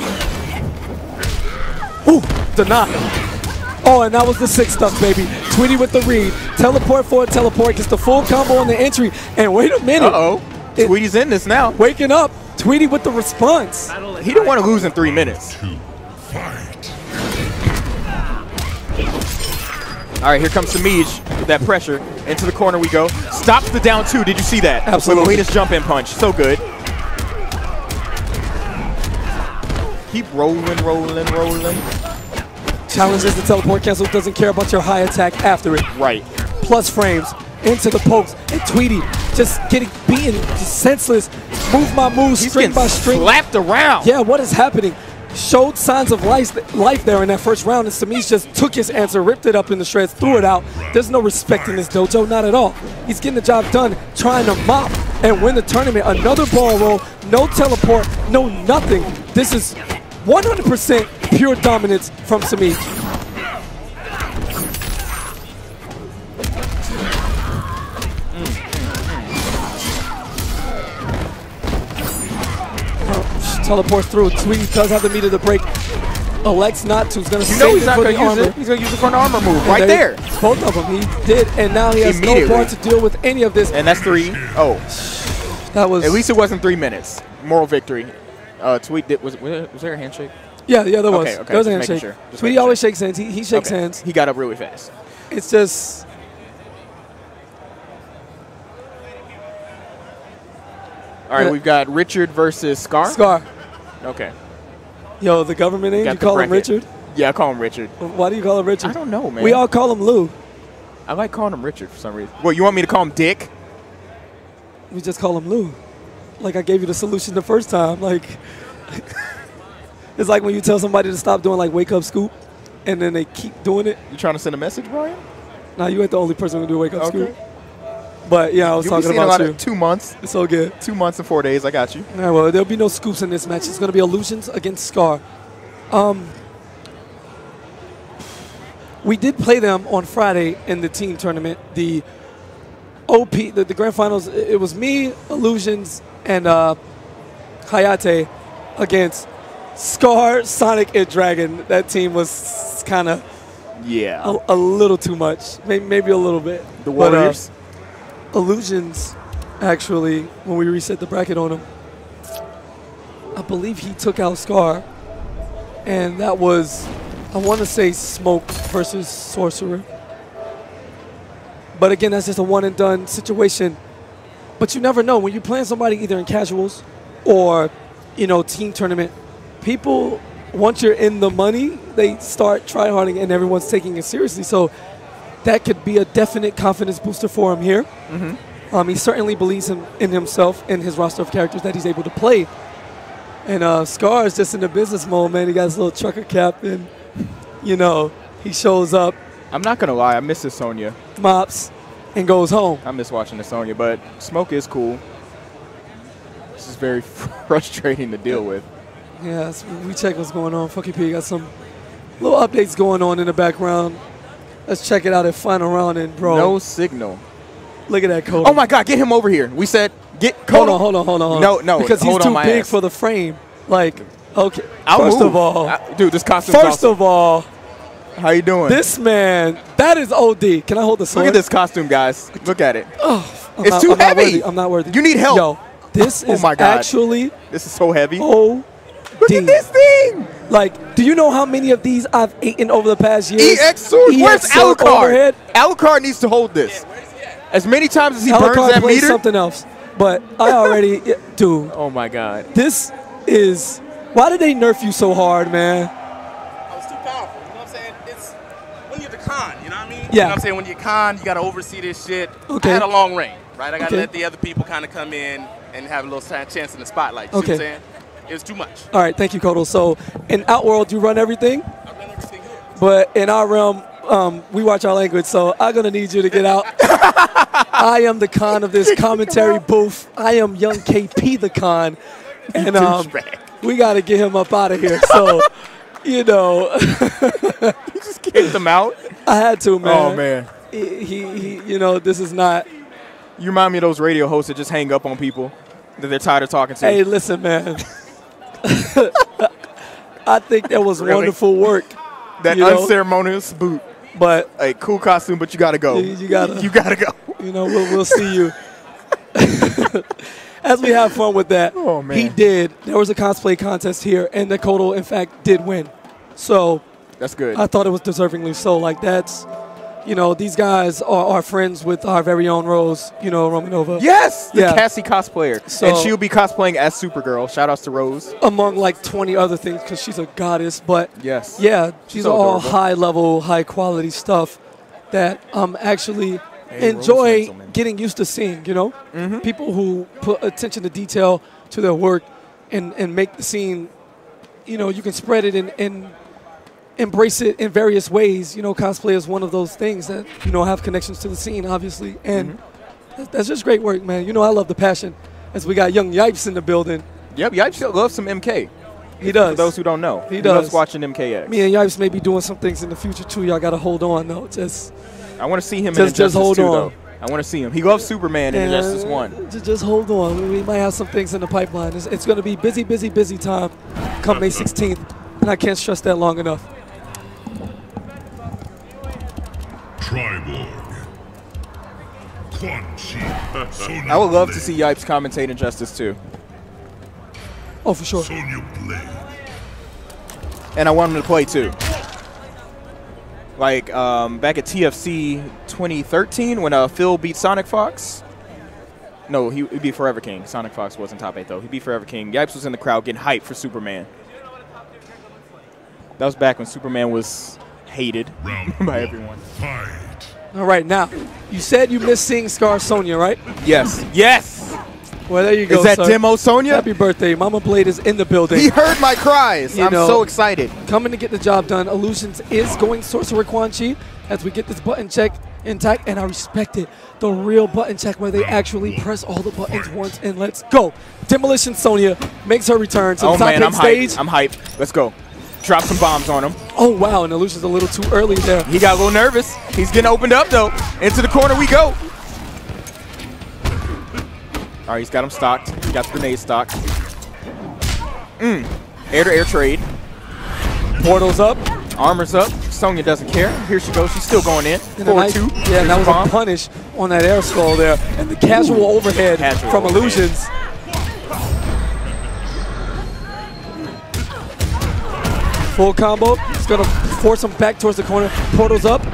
Speaker 1: Ooh, deny. Oh, and that was the six stuff, baby. Tweety with the read. Teleport forward, teleport, gets the full combo on the entry. And wait a minute.
Speaker 2: Uh-oh.
Speaker 1: It-
Speaker 2: Tweety's in this now.
Speaker 1: Waking up, Tweety with the response.
Speaker 2: He didn't want to lose in three minutes.
Speaker 3: Two. Fight.
Speaker 2: All right, here comes Samij with that pressure. Into the corner we go. Stops the down two. Did you see that?
Speaker 1: Absolutely.
Speaker 2: With Alina's jump in punch. So good. Keep rolling, rolling, rolling.
Speaker 1: Challenges the teleport cancel, doesn't care about your high attack after it.
Speaker 2: Right.
Speaker 1: Plus frames into the pokes. And Tweety just getting beaten, just senseless. Move my moves
Speaker 2: He's
Speaker 1: string
Speaker 2: getting
Speaker 1: by string.
Speaker 2: slapped around.
Speaker 1: Yeah, what is happening? Showed signs of life, life there in that first round, and Samij just took his answer, ripped it up in the shreds, threw it out. There's no respect in this dojo, not at all. He's getting the job done, trying to mop and win the tournament. Another ball roll, no teleport, no nothing. This is one hundred percent pure dominance from Samij. Teleports through. Tweety does have the meter to break. Elects not to. He's going to
Speaker 2: You know
Speaker 1: save
Speaker 2: he's
Speaker 1: it
Speaker 2: not
Speaker 1: for
Speaker 2: going
Speaker 1: the
Speaker 2: to use
Speaker 1: armor.
Speaker 2: it. He's going to use it for an armor move
Speaker 1: And
Speaker 2: right
Speaker 1: they-
Speaker 2: there.
Speaker 1: Both of them. He did, and now he has no
Speaker 2: Immediately.
Speaker 1: bar to deal with any of this.
Speaker 2: And that's three. Oh,
Speaker 1: That was
Speaker 2: at least it wasn't three minutes. Moral victory. Uh, Tweet did, was, was there a handshake?
Speaker 1: yeah, yeah, there was.
Speaker 2: Okay, okay,
Speaker 1: There was a
Speaker 2: just making
Speaker 1: handshake.
Speaker 2: sure, just
Speaker 1: Tweety
Speaker 2: making
Speaker 1: always
Speaker 2: sure.
Speaker 1: shakes hands. He, he shakes
Speaker 2: Okay.
Speaker 1: hands.
Speaker 2: He got up really fast.
Speaker 1: It's just
Speaker 2: All right,
Speaker 1: Yeah.
Speaker 2: we've got Richard versus Scar.
Speaker 1: Scar.
Speaker 2: Okay.
Speaker 1: Yo, the government name.
Speaker 2: Got
Speaker 1: You
Speaker 2: the
Speaker 1: call him
Speaker 2: bracket.
Speaker 1: Richard.
Speaker 2: Yeah, I call him Richard.
Speaker 1: Why do you call him Richard?
Speaker 2: I don't know, man.
Speaker 1: We all call him Lou.
Speaker 2: I like calling him Richard for some reason. Well, you want me to call him Dick?
Speaker 1: We just call him Lou. Like I gave you the solution the first time. Like it's like when you tell somebody to stop doing like wake up scoop, and then they keep doing it.
Speaker 2: You trying to send a message, Brian?
Speaker 1: Now you ain't the only person who do wake up
Speaker 2: Okay.
Speaker 1: scoop. But yeah, I was
Speaker 2: You'll be
Speaker 1: talking
Speaker 2: seeing a
Speaker 1: about
Speaker 2: lot
Speaker 1: you.
Speaker 2: of two months,
Speaker 1: It's so good.
Speaker 2: two months and four days. I got you.
Speaker 1: All right, well, there'll be no scoops in this match. It's going to be Illusions against Scar. Um, we did play them on Friday in the team tournament. The O P, the, the grand finals, it it was me, Illusions, and uh, Hayate against Scar, Sonic, and Dragon. That team was kind of
Speaker 2: Yeah.
Speaker 1: a, a little too much, maybe, maybe a little bit.
Speaker 2: The
Speaker 1: But, uh,
Speaker 2: Warriors.
Speaker 1: Illusions, actually, when we reset the bracket on him, I believe he took out Scar, and that was, I want to say, Smoke versus Sorcerer. But again, that's just a one and done situation. But you never know when you're playing somebody either in casuals or, you know, team tournament. People, once you're in the money, they start tryharding and everyone's taking it seriously. So that could be a definite confidence booster for him here.
Speaker 2: Mm-hmm.
Speaker 1: Um, he certainly believes in, in himself and his roster of characters that he's able to play. And uh, Scar is just in the business mode, man. He got his little trucker cap, and you know he shows up,
Speaker 2: I'm not gonna lie. I miss this Sonya.
Speaker 1: mops, and goes home.
Speaker 2: I miss watching the Sonya, but Smoke is cool. This is very frustrating to deal with.
Speaker 1: Yeah, so we check what's going on. Fucky P got some little updates going on in the background. Let's check it out at final round, and bro,
Speaker 2: No signal.
Speaker 1: look at that code.
Speaker 2: Oh my God! Get him over here. We said get.
Speaker 1: Hold
Speaker 2: Kodo.
Speaker 1: on, hold on, hold on. hold
Speaker 2: No,
Speaker 1: on.
Speaker 2: no,
Speaker 1: because he's
Speaker 2: hold on
Speaker 1: too
Speaker 2: my
Speaker 1: big
Speaker 2: ass.
Speaker 1: for the frame. Like, okay.
Speaker 2: I'll
Speaker 1: first
Speaker 2: move.
Speaker 1: of all,
Speaker 2: I- dude, this costume.
Speaker 1: first of all,
Speaker 2: how you doing?
Speaker 1: this man, that is O D. Can I hold the sword?
Speaker 2: Look at this costume, guys. Look at it.
Speaker 1: I'm
Speaker 2: It's
Speaker 1: not-
Speaker 2: too
Speaker 1: I'm not
Speaker 2: heavy.
Speaker 1: worthy. I'm not worthy.
Speaker 2: You need help.
Speaker 1: Yo, this
Speaker 2: Oh
Speaker 1: is
Speaker 2: my God.
Speaker 1: actually
Speaker 2: This is so heavy.
Speaker 1: O D.
Speaker 2: Look at this thing.
Speaker 1: Like, do you know how many of these I've eaten over the past years?
Speaker 2: E X sword.
Speaker 1: E
Speaker 2: Where's
Speaker 1: X sword
Speaker 2: Alucard?
Speaker 1: overhead?
Speaker 2: Alucard needs to hold this. As many times as he burns
Speaker 1: Alucard
Speaker 2: that
Speaker 1: plays
Speaker 2: meter.
Speaker 1: something else. But I already, yeah, dude,
Speaker 2: Oh my God.
Speaker 1: this is, why did they nerf you so hard, man?
Speaker 5: I was too powerful. You know what I'm saying? It's when you're the con, you know what I mean? You
Speaker 1: Yeah.
Speaker 5: know what I'm saying? When you're con, you got to oversee this shit.
Speaker 1: Okay.
Speaker 5: I had a long reign, right? I got to
Speaker 1: Okay.
Speaker 5: let the other people kind of come in and have a little si- chance in the spotlight. You
Speaker 1: Okay.
Speaker 5: see what I'm saying? It was too much.
Speaker 1: All right, thank you, Kodo. So in Outworld, you run everything,
Speaker 5: I ran everything here.
Speaker 1: but in our realm, um, we watch our language, so I'm going to need you to get out. I am the con of this commentary booth. I am young K P the con, and um,
Speaker 2: douchebag.
Speaker 1: we got to get him up out of here. So, you know,
Speaker 2: Just kicked them out.
Speaker 1: I had to, man.
Speaker 2: Oh man.
Speaker 1: He, he, he, you know, this is not.
Speaker 2: You remind me of those radio hosts that just hang up on people that they're tired of talking to.
Speaker 1: Hey, listen, man. I think that was
Speaker 2: Really?
Speaker 1: wonderful work,
Speaker 2: that
Speaker 1: you know?
Speaker 2: unceremonious boot.
Speaker 1: but
Speaker 2: A cool costume, but you gotta go.
Speaker 1: You- you gotta-
Speaker 2: You gotta go.
Speaker 1: you know, we'll, we'll see you. as we have fun with that,
Speaker 2: Oh, man.
Speaker 1: he did. There was a cosplay contest here, and Nakoto, in fact, did win. So
Speaker 2: That's good.
Speaker 1: I thought it was deservingly so. Like, that's, you know, these guys are, are friends with our very own Rose, you know, Romanova.
Speaker 2: Yes, the
Speaker 1: Yeah.
Speaker 2: Cassie cosplayer.
Speaker 1: So-
Speaker 2: and she'll be cosplaying as Supergirl. Shout outs to Rose.
Speaker 1: Among like twenty other things, because she's a goddess. But
Speaker 2: Yes.
Speaker 1: yeah, these
Speaker 2: so
Speaker 1: are all
Speaker 2: adorable.
Speaker 1: high level, high quality stuff that um actually
Speaker 2: Hey,
Speaker 1: enjoy
Speaker 2: Rose Hanselman.
Speaker 1: getting used to seeing. You know,
Speaker 2: Mm-hmm.
Speaker 1: people who put attention to detail to their work and and make the scene. You know, you can spread it and, and embrace it in various ways. You know, cosplay is one of those things that, you know, have connections to the scene, obviously. And
Speaker 2: Mm-hmm.
Speaker 1: that's, that's just great work, man. You know, I love the passion. As we got young Yipes in the building.
Speaker 2: Yep, Yipes loves some M K.
Speaker 1: He does.
Speaker 2: For those who don't know.
Speaker 1: He
Speaker 2: loves
Speaker 1: does.
Speaker 2: watching M K X.
Speaker 1: Me and Yipes may be doing some things in the future, too. Y'all got to hold on, though. Just,
Speaker 2: I want to see him in
Speaker 1: Just- just
Speaker 2: Injustice
Speaker 1: hold
Speaker 2: two,
Speaker 1: on.
Speaker 2: though. I want to see him. He loves Superman in
Speaker 1: uh,
Speaker 2: Injustice one.
Speaker 1: Just, just hold on. We, we might have some things in the pipeline. It's, it's going to be busy, busy, busy time come May sixteenth. And I can't stress that long enough.
Speaker 3: Triborg. Quan Chi. Sonya
Speaker 2: I would love to
Speaker 3: Blade.
Speaker 2: see Yipes commentate Injustice two.
Speaker 1: Oh, for sure.
Speaker 3: Sonya Blade.
Speaker 2: And I want him to play too. Like um, back at T F C twenty thirteen when uh, Phil beat Sonic Fox. No, he, he beat Forever King. Sonic Fox wasn't top eight though. He beat Forever King. Yipes was in the crowd getting hyped for Superman. That was back when Superman was hated
Speaker 3: Round
Speaker 2: by
Speaker 3: one.
Speaker 2: everyone.
Speaker 3: Fight.
Speaker 1: All right, now, you said you missed seeing Scar Sonya, right?
Speaker 2: Yes. Yes.
Speaker 1: Well, there you go,
Speaker 2: Is that
Speaker 1: sir.
Speaker 2: Demo Sonya?
Speaker 1: Happy birthday. Mama Blade is in the building.
Speaker 2: He heard my cries.
Speaker 1: You
Speaker 2: I'm
Speaker 1: know-
Speaker 2: so excited.
Speaker 1: Coming to get the job done. Illusions is going Sorcerer Quan Chi as we get this button check intact, and I respect it. The real button check where they actually press all the buttons once, and let's go. Demolition Sonya makes her return to the
Speaker 2: Oh
Speaker 1: top
Speaker 2: man,
Speaker 1: eight
Speaker 2: I'm
Speaker 1: stage.
Speaker 2: hyped. I'm hyped. Let's go. Drop some bombs on him.
Speaker 1: Oh, wow, and Illusion's a little too early there.
Speaker 2: He got a little nervous. He's getting opened up though. Into the corner we go. All right, he's got him stocked. He got the grenade stocked. Mm. Air-to-air trade.
Speaker 1: Portal's up.
Speaker 2: Armor's up. Sonya doesn't care. Here she goes. She's still going in.
Speaker 1: And a
Speaker 2: Forward
Speaker 1: nice-
Speaker 2: two.
Speaker 1: Yeah,
Speaker 2: Here's
Speaker 1: and that
Speaker 2: the
Speaker 1: was
Speaker 2: bomb.
Speaker 1: a punish on that air skull there. And the casual overhead
Speaker 2: Casual
Speaker 1: from
Speaker 2: overhead.
Speaker 1: Illusions. Full combo. It's going to force him back towards the corner. Portal's up.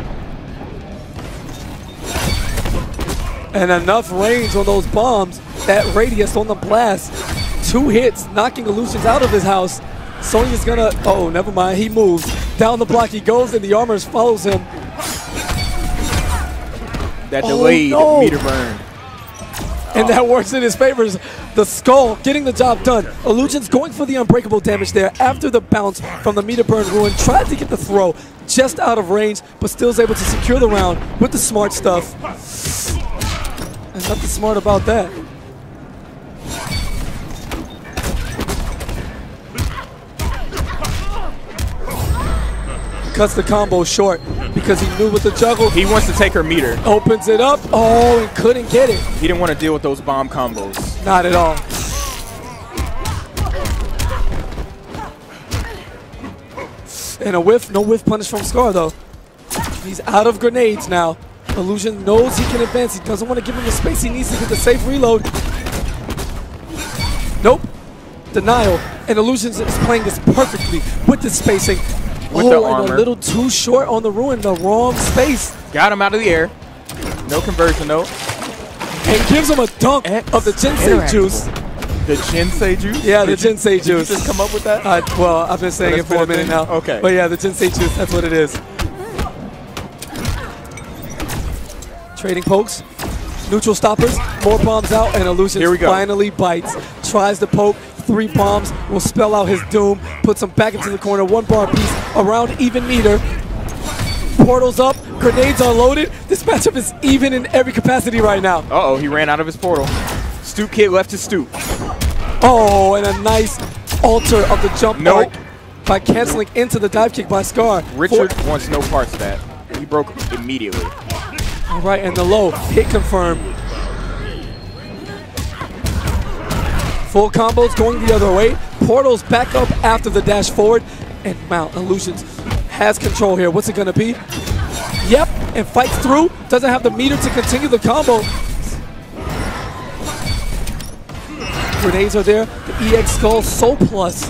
Speaker 1: And enough range on those bombs. That radius on the blast. Two hits, knocking Illusions out of his house. Sonya's going to, oh, never mind. He moves. Down the block he goes, and the armor follows him.
Speaker 2: That
Speaker 1: Oh,
Speaker 2: delayed
Speaker 1: no.
Speaker 2: meter burn.
Speaker 1: And that works in his favor. The skull getting the job done. Illusions going for the unbreakable damage there after the bounce from the meter burn ruin. Tried to get the throw just out of range, but still is able to secure the round with the smart stuff. And nothing smart about that. Cuts the combo short because he knew with the juggle.
Speaker 2: He wants to take her meter.
Speaker 1: Opens it up. Oh, and couldn't get it.
Speaker 2: He didn't want to deal with those bomb combos.
Speaker 1: Not at all. And a whiff, no whiff punish from Scar though. He's out of grenades now. Illusion knows he can advance. He doesn't want to give him the space. He needs to get the safe reload. Nope. Denial. And Illusions is playing this perfectly with the spacing.
Speaker 2: With
Speaker 1: oh,
Speaker 2: the
Speaker 1: and
Speaker 2: armor.
Speaker 1: a little too short on the ruin. The wrong space.
Speaker 2: Got him out of the air. No conversion though.
Speaker 1: And gives him a dunk
Speaker 2: X
Speaker 1: of the Jinsei
Speaker 2: interactable.
Speaker 1: juice.
Speaker 2: The Jinsei juice?
Speaker 1: Yeah, the
Speaker 2: Did you-
Speaker 1: Jinsei
Speaker 2: did you
Speaker 1: juice.
Speaker 2: just come up with that?
Speaker 1: Uh, well, I've been saying it
Speaker 2: That's
Speaker 1: for a
Speaker 2: been a
Speaker 1: minute
Speaker 2: thing?
Speaker 1: now.
Speaker 2: Okay.
Speaker 1: But yeah, the Jinsei juice, that's what it is. Trading pokes, neutral stoppers, more bombs out, and Illusions
Speaker 2: Here we go.
Speaker 1: finally bites. Tries to poke, three bombs will spell out his doom, puts him back into the corner, one bar piece, around even meter. Portal's up, grenades are loaded. This matchup is even in every capacity right now.
Speaker 2: Uh-oh, he ran out of his portal. Stoop Kid left his stoop.
Speaker 1: Oh, and a nice alter of the jump
Speaker 2: Nope.
Speaker 1: arc by canceling into the dive kick by Scar.
Speaker 2: Richard
Speaker 1: For-
Speaker 2: wants no parts of that. He broke immediately.
Speaker 1: all right, and the low hit confirmed. Full combos going the other way. Portal's back up after the dash forward, and Mount Illusions has control here. What's it gonna be? Yep, and fights through. Doesn't have the meter to continue the combo. grenades are there. The E X Skull Soul Plus.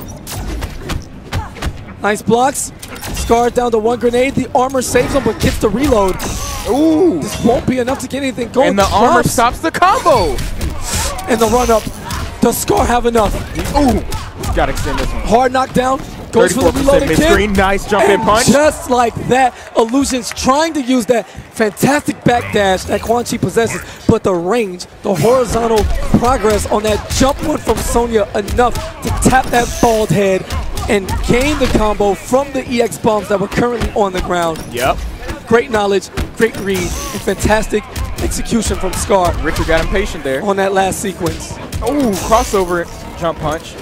Speaker 1: Nice blocks. Scar down to one grenade. The armor saves him, but gets the reload.
Speaker 2: Ooh.
Speaker 1: This won't be enough to get anything going.
Speaker 2: And the armor
Speaker 1: Drops.
Speaker 2: stops the combo.
Speaker 1: And the run up. Does Scar have enough?
Speaker 2: Ooh. Got to extend this one.
Speaker 1: Hard knockdown. Goes for the reload
Speaker 2: mid-screen.
Speaker 1: again.
Speaker 2: Nice jump in
Speaker 1: And
Speaker 2: punch.
Speaker 1: just like that, Illusion's trying to use that fantastic backdash that Quan Chi possesses, but the range, the horizontal progress on that jump one from Sonya enough to tap that bald head and gain the combo from the E X bombs that were currently on the ground.
Speaker 2: Yep.
Speaker 1: Great knowledge, great read, and fantastic execution from Scar
Speaker 2: Richard got impatient there.
Speaker 1: on that last sequence.
Speaker 2: Ooh, crossover jump punch.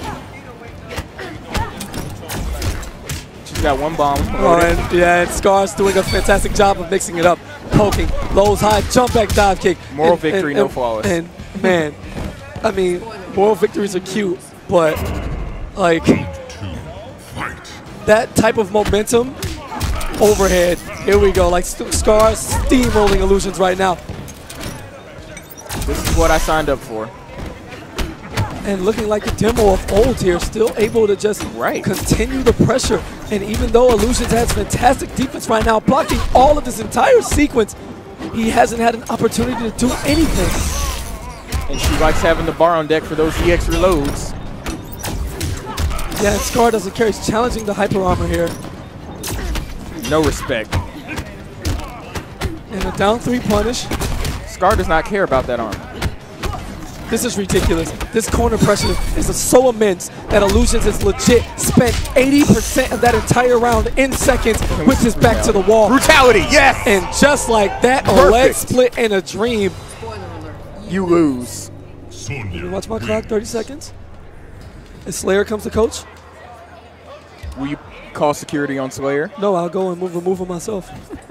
Speaker 2: She's got one bomb.
Speaker 1: Oh, and yeah, and Scar's doing a fantastic job of mixing it up. Poking, lows high, jump back dive kick.
Speaker 2: Moral
Speaker 1: And-
Speaker 2: victory,
Speaker 1: and-
Speaker 2: no
Speaker 1: and-
Speaker 2: flawless.
Speaker 1: And man, I mean, moral victories are cute, but like
Speaker 3: Fight.
Speaker 1: that type of momentum, overhead, here we go. Like St- Scar steamrolling Illusions right now.
Speaker 2: This is what I signed up for.
Speaker 1: And looking like the demo of old here, still able to just
Speaker 2: Right.
Speaker 1: continue the pressure. And even though Illusions has fantastic defense right now, blocking all of this entire sequence, he hasn't had an opportunity to do anything.
Speaker 2: And she likes having the bar on deck for those E X reloads.
Speaker 1: Yeah, and Scar doesn't care. He's challenging the hyper armor here.
Speaker 2: No respect.
Speaker 1: And a down three punish.
Speaker 2: Scar does not care about that armor.
Speaker 1: This is ridiculous. This corner pressure is so immense that Illusions is legit spent eighty percent of that entire round in seconds with his back to the wall.
Speaker 2: Brutality, yes!
Speaker 1: And just like that, a
Speaker 2: Perfect.
Speaker 1: leg split and a dream.
Speaker 2: You lose.
Speaker 3: Sonya.
Speaker 1: Watch my clock, thirty seconds. As Slayer comes to coach.
Speaker 2: Will you call security on Slayer?
Speaker 1: No, I'll go and move remove him myself.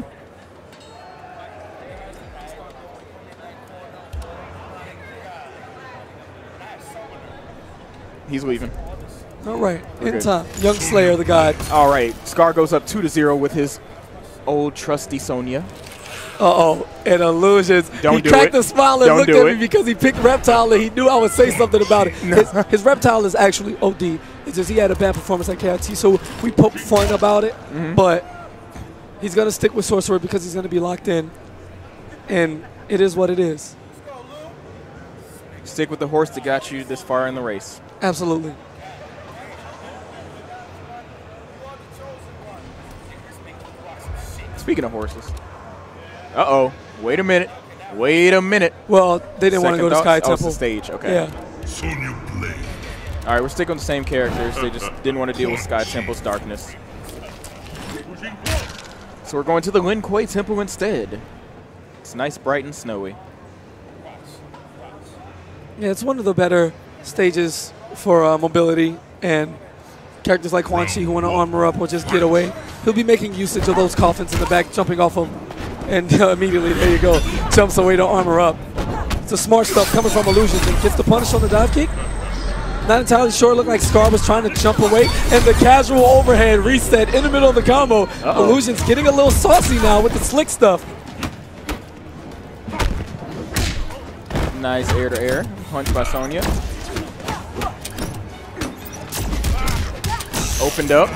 Speaker 2: He's leaving.
Speaker 1: All right,
Speaker 2: We're
Speaker 1: in
Speaker 2: good.
Speaker 1: time. Young Slayer, the god.
Speaker 2: All right, Scar goes up two to zero with his old trusty Sonya.
Speaker 1: Uh-oh, and Illusions.
Speaker 2: Don't
Speaker 1: he
Speaker 2: do
Speaker 1: cracked
Speaker 2: it.
Speaker 1: a smile and
Speaker 2: Don't
Speaker 1: looked
Speaker 2: do
Speaker 1: at me
Speaker 2: it.
Speaker 1: because he picked Reptile and he knew I would say something about it. His, his Reptile is actually O D. It's just he had a bad performance at K I T, so we poke fun about it.
Speaker 2: Mm-hmm.
Speaker 1: But he's going to stick with Sorcerer because he's going to be locked in. And it is what it is.
Speaker 2: Stick with the horse that got you this far in the race.
Speaker 1: Absolutely.
Speaker 2: Speaking of horses. Uh-oh. Wait a minute. Wait a minute.
Speaker 1: Well, they didn't want to
Speaker 2: Second
Speaker 1: go to
Speaker 2: thoughts?
Speaker 1: Sky
Speaker 2: Oh, it's
Speaker 1: Temple.
Speaker 2: the stage. Okay.
Speaker 1: Yeah.
Speaker 3: Sonya Blade.
Speaker 2: All right, we're sticking with the same characters. They just didn't want to deal with Sky Temple's darkness. So we're going to the Lin Kuei Temple instead. It's nice, bright, and snowy.
Speaker 1: Yeah, it's one of the better stages for uh, mobility, and characters like Quan Chi who want to armor up or just get away. He'll be making usage of those coffins in the back, jumping off them, and uh, immediately, there you go, jumps away to armor up. It's a smart stuff coming from Illusions, and gets the punish on the dive kick. Not entirely sure. It looked like Scar was trying to jump away, and the casual overhead reset in the middle of the combo.
Speaker 2: Uh-oh.
Speaker 1: Illusions getting a little saucy now with the slick stuff.
Speaker 2: Nice air-to-air punch by Sonya. Opened up.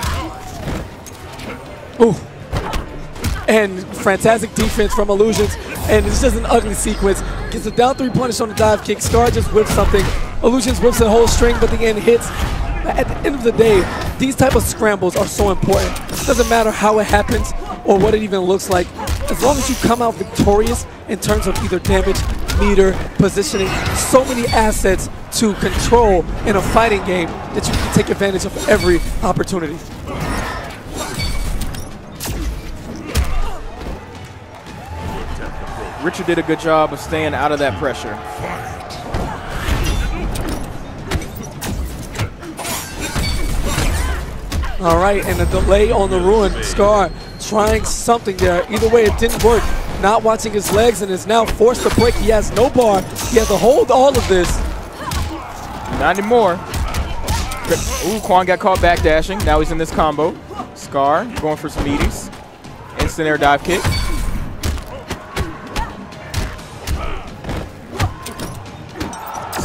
Speaker 1: Ooh. And fantastic defense from Illusions. And it's just an ugly sequence. Gets a down three punish on the dive kick. Scar just whips something. Illusions whips the whole string, but the end hits. At the end of the day, these type of scrambles are so important. It doesn't matter how it happens or what it even looks like. As long as you come out victorious in terms of either damage, meter, positioning, so many assets to control in a fighting game that you can take advantage of every opportunity.
Speaker 2: Richard did a good job of staying out of that pressure.
Speaker 1: All right, and a delay on the ruin. Scar trying something there. Either way, it didn't work. Not watching his legs and is now forced to break. He has no bar. He has to hold all of this.
Speaker 2: Not anymore. Ooh, Quan got caught backdashing. Now he's in this combo. Scar going for some meaties. Instant air dive kick.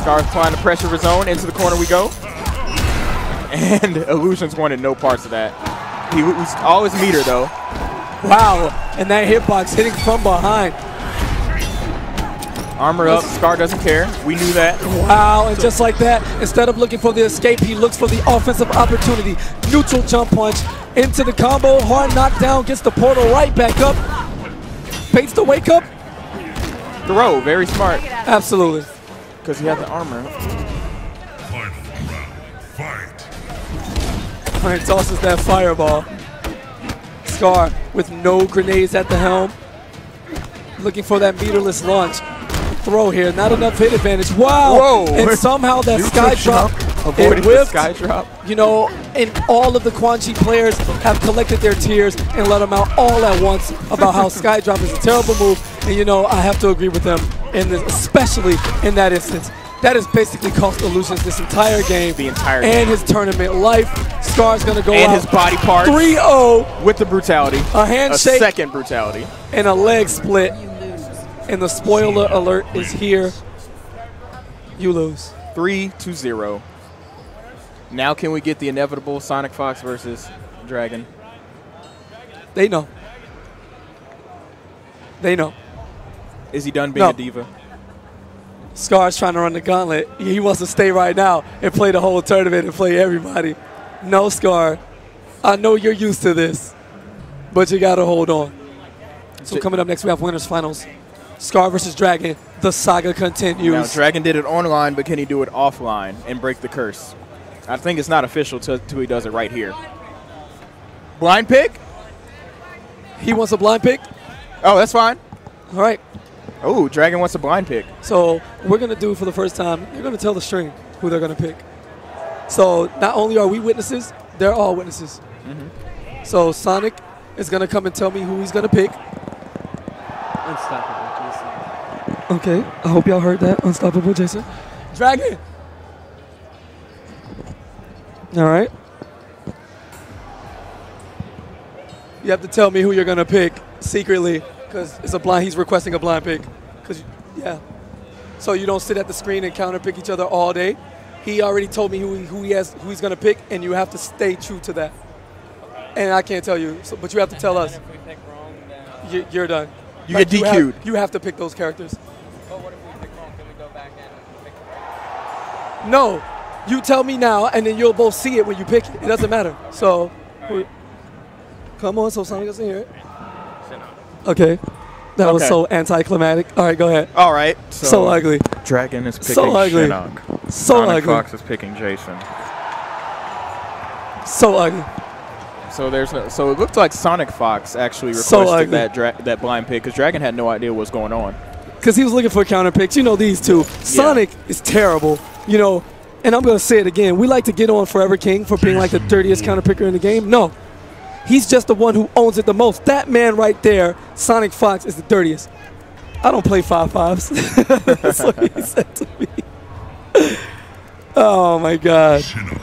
Speaker 2: Scar's applying the pressure of his own. Into the corner we go. And Illusions wanted no parts of that. He was all his meter, though.
Speaker 1: Wow. And that hitbox hitting from behind.
Speaker 2: Armor up. Scar doesn't care. We knew that.
Speaker 1: Wow. And just like that, instead of looking for the escape, he looks for the offensive opportunity. Neutral jump punch into the combo. Hard knockdown. Gets the portal right back up. Baits the wake up.
Speaker 2: Throw. Very smart.
Speaker 1: Absolutely.
Speaker 2: Because he had the armor.
Speaker 3: Final round. Fight.
Speaker 1: All right, tosses that fireball. Scar with no grenades at the helm. Looking for that meterless launch. Throw here, not enough hit advantage. Wow!
Speaker 2: Whoa.
Speaker 1: And somehow that
Speaker 2: Neutral
Speaker 1: sky drop,
Speaker 2: Avoided
Speaker 1: it
Speaker 2: the
Speaker 1: whipped.
Speaker 2: sky drop.
Speaker 1: You know, and all of the Quan Chi players have collected their tears and let them out all at once about how sky drop is a terrible move. And you know, I have to agree with them, in this, especially in that instance. That has basically cost Illusions this entire game.
Speaker 2: The entire
Speaker 1: and
Speaker 2: game.
Speaker 1: his tournament life. Scar's gonna go
Speaker 2: And
Speaker 1: out
Speaker 2: his body parts.
Speaker 1: three oh
Speaker 2: With the brutality.
Speaker 1: A handshake.
Speaker 2: A second brutality.
Speaker 1: and a leg split. And the spoiler alert is here. You lose.
Speaker 2: Three to zero. Now can we get the inevitable Sonic Fox versus Dragon?
Speaker 1: They know. They know.
Speaker 2: Is he done being
Speaker 1: No.
Speaker 2: a diva?
Speaker 1: Scar's trying to run the gauntlet. He wants to stay right now and play the whole tournament and play everybody. No, Scar. I know you're used to this, but you got to hold on. So coming up next, we have winners finals. Scar versus Dragon. The saga continues.
Speaker 2: Now, Dragon did it online, but can he do it offline and break the curse? I think it's not official till, till he does it right here. Blind pick?
Speaker 1: He wants a blind pick.
Speaker 2: Oh, that's fine.
Speaker 1: All right.
Speaker 2: Oh, Dragon wants a blind pick.
Speaker 1: So we're going to do for the first time, they're going to tell the string who they're going to pick. So not only are we witnesses, they're all witnesses.
Speaker 2: Mm-hmm.
Speaker 1: So Sonic is going to come and tell me who he's going to pick.
Speaker 6: Unstoppable Jason.
Speaker 1: Okay, I hope y'all heard that. Unstoppable Jason. Dragon. All right. You have to tell me who you're going to pick secretly, because it's a blind. He's requesting a blind pick. Cause yeah. So you don't sit at the screen and counter pick each other all day. He already told me who he, who he has, who he's going to pick, and you have to stay true to that. And I can't tell you, so, but you have to tell us.
Speaker 6: If we pick wrong, then
Speaker 1: You, you're done.
Speaker 2: You
Speaker 1: Like,
Speaker 2: get
Speaker 1: you
Speaker 2: D Q'd.
Speaker 1: have, you have to pick those characters.
Speaker 6: but what if we pick wrong? Can we go back and pick right?
Speaker 1: No, you tell me now, and then you'll both see it when you pick it. It doesn't matter. So, we- come on, so Sonic doesn't hear it. Okay, that was
Speaker 2: Okay.
Speaker 1: so anticlimactic. All right, go ahead.
Speaker 2: All right. So,
Speaker 1: So ugly,
Speaker 2: Dragon is picking
Speaker 1: So ugly.
Speaker 2: Shinnok.
Speaker 1: so
Speaker 2: Sonic
Speaker 1: ugly,
Speaker 2: Fox is picking Jason.
Speaker 1: so ugly.
Speaker 2: So there's no, so it looked like Sonic Fox actually
Speaker 1: So
Speaker 2: requested
Speaker 1: ugly.
Speaker 2: that dra that blind pick because Dragon had no idea what's going on.
Speaker 1: Because he was looking for counter picks. You know these two. Sonic is terrible. You know, and I'm gonna say it again. We like to get on Forever King for being like the dirtiest counter picker in the game. No, he's just the one who owns it the most. That man right there, Sonic Fox, is the dirtiest. I don't play five fives. That's what he said to me. Oh my God.
Speaker 3: Shinnok.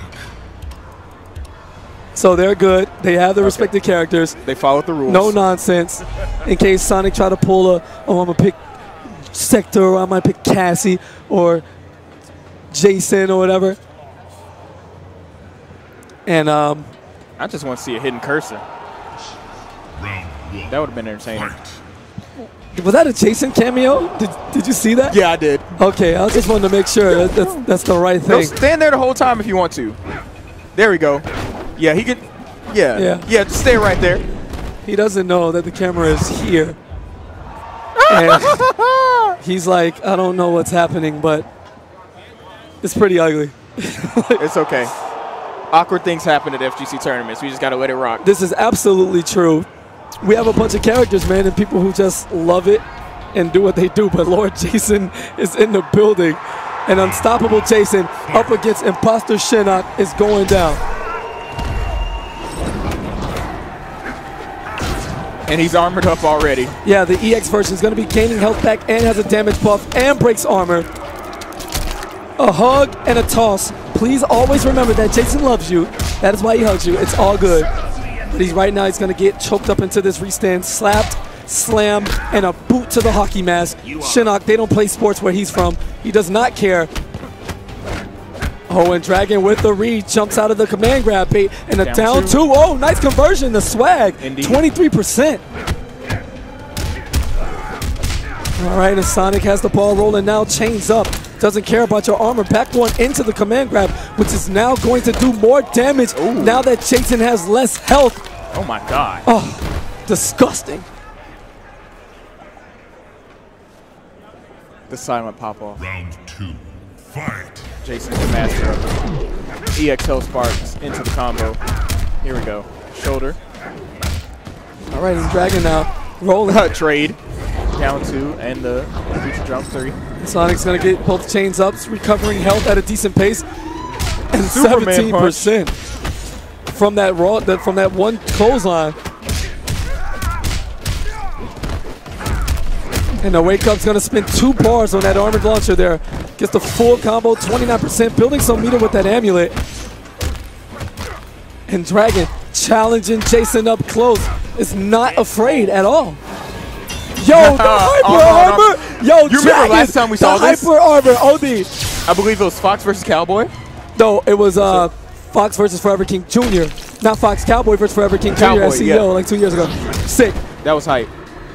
Speaker 1: So they're good. They have their respective characters.
Speaker 2: They followed the rules.
Speaker 1: No nonsense. In case Sonic try to pull a, oh, I'm gonna pick Sector, or I might pick Cassie, or Jason, or whatever. And um,
Speaker 2: I just want to see a hidden cursor.
Speaker 3: Round one.
Speaker 2: That would have been entertaining.
Speaker 3: Fight.
Speaker 1: was that a Jason cameo? Did, did you see that?
Speaker 2: Yeah, I did.
Speaker 1: Okay, I just wanted to make sure that that's, that's the right
Speaker 2: No,
Speaker 1: thing.
Speaker 2: stand there the whole time if you want to. There we go. Yeah, he could. Yeah.
Speaker 1: Yeah.
Speaker 2: Yeah, just stay right there.
Speaker 1: He doesn't know that the camera is here. And he's like, I don't know what's happening, but it's pretty ugly.
Speaker 2: It's okay. Awkward things happen at F G C tournaments. We just got to let it rock.
Speaker 1: This is absolutely true. We have a bunch of characters, man, and people who just love it and do what they do. But Lord Jason is in the building. And Unstoppable Jason up against Imposter Shinnok is going down.
Speaker 2: And he's armored up already.
Speaker 1: Yeah, the E X version is going to be gaining health back and has a damage buff and breaks armor. A hug and a toss. Please always remember that Jason loves you. That is why he hugs you. It's all good. But he's right now, he's going to get choked up into this restand, slapped, slam, and a boot to the hockey mask. Shinnok, they don't play sports where he's from. He does not care. Oh, and Dragon with the read jumps out of the command grab bait and a
Speaker 2: Down
Speaker 1: down,
Speaker 2: two.
Speaker 1: two. Oh, nice conversion. The swag,
Speaker 2: Indeed.
Speaker 1: twenty-three percent. All right, and Sonic has the ball rolling now, chains up. Doesn't care about your armor. Back one into the command grab, which is now going to do more damage
Speaker 2: Ooh.
Speaker 1: now that Jason has less health.
Speaker 2: Oh my God.
Speaker 1: Oh, disgusting.
Speaker 2: The silent pop off.
Speaker 3: Round two. Fight.
Speaker 2: Jason's the master of E X L Sparks into the combo. Here we go. Shoulder.
Speaker 1: All right, and Dragon now rolling.
Speaker 2: Trade. Down two and the future jump three.
Speaker 1: Sonic's gonna get both chains up, recovering health at a decent pace, and
Speaker 2: Superman
Speaker 1: seventeen percent from that raw, that from that one clothesline. And the wake up's gonna spend two bars on that armored launcher there. Gets the full combo, twenty-nine percent, building some meter with that amulet. And Dragon challenging Jason up close, is not afraid at all. Yo, the hyper
Speaker 2: Armor,
Speaker 1: armor! Yo,
Speaker 2: You remember
Speaker 1: Dragon,
Speaker 2: last time we saw
Speaker 1: the
Speaker 2: this?
Speaker 1: hyper armor, O D.
Speaker 2: I believe it was Fox versus Cowboy.
Speaker 1: No, it was uh, Fox versus Forever King Junior Not Fox Cowboy versus Forever King Junior
Speaker 2: Cowboy,
Speaker 1: at C E O
Speaker 2: yeah.
Speaker 1: like two years ago. Sick.
Speaker 2: That was hype.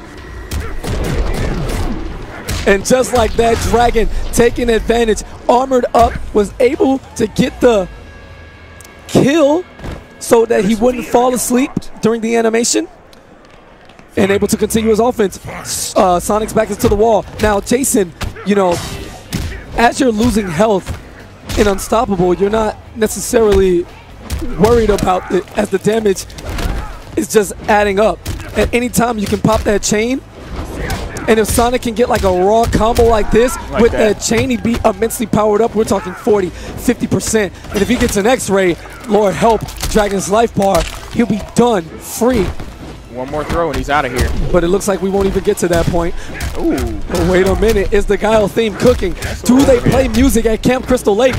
Speaker 1: And just like that, Dragon taking advantage, armored up, was able to get the kill so that he wouldn't fall asleep during the animation. And able to continue his offense. Uh, Sonic's back into the wall. Now, Jason, you know, as you're losing health in Unstoppable, you're not necessarily worried about it as the damage is just adding up. At any time, you can pop that chain. And if Sonic can get like a raw combo like this
Speaker 2: Like
Speaker 1: with
Speaker 2: that.
Speaker 1: that chain, he'd be immensely powered up. We're talking forty, fifty percent. And if he gets an X-ray, Lord help, Dragon's life bar, he'll be done, free.
Speaker 2: One more throw and he's out of here.
Speaker 1: But it looks like we won't even get to that point.
Speaker 2: Ooh.
Speaker 1: But wait a minute, is the Guile theme cooking? Do they play music at Camp Crystal Lake?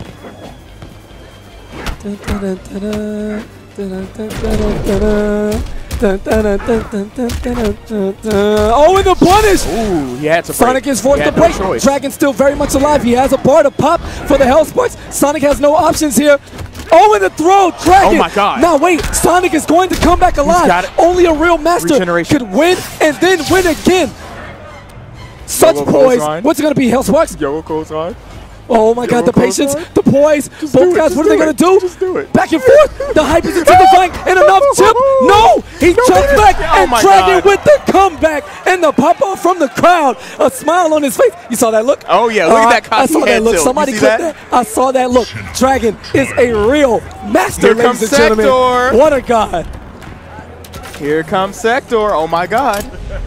Speaker 1: Oh, and the punish!
Speaker 2: Ooh, he had to break.
Speaker 1: Sonic is forced
Speaker 2: He
Speaker 1: to
Speaker 2: had no
Speaker 1: break.
Speaker 2: choice.
Speaker 1: Dragon's still very much alive. He has a bar to pop for the Hellsparks. Sonic has no options here. Oh, and the throw, Dragon.
Speaker 2: Oh my God.
Speaker 1: Now wait, Sonic is going to come back alive.
Speaker 2: got it.
Speaker 1: Only a real master
Speaker 2: Regeneration.
Speaker 1: could win and then win again. Such
Speaker 2: Yellow
Speaker 1: poise.
Speaker 2: clothesline.
Speaker 1: What's it going to be, Hellsparks?
Speaker 2: Yo, goes on.
Speaker 1: Oh my God, the
Speaker 2: Yellow
Speaker 1: patience,
Speaker 2: clothesline.
Speaker 1: the poise.
Speaker 2: do
Speaker 1: Both
Speaker 2: it,
Speaker 1: guys,
Speaker 2: just
Speaker 1: what are they
Speaker 2: do
Speaker 1: going
Speaker 2: it.
Speaker 1: to do?
Speaker 2: Just do it.
Speaker 1: Back and forth. The hype is intensifying and enough chip. No, he
Speaker 2: No,
Speaker 1: jumps
Speaker 2: he
Speaker 1: back
Speaker 2: didn't. Oh
Speaker 1: and
Speaker 2: my
Speaker 1: Dragon
Speaker 2: God.
Speaker 1: with the comeback and the pop off from the crowd. A smile on his face. You saw that look?
Speaker 2: Oh, yeah, look at that
Speaker 1: I
Speaker 2: cocky
Speaker 1: saw that
Speaker 2: head
Speaker 1: look.
Speaker 2: tilt. You
Speaker 1: Somebody
Speaker 2: see
Speaker 1: clip
Speaker 2: that?
Speaker 1: that? I saw that look. Dragon is a real master,
Speaker 2: Here
Speaker 1: ladies
Speaker 2: comes
Speaker 1: and gentlemen.
Speaker 2: Sector.
Speaker 1: What a god.
Speaker 2: Here comes Sector. Oh my God.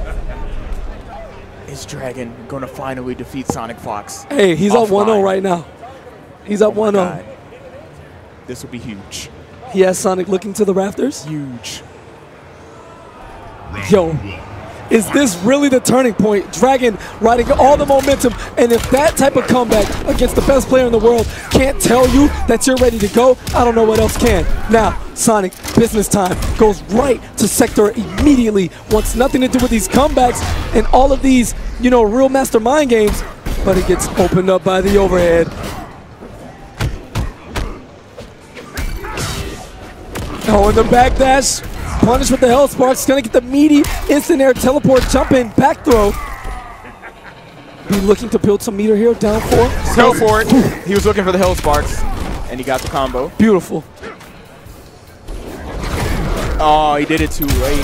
Speaker 2: Is Dragon going to finally defeat Sonic Fox?
Speaker 1: Hey, he's up one oh
Speaker 2: Offline.
Speaker 1: right now. He's up
Speaker 2: Oh my
Speaker 1: one oh.
Speaker 2: God. This will be huge.
Speaker 1: He has Sonic looking to the rafters.
Speaker 2: Huge.
Speaker 1: Yo, is this really the turning point? Dragon riding all the momentum, and if that type of comeback against the best player in the world can't tell you that you're ready to go, I don't know what else can. Now, Sonic, business time, goes right to Sector immediately, wants nothing to do with these comebacks and all of these, you know, real mastermind games, but it gets opened up by the overhead. Oh, and the backdash. Punish with the Hellsparks. Gonna get the meaty instant air teleport jump in back throw. Be looking to build some meter here. Down four.
Speaker 2: Go for it. He was looking for the Hell Sparks, and he got the combo.
Speaker 1: Beautiful.
Speaker 2: Oh, he did it too late.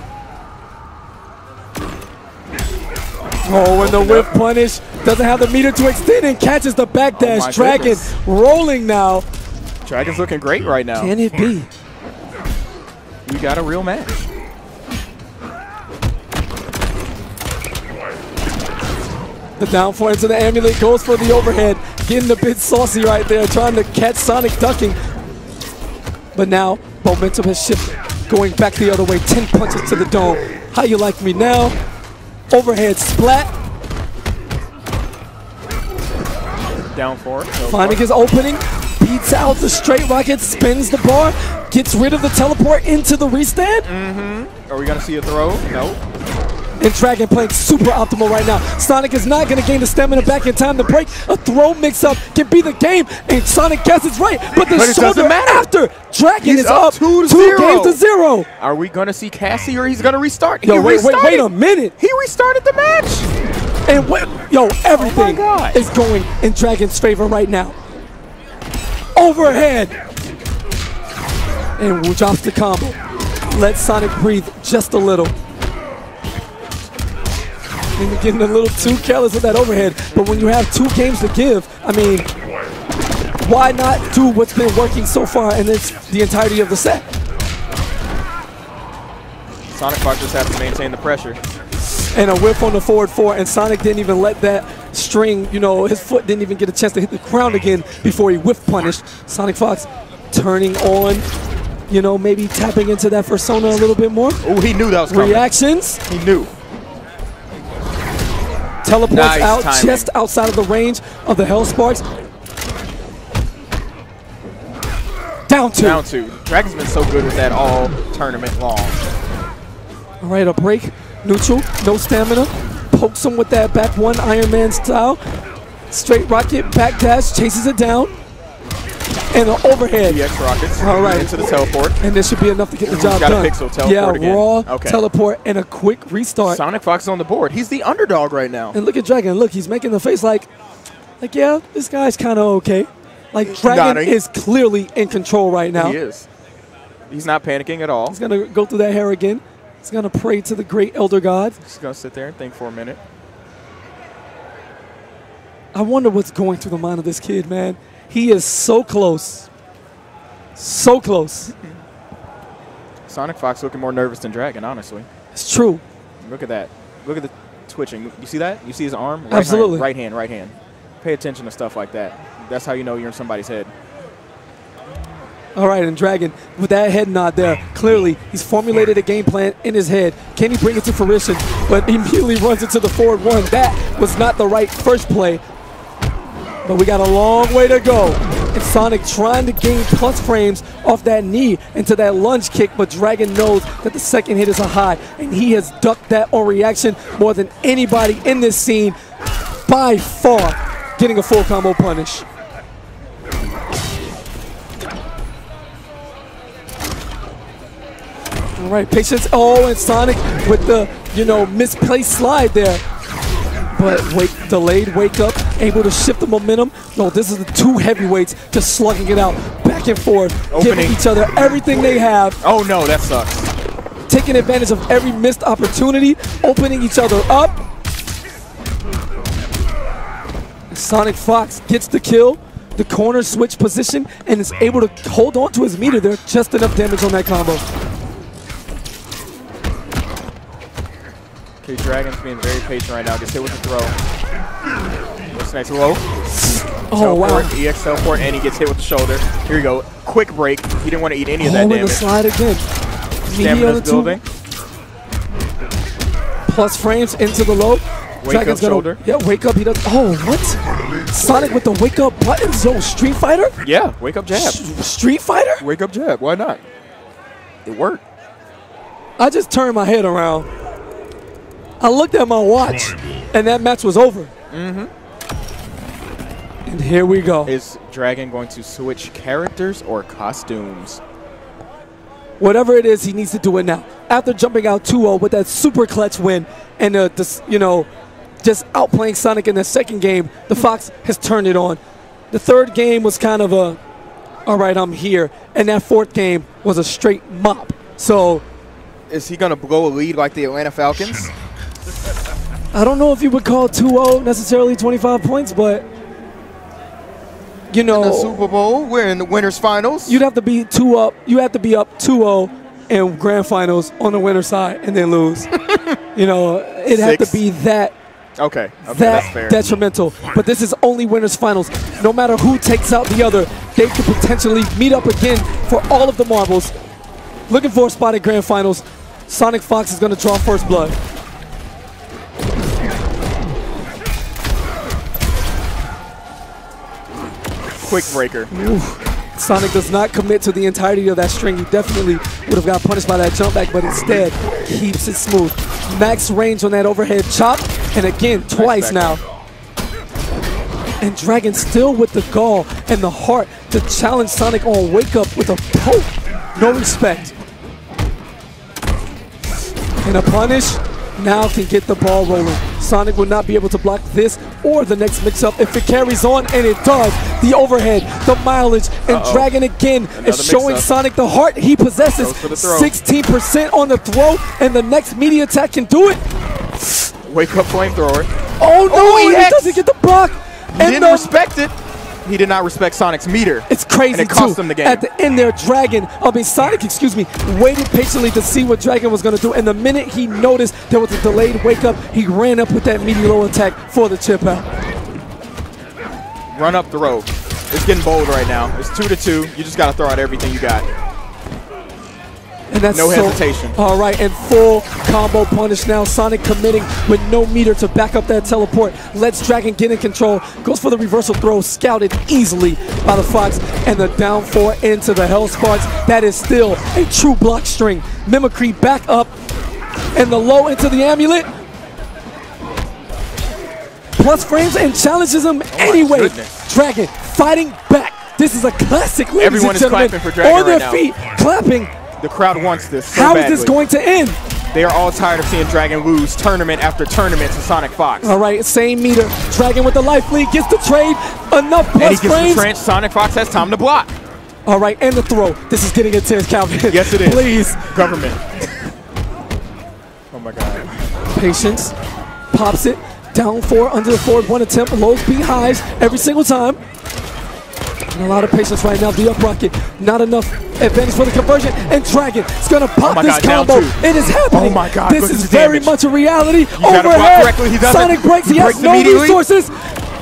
Speaker 1: Oh, and the whip punish. Doesn't have the meter to extend and catches the backdash.
Speaker 2: Oh my
Speaker 1: Dragon
Speaker 2: goodness.
Speaker 1: rolling now.
Speaker 2: Dragon's looking great right now.
Speaker 1: Can it be?
Speaker 2: We got a real match.
Speaker 1: The down four into the amulet goes for the overhead. Getting a bit saucy right there, trying to catch Sonic ducking. But now, momentum has shifted. Going back the other way, ten punches to the dome. How you like me now? Overhead splat.
Speaker 2: Down four.
Speaker 1: Finding his opening. Beats out the straight rocket, spins the bar, gets rid of the teleport into the restand.
Speaker 2: Mm-hmm. Are we going to see a throw? No.
Speaker 1: And Dragon playing super optimal right now. Sonic is not going to gain the stamina back in time to break. A throw mix-up can be the game, and Sonic guesses right. But the
Speaker 2: But it
Speaker 1: shoulder
Speaker 2: doesn't matter.
Speaker 1: after, Dragon
Speaker 2: He's
Speaker 1: is
Speaker 2: up
Speaker 1: up
Speaker 2: two to
Speaker 1: two
Speaker 2: zero.
Speaker 1: games to zero.
Speaker 2: Are we going to see Cassie or he's going to restart?
Speaker 1: Yo,
Speaker 2: he
Speaker 1: wait, wait,
Speaker 2: restarted.
Speaker 1: wait a minute.
Speaker 2: He restarted the match.
Speaker 1: And wait, yo, everything
Speaker 2: Oh God.
Speaker 1: is going in Dragon's favor right now. Overhead. And drops the combo. Let Sonic breathe just a little. And you're getting a little too careless with that overhead. But when you have two games to give, I mean, why not do what's been working so far in this, the entirety of the set?
Speaker 2: Sonic Fox just has to maintain the pressure.
Speaker 1: And a whiff on the forward four, and Sonic didn't even let that string, you know, his foot didn't even get a chance to hit the ground again before he whiff punished. Sonic Fox turning on, you know, maybe tapping into that persona a little bit more.
Speaker 2: Oh, he knew that was coming.
Speaker 1: Reactions.
Speaker 2: He knew.
Speaker 1: Teleports
Speaker 2: Nice
Speaker 1: out
Speaker 2: timing.
Speaker 1: just outside of the range of the Hell Sparks. Down two.
Speaker 2: Down two. Dragon's been so good with that all tournament long.
Speaker 1: All right, a break. Neutral. No stamina. Pokes him with that back one Iron Man style. Straight rocket, back dash, chases it down. And an overhead.
Speaker 2: D X rockets.
Speaker 1: All right.
Speaker 2: Into the teleport.
Speaker 1: And this should be enough to get the
Speaker 2: Ooh,
Speaker 1: job
Speaker 2: got a
Speaker 1: done.
Speaker 2: pixel teleport
Speaker 1: yeah,
Speaker 2: again.
Speaker 1: raw
Speaker 2: Okay.
Speaker 1: teleport and a quick restart.
Speaker 2: Sonic Fox is on the board. He's the underdog right now.
Speaker 1: And look at Dragon. Look, he's making the face like, like yeah, this guy's kind of okay. Like Dragon
Speaker 2: Nodding.
Speaker 1: is clearly in control right now.
Speaker 2: He is. He's not panicking at all.
Speaker 1: He's gonna go through that hair again. He's gonna pray to the great Elder God.
Speaker 2: He's going to sit there and think for a minute.
Speaker 1: I wonder what's going through the mind of this kid, man. He is so close. So close.
Speaker 2: Sonic Fox looking more nervous than Dragon, honestly.
Speaker 1: It's true.
Speaker 2: Look at that. Look at the twitching. You see that? You see his arm? Right
Speaker 1: Absolutely.
Speaker 2: Hand, right hand, right hand. Pay attention to stuff like that. That's how you know you're in somebody's head.
Speaker 1: All right, and Dragon, with that head nod there, clearly he's formulated a game plan in his head. Can he bring it to fruition? But he immediately runs into the forward one. That was not the right first play. But we got a long way to go. And Sonic trying to gain plus frames off that knee into that lunge kick, but Dragon knows that the second hit is a high, and he has ducked that on reaction more than anybody in this scene, by far, getting a full combo punish. All right, patience. Oh, and Sonic with the, you know, misplaced slide there. But wait, delayed wake up, able to shift the momentum. No, this is the two heavyweights just slugging it out back and forth,
Speaker 2: Opening.
Speaker 1: giving each other everything they have,
Speaker 2: Oh, no, that sucks.
Speaker 1: taking advantage of every missed opportunity, opening each other up. Sonic Fox gets the kill, the corner switch position, and is able to hold on to his meter there. Just enough damage on that combo.
Speaker 2: Okay, Dragon's being very patient right now. Gets hit with the throw. What's next? Whoa.
Speaker 1: Oh, wow.
Speaker 2: Teleport, E X teleport, and he gets hit with the shoulder. Here we go. Quick break. He didn't want to eat any of
Speaker 1: Oh,
Speaker 2: that
Speaker 1: and the
Speaker 2: damage.
Speaker 1: slide again. Media on
Speaker 2: Stamina's
Speaker 1: the two.
Speaker 2: building.
Speaker 1: Plus frames into the low.
Speaker 2: Wake
Speaker 1: Dragon's
Speaker 2: up
Speaker 1: gonna,
Speaker 2: shoulder.
Speaker 1: Yeah, wake up. He does. Oh, what? Sonic with the wake up buttons. Yo, Street Fighter?
Speaker 2: Yeah, wake up jab.
Speaker 1: S- Street Fighter?
Speaker 2: Wake up jab. Why not? It worked.
Speaker 1: I just turned my head around. I looked at my watch, and that match was over.
Speaker 2: Mm-hmm.
Speaker 1: And here we go.
Speaker 2: Is Dragon going to switch characters or costumes?
Speaker 1: Whatever it is, he needs to do it now. After jumping out two oh with that super clutch win and, uh, this, you know, just outplaying Sonic in the second game, the Fox has turned it on. The third game was kind of a, all right, I'm here. And that fourth game was a straight mop. So
Speaker 2: Is he going to blow a lead like the Atlanta Falcons?
Speaker 1: I don't know if you would call two oh necessarily twenty-five points, but, you know.
Speaker 2: In the Super Bowl, we're in the winners finals.
Speaker 1: You'd have to be two up. You have to be up two oh in grand finals on the winner's side and then lose. You know, it'd have
Speaker 2: Six.
Speaker 1: to be that
Speaker 2: Okay, okay,
Speaker 1: that
Speaker 2: that's fair.
Speaker 1: detrimental. But this is only winners finals. No matter who takes out the other, they could potentially meet up again for all of the marbles. Looking for a spot at grand finals. Sonic Fox is going to draw first blood.
Speaker 2: Quick breaker.
Speaker 1: Sonic does not commit to the entirety of that string. He definitely would have got punished by that jump back, but instead keeps it smooth. Max range on that overhead chop, and again, twice now. And Dragon still with the gall and the heart to challenge Sonic on Wake Up with a poke. No respect. And a punish now can get the ball rolling. Sonic will not be able to block this or the next mix-up if it carries on, and it does. The overhead, the mileage, and
Speaker 2: Uh-oh.
Speaker 1: Dragon again
Speaker 2: Another
Speaker 1: is showing
Speaker 2: mix-up.
Speaker 1: Sonic the heart he possesses.
Speaker 2: Goes for the throw.
Speaker 1: sixteen percent on the throw, and the next media attack can do it.
Speaker 2: Wake Up flamethrower.
Speaker 1: Oh no,
Speaker 2: Oh, he
Speaker 1: he,
Speaker 2: hits.
Speaker 1: doesn't get the block.
Speaker 2: He
Speaker 1: and
Speaker 2: didn't
Speaker 1: the,
Speaker 2: respect it. He did not respect Sonic's meter.
Speaker 1: It's crazy
Speaker 2: and it cost
Speaker 1: too.
Speaker 2: him the game.
Speaker 1: At the end there, Dragon, I mean Sonic, excuse me, waited patiently to see what Dragon was going to do, and the minute he noticed there was a delayed Wake Up, he ran up with that meteor low attack for the chip out.
Speaker 2: Run up throw. It's getting bold right now. It's two to two. You just got to throw out everything you got.
Speaker 1: And that's
Speaker 2: No
Speaker 1: so,
Speaker 2: hesitation.
Speaker 1: All right, and full combo punish now. Sonic committing with no meter to back up that teleport. Lets Dragon get in control. Goes for the reversal throw, scouted easily by the Fox. And the down four into the Hell Sparks. That is still a true block string. Mimicry back up. And the low into the amulet. Plus frames and challenges him anyway.
Speaker 2: goodness.
Speaker 1: Dragon fighting back. This is a classic, ladies
Speaker 2: Everyone
Speaker 1: and
Speaker 2: is
Speaker 1: gentlemen.
Speaker 2: clapping for Dragon
Speaker 1: On their
Speaker 2: right now.
Speaker 1: feet, clapping.
Speaker 2: The crowd wants this so
Speaker 1: How is
Speaker 2: badly.
Speaker 1: this going to end?
Speaker 2: They are all tired of seeing Dragon lose tournament after tournament to Sonic Fox.
Speaker 1: All right, same meter. Dragon with the life lead gets the trade. Enough
Speaker 2: and he
Speaker 1: plus
Speaker 2: gets the
Speaker 1: frames.
Speaker 2: trench. Sonic Fox has time to block.
Speaker 1: All right, and the throw. This is getting intense, Calvin.
Speaker 2: Yes, it is.
Speaker 1: Please.
Speaker 2: Government. Oh my God.
Speaker 1: Patience. Pops it. Down four, under the forward, one attempt. Lows, B highs every single time. And a lot of patience right now. The up rocket. Not enough advantage for the conversion. And Dragon is going to pop
Speaker 2: Oh my
Speaker 1: this
Speaker 2: God, down
Speaker 1: combo.
Speaker 2: two.
Speaker 1: It is happening.
Speaker 2: Oh my God,
Speaker 1: This
Speaker 2: look at
Speaker 1: is
Speaker 2: the
Speaker 1: very
Speaker 2: damage.
Speaker 1: much a reality.
Speaker 2: gotta block
Speaker 1: Overhead.
Speaker 2: correctly. He doesn't.
Speaker 1: Sonic breaks. He,
Speaker 2: He
Speaker 1: has
Speaker 2: breaks
Speaker 1: no
Speaker 2: immediately.
Speaker 1: resources.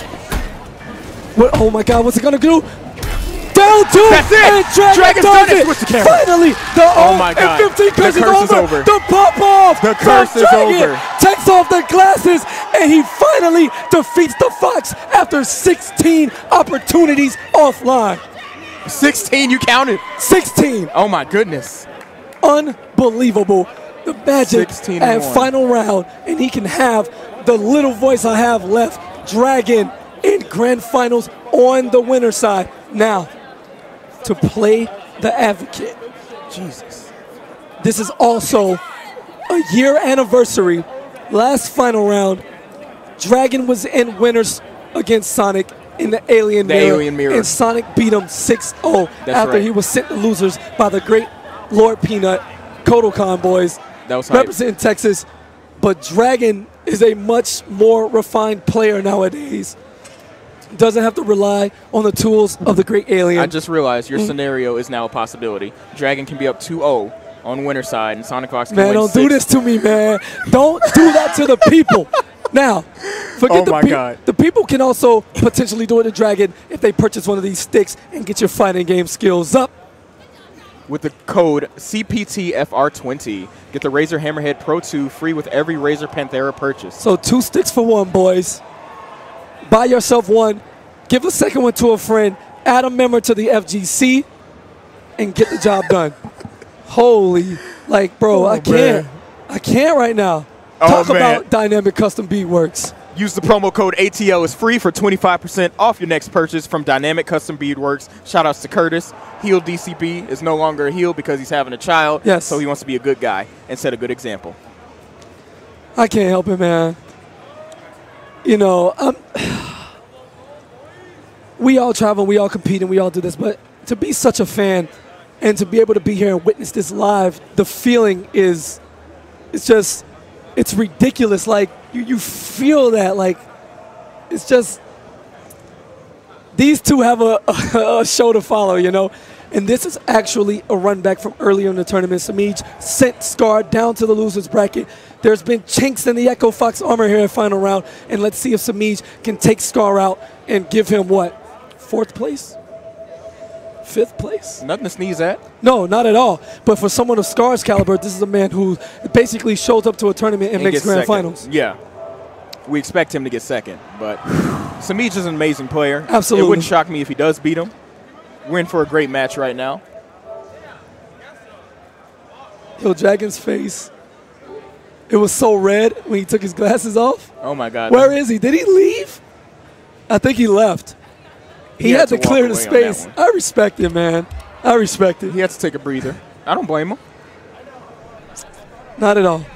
Speaker 1: What, oh my God, what's it going to do? Down two.
Speaker 2: That's it.
Speaker 1: And Dragon
Speaker 2: Dragon's
Speaker 1: does
Speaker 2: done it.
Speaker 1: it.
Speaker 2: Switch the camera.
Speaker 1: Finally, the
Speaker 2: Oh
Speaker 1: oh
Speaker 2: my God.
Speaker 1: and fifteen
Speaker 2: The
Speaker 1: curse is
Speaker 2: curse is
Speaker 1: over.
Speaker 2: over.
Speaker 1: The pop off.
Speaker 2: The
Speaker 1: from
Speaker 2: curse is
Speaker 1: Dragon
Speaker 2: over.
Speaker 1: Takes off the glasses, and he finally defeats the Fox after sixteen opportunities offline.
Speaker 2: sixteen, you counted.
Speaker 1: sixteen.
Speaker 2: Oh my goodness.
Speaker 1: Unbelievable. The magic
Speaker 2: sixteen
Speaker 1: at
Speaker 2: and one.
Speaker 1: final round, and he can have the little voice I have left. Dragon in grand finals on the winner's side. Now, to play the advocate.
Speaker 2: Jesus.
Speaker 1: This is also a year anniversary. Last final round, Dragon was in winners against Sonic in the Alien
Speaker 2: The
Speaker 1: Mirror.
Speaker 2: Alien Mirror.
Speaker 1: And Sonic beat him six oh
Speaker 2: That's
Speaker 1: after
Speaker 2: right.
Speaker 1: he was sent to losers by the great Lord Peanut, Kodokan boys,
Speaker 2: That was hype.
Speaker 1: representing Texas. But Dragon is a much more refined player nowadays. Doesn't have to rely on the tools of the great Alien.
Speaker 2: I just realized
Speaker 1: Mm.
Speaker 2: your scenario is now a possibility. Dragon can be up two oh on winner's side, and Sonic Fox can
Speaker 1: Man,
Speaker 2: win
Speaker 1: don't
Speaker 2: six.
Speaker 1: do this to me, man. Don't do that to the people. Now, forget
Speaker 2: Oh
Speaker 1: the
Speaker 2: my
Speaker 1: people.
Speaker 2: God.
Speaker 1: The people can also potentially do it to Dragon if they purchase one of these sticks and get your fighting game skills up.
Speaker 2: With the code C P T F R twenty, get the Razer Hammerhead Pro two free with every Razer Panthera purchase.
Speaker 1: So two sticks for one, boys. Buy yourself one. Give the second one to a friend. Add a member to the F G C and get the job done. Holy, like, bro,
Speaker 2: Oh,
Speaker 1: I can't.
Speaker 2: man.
Speaker 1: I can't right now.
Speaker 2: Oh,
Speaker 1: Talk
Speaker 2: man.
Speaker 1: about Dynamic Custom Beadworks.
Speaker 2: Use the promo code A T L is free for twenty-five percent off your next purchase from Dynamic Custom Beadworks. Shout outs to Curtis. Heel D C B is no longer a heel because he's having a child.
Speaker 1: Yes.
Speaker 2: So he wants to be a good guy and set a good example.
Speaker 1: I can't help it, man. You know, um, we all travel, we all compete, and we all do this, but to be such a fan and to be able to be here and witness this live, the feeling is, it's just, it's ridiculous. Like, you, you feel that, like, it's just, these two have a, a, a show to follow, you know? And this is actually a run back from earlier in the tournament. Samij sent Scar down to the loser's bracket. There's been chinks in the Echo Fox armor here in final round. And let's see if Samij can take Scar out and give him what? Fourth place? Fifth place?
Speaker 2: Nothing to sneeze at.
Speaker 1: No, not at all. But for someone of Scar's caliber, this is a man who basically shows up to a tournament and,
Speaker 2: And
Speaker 1: makes
Speaker 2: gets
Speaker 1: grand
Speaker 2: second.
Speaker 1: finals.
Speaker 2: Yeah. We expect him to get second, but Samij is an amazing player.
Speaker 1: Absolutely.
Speaker 2: It wouldn't shock me if he does beat him. we're in for a great match right now.
Speaker 1: Yo, Dragon's face. It was so red when he took his glasses off.
Speaker 2: Oh, my God.
Speaker 1: Where is he? Did he leave? I think he left. He,
Speaker 2: He
Speaker 1: had,
Speaker 2: had
Speaker 1: to,
Speaker 2: to
Speaker 1: clear
Speaker 2: walk
Speaker 1: the
Speaker 2: away on that
Speaker 1: space.
Speaker 2: one.
Speaker 1: I respect it, man. I respect it.
Speaker 2: He had to take a breather. I don't blame him.
Speaker 1: Not at all.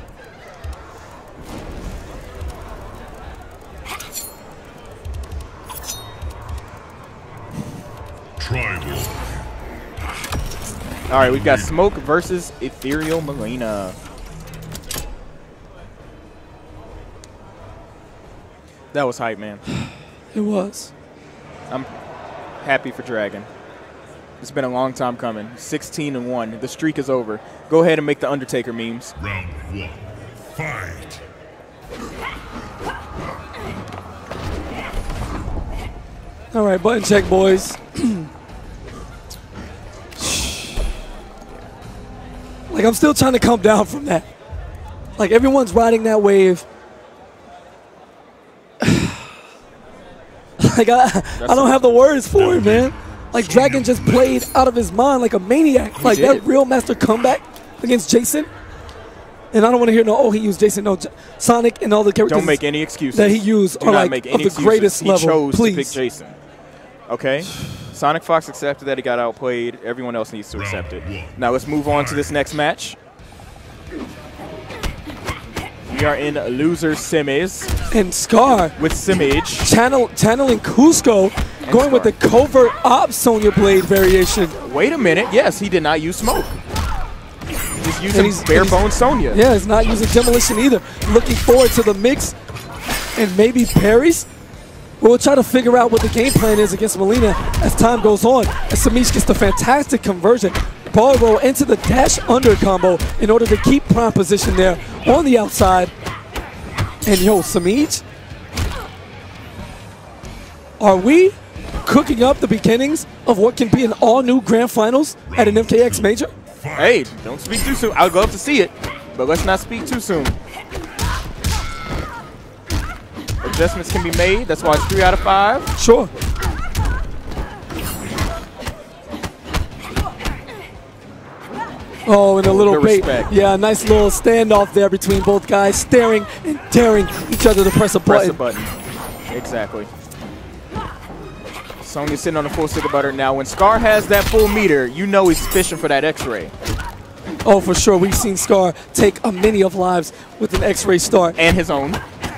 Speaker 3: Tribal.
Speaker 2: All right, we've got Smoke versus Ethereal Melina. That was hype, man.
Speaker 1: It was.
Speaker 2: I'm happy for Dragon. It's been a long time coming. sixteen and one. The streak is over. Go ahead and make the Undertaker memes.
Speaker 3: Round one. Fight.
Speaker 1: All right, button check, boys. Like, I'm still trying to come down from that. Like, everyone's riding that wave. Like, I, I don't have the words for it, man. Like, Dragon just played out of his mind like a maniac. Like, that
Speaker 2: did.
Speaker 1: real master comeback against Jason. And I don't want to hear no, oh, he used Jason. No, J Sonic and all the characters
Speaker 2: Don't make any excuses.
Speaker 1: that he used
Speaker 2: Do
Speaker 1: are
Speaker 2: not
Speaker 1: like
Speaker 2: make
Speaker 1: of
Speaker 2: any
Speaker 1: the
Speaker 2: excuses.
Speaker 1: greatest
Speaker 2: he
Speaker 1: level.
Speaker 2: chose
Speaker 1: Please.
Speaker 2: to pick Jason. Okay? Sonic Fox accepted that he got outplayed. Everyone else needs to accept it. Now let's move on to this next match. We are in loser semis
Speaker 1: And Scar
Speaker 2: with Simage.
Speaker 1: channel channeling Cusco, going with the covert op Sonya Blade variation.
Speaker 2: Wait a minute. Yes, he did not use smoke. He's using
Speaker 1: he's-
Speaker 2: bare
Speaker 1: and he's-
Speaker 2: bone Sonya.
Speaker 1: Yeah, it's not using demolition either. Looking forward to the mix and maybe parries. We'll try to figure out what the game plan is against Melina as time goes on. And Samish gets the fantastic conversion. Ball roll into the dash under combo in order to keep prime position there on the outside. And yo, Samish, are we cooking up the beginnings of what can be an all-new grand finals at an M K X major?
Speaker 2: Hey, don't speak too soon. I'd love to see it, but let's not speak too soon. Adjustments can be made. That's why it's three out of five.
Speaker 1: Sure. Oh, and a little
Speaker 2: Good
Speaker 1: bait.
Speaker 2: respect.
Speaker 1: Yeah, a nice little standoff there between both guys, staring and daring each other to press a
Speaker 2: Press
Speaker 1: button.
Speaker 2: the button. Exactly. Sonya's sitting on a full stick of butter. Now, when Scar has that full meter, you know he's fishing for that X-ray.
Speaker 1: Oh, for sure. We've seen Scar take a many of lives with an X-ray start.
Speaker 2: And his own.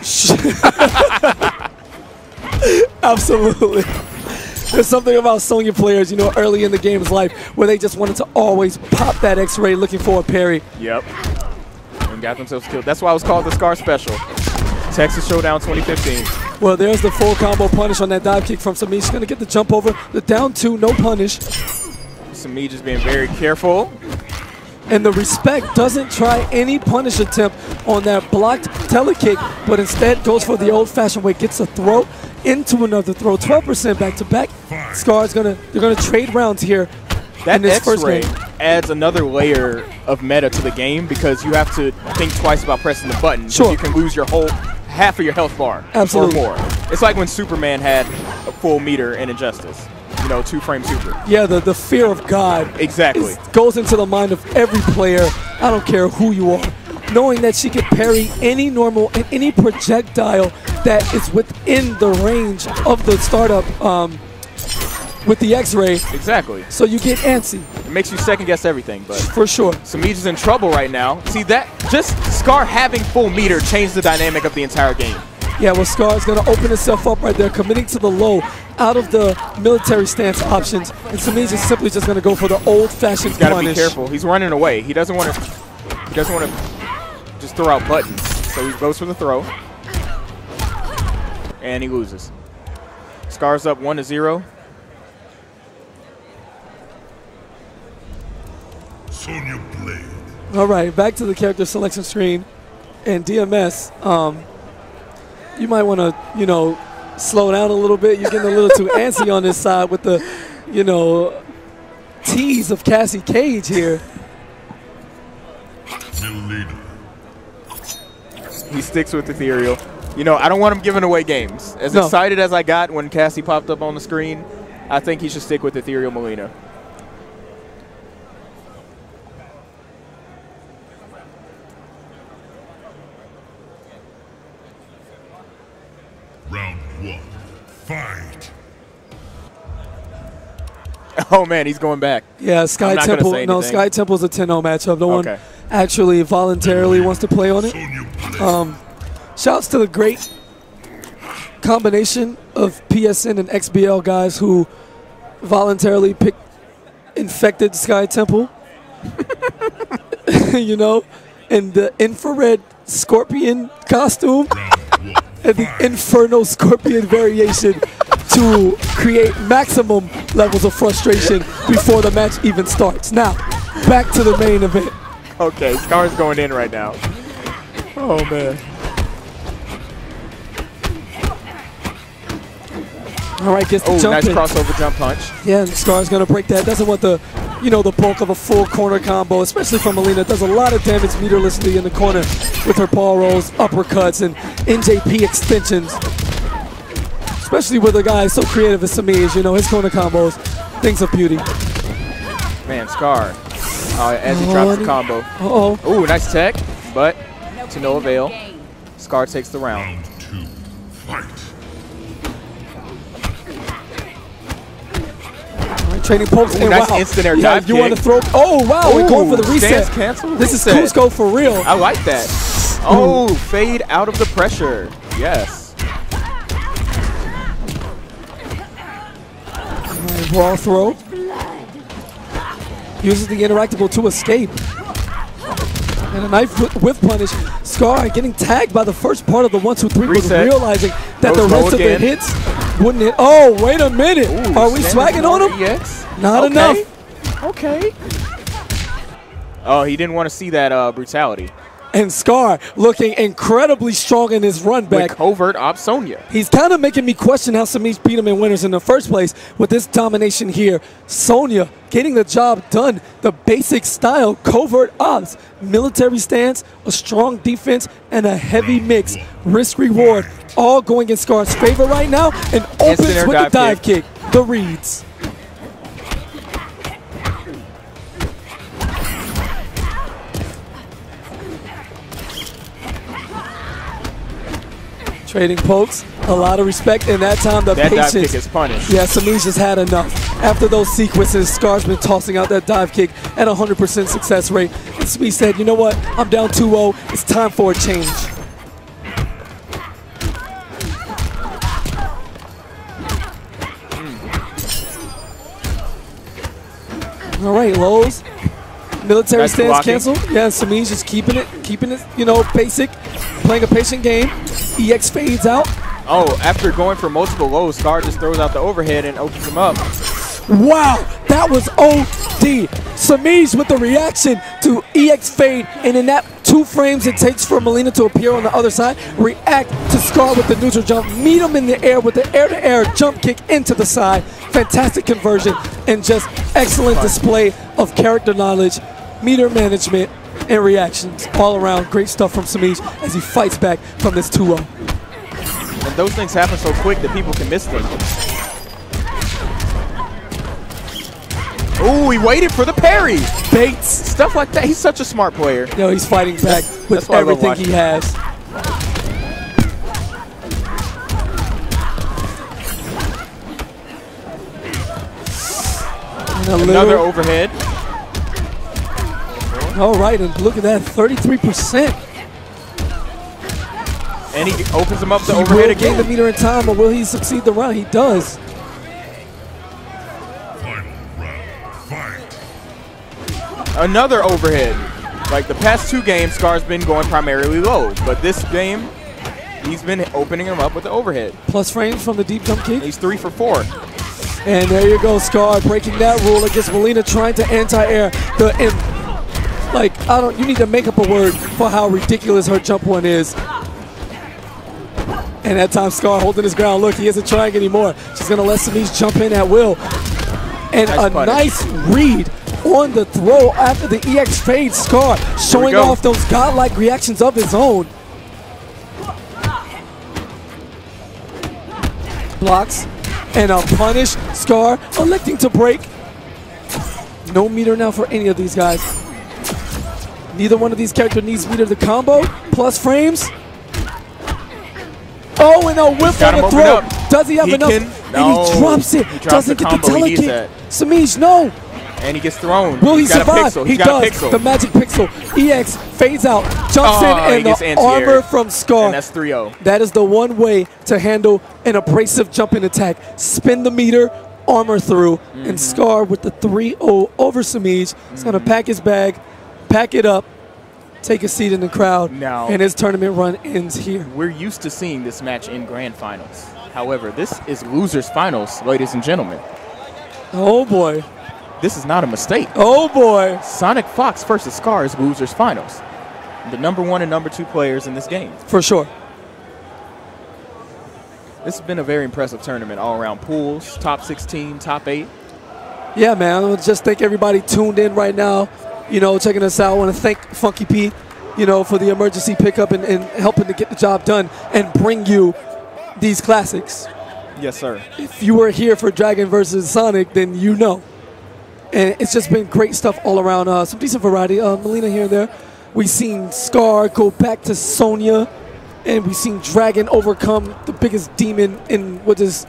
Speaker 1: Absolutely. There's something about Sonya players, you know, early in the game's life where they just wanted to always pop that X-ray looking for a parry.
Speaker 2: Yep. And got themselves killed. That's why it was called the Scar Special. Texas Showdown twenty fifteen.
Speaker 1: Well, there's the full combo punish on that dive kick from Samish. She's going to get the jump over. The down two, no punish.
Speaker 2: Samij just being very careful.
Speaker 1: And the respect doesn't try any punish attempt on that blocked telekick, but instead goes for the old-fashioned way, gets a throw into another throw. twelve percent back-to-back. Scar's going to, they're going to trade rounds here
Speaker 2: That
Speaker 1: in this first
Speaker 2: X-ray
Speaker 1: game.
Speaker 2: adds another layer of meta to the game because you have to think twice about pressing the button. 'Cause
Speaker 1: Sure.
Speaker 2: You can lose your whole half of your health bar
Speaker 1: Absolutely.
Speaker 2: or more. It's like when Superman had a full meter in Injustice. You know, two-frame super.
Speaker 1: Yeah, the, the fear of God
Speaker 2: Exactly.
Speaker 1: is, goes into the mind of every player. I don't care who you are. Knowing that she can parry any normal and any projectile that is within the range of the startup um, with the X-ray.
Speaker 2: Exactly.
Speaker 1: So you get antsy,
Speaker 2: It makes you second-guess everything, but
Speaker 1: for sure.
Speaker 2: Samij is in trouble right now. See, that just Scar having full meter changed the dynamic of the entire game.
Speaker 1: Yeah, well, Scar is going to open itself up right there, committing to the low out of the military stance options. And Samij is simply just going to go for the old-fashioned
Speaker 2: Got to be
Speaker 1: punish.
Speaker 2: careful. He's running away. He doesn't want to. He doesn't want to just throw out buttons. So he goes for the throw, and he loses. Scar's up one to zero.
Speaker 3: Sonya Blade.
Speaker 1: All right, back to the character selection screen. And D M S, um, you might want to, you know, slow down a little bit. You're getting a little too antsy on this side with the, you know, tease of Cassie Cage here.
Speaker 3: Melina.
Speaker 2: He sticks with Ethereal. You know, I don't want him giving away games. As
Speaker 1: No.
Speaker 2: excited as I got when Cassie popped up on the screen, I think he should stick with Ethereal Molina.
Speaker 3: Round one. Fight.
Speaker 2: Oh man, he's going back.
Speaker 1: Yeah, Sky
Speaker 2: I'm not gonna
Speaker 1: Temple.
Speaker 2: say
Speaker 1: No,
Speaker 2: anything.
Speaker 1: Sky Temple's a ten oh matchup. No
Speaker 2: Okay.
Speaker 1: one actually voluntarily wants to play on it.
Speaker 3: Sonya Blade.
Speaker 1: Um, shouts to the great combination of P S N and X B L guys who voluntarily picked infected Sky Temple. You know, in the infrared scorpion costume
Speaker 3: Round one.
Speaker 1: and the inferno scorpion variation to create maximum levels of frustration before the match even starts. Now, back to the main event.
Speaker 2: Okay, Scar's going in right now. Oh man.
Speaker 1: All right, gets the
Speaker 2: Oh,
Speaker 1: jump
Speaker 2: nice
Speaker 1: in.
Speaker 2: crossover jump punch.
Speaker 1: Yeah, and Scar's gonna break that. Doesn't want the, you know, the bulk of a full corner combo, especially from Molina. Does a lot of damage meterlessly in the corner with her ball rolls, uppercuts, and N J P extensions. Especially with a guy so creative as Samiz, you know, his corner combos, things of beauty.
Speaker 2: Man, Scar. Uh, as he
Speaker 1: Oh,
Speaker 2: drops
Speaker 1: and
Speaker 2: the
Speaker 1: he-
Speaker 2: combo.
Speaker 1: Uh-oh.
Speaker 2: Ooh, nice tech, but to no avail. Scar takes the round.
Speaker 3: Round two. Fight.
Speaker 1: All right, trading pokes.
Speaker 2: Ooh,
Speaker 1: and
Speaker 2: nice
Speaker 1: wow.
Speaker 2: instant air
Speaker 1: yeah,
Speaker 2: dive
Speaker 1: you want to
Speaker 2: kick.
Speaker 1: throw. Oh, wow, we're going for the
Speaker 2: Ooh,
Speaker 1: reset.
Speaker 2: stance cancel,
Speaker 1: This is
Speaker 2: reset.
Speaker 1: Cusco for real.
Speaker 2: I like that. Oh, fade out of the pressure. Yes.
Speaker 1: Brawl throw. Uses the interactable to escape. And a knife whip- whip punish. Scar getting tagged by the first part of the one, two, three, but
Speaker 2: Reset.
Speaker 1: realizing that
Speaker 2: Goes
Speaker 1: the
Speaker 2: low
Speaker 1: rest of the
Speaker 2: again.
Speaker 1: hits wouldn't hit. Oh, wait a minute.
Speaker 2: Ooh,
Speaker 1: Are we
Speaker 2: standing
Speaker 1: swagging on him?
Speaker 2: forward, Yes.
Speaker 1: Not
Speaker 2: Okay.
Speaker 1: enough.
Speaker 2: Okay. Oh, he didn't want to see that uh, brutality.
Speaker 1: And Scar looking incredibly strong in his run
Speaker 2: With
Speaker 1: back.
Speaker 2: covert op Sonya.
Speaker 1: He's kind of making me question how Samiz beat him in winners in the first place with this domination here. Sonya getting the job done. The basic style, covert ops, military stance, a strong defense, and a heavy mix. Risk reward, all going in Scar's favor right now, and opens
Speaker 2: air
Speaker 1: with the
Speaker 2: dive
Speaker 1: dive kick. The reads. Trading pokes, a lot of respect, and that time the
Speaker 2: That dive
Speaker 1: patience.
Speaker 2: kick is punished.
Speaker 1: Yeah, Samiz just had enough. After those sequences, Scar's been tossing out that dive kick at one hundred percent success rate. And Samiz said, you know what, I'm down two oh, it's time for a change. Mm. All right, Lowe's. Military
Speaker 2: Nice
Speaker 1: stance
Speaker 2: blocking.
Speaker 1: cancel. Yeah, Samiz just keeping it, keeping it, you know, basic, playing a patient game. E X fades out.
Speaker 2: Oh, after going for multiple lows, Scar just throws out the overhead and opens him up.
Speaker 1: Wow, that was O D. Samiz with the reaction to E X fade, and in that two frames it takes for Molina to appear on the other side, react to Scar with the neutral jump, meet him in the air with the air-to-air jump kick into the side. Fantastic conversion and just excellent display of character knowledge, meter management, and reactions. All around, great stuff from Samiz as he fights back from this two oh.
Speaker 2: And those things happen so quick that people can miss them. Ooh, he waited for the parry.
Speaker 1: Bates.
Speaker 2: Stuff like that. He's such a smart player.
Speaker 1: You know, he's fighting back
Speaker 2: That's
Speaker 1: with
Speaker 2: why I love
Speaker 1: everything he
Speaker 2: watching.
Speaker 1: has. And a
Speaker 2: Another
Speaker 1: little-
Speaker 2: overhead.
Speaker 1: All right, and look at that, thirty-three percent.
Speaker 2: And he opens him up the
Speaker 1: He
Speaker 2: overhead
Speaker 1: will gain the
Speaker 2: again.
Speaker 1: meter in time, or will he succeed the round? He does.
Speaker 3: Final round. Fight.
Speaker 2: Another overhead. Like the past two games, Scar's been going primarily low. But this game, he's been opening him up with the overhead.
Speaker 1: Plus frames from the deep jump kick.
Speaker 2: He's three for four.
Speaker 1: And there you go, Scar breaking that rule against Molina, trying to anti-air the imp. Like, I don't, you need to make up a word for how ridiculous her jump one is. And that time Scar holding his ground. Look, he isn't trying anymore. She's gonna let Samiz jump in at will. And
Speaker 2: Nice
Speaker 1: a
Speaker 2: punish.
Speaker 1: nice read on the throw after the E X fade. Scar showing
Speaker 2: go.
Speaker 1: off those godlike reactions of his own. Blocks. and a punish. Scar electing to break. No meter now for any of these guys. Neither one of these characters needs meter. The combo plus frames. Oh, and a whip
Speaker 2: Got
Speaker 1: on
Speaker 2: him
Speaker 1: the
Speaker 2: open
Speaker 1: throat.
Speaker 2: up.
Speaker 1: Does he have
Speaker 2: He
Speaker 1: enough?
Speaker 2: can-
Speaker 1: and
Speaker 2: no.
Speaker 1: he drops it.
Speaker 2: He drops
Speaker 1: Doesn't
Speaker 2: the
Speaker 1: get the
Speaker 2: combo. He needs
Speaker 1: telekick.
Speaker 2: that.
Speaker 1: Samij, no.
Speaker 2: And he gets thrown.
Speaker 1: Will he
Speaker 2: He's got
Speaker 1: survive?
Speaker 2: A pixel.
Speaker 1: He
Speaker 2: He's got
Speaker 1: does.
Speaker 2: a pixel.
Speaker 1: The magic pixel. E X fades out, jumps
Speaker 2: Oh,
Speaker 1: in,
Speaker 2: he
Speaker 1: and
Speaker 2: gets
Speaker 1: the
Speaker 2: anti-air.
Speaker 1: armor from Scar.
Speaker 2: And that's three oh.
Speaker 1: That is the one way to handle an abrasive jumping attack. Spin the meter, armor through,
Speaker 2: Mm-hmm.
Speaker 1: and Scar with the three oh over Samij. He's going to pack his bag, pack it up, take a seat in the crowd,
Speaker 2: Now-
Speaker 1: and his tournament run ends here.
Speaker 2: We're used to seeing this match in grand finals. However, this is losers finals, ladies and gentlemen.
Speaker 1: Oh, boy.
Speaker 2: This is not a mistake.
Speaker 1: Oh, boy.
Speaker 2: Sonic Fox versus Scar is losers finals. The number one and number two players in this game.
Speaker 1: For sure.
Speaker 2: This has been a very impressive tournament all around. Pools, top sixteen, top eight.
Speaker 1: Yeah, man. I just thank everybody tuned in right now, you know, checking us out. I want to thank Funky P, you know, for the emergency pickup and, and helping to get the job done and bring you these classics.
Speaker 2: Yes, sir.
Speaker 1: If you were here for Dragon versus Sonic, then you know. And it's just been great stuff all around. Uh, some decent variety. Uh, Melina here and there. We've seen Scar go back to Sonya. And we've seen Dragon overcome the biggest demon in what is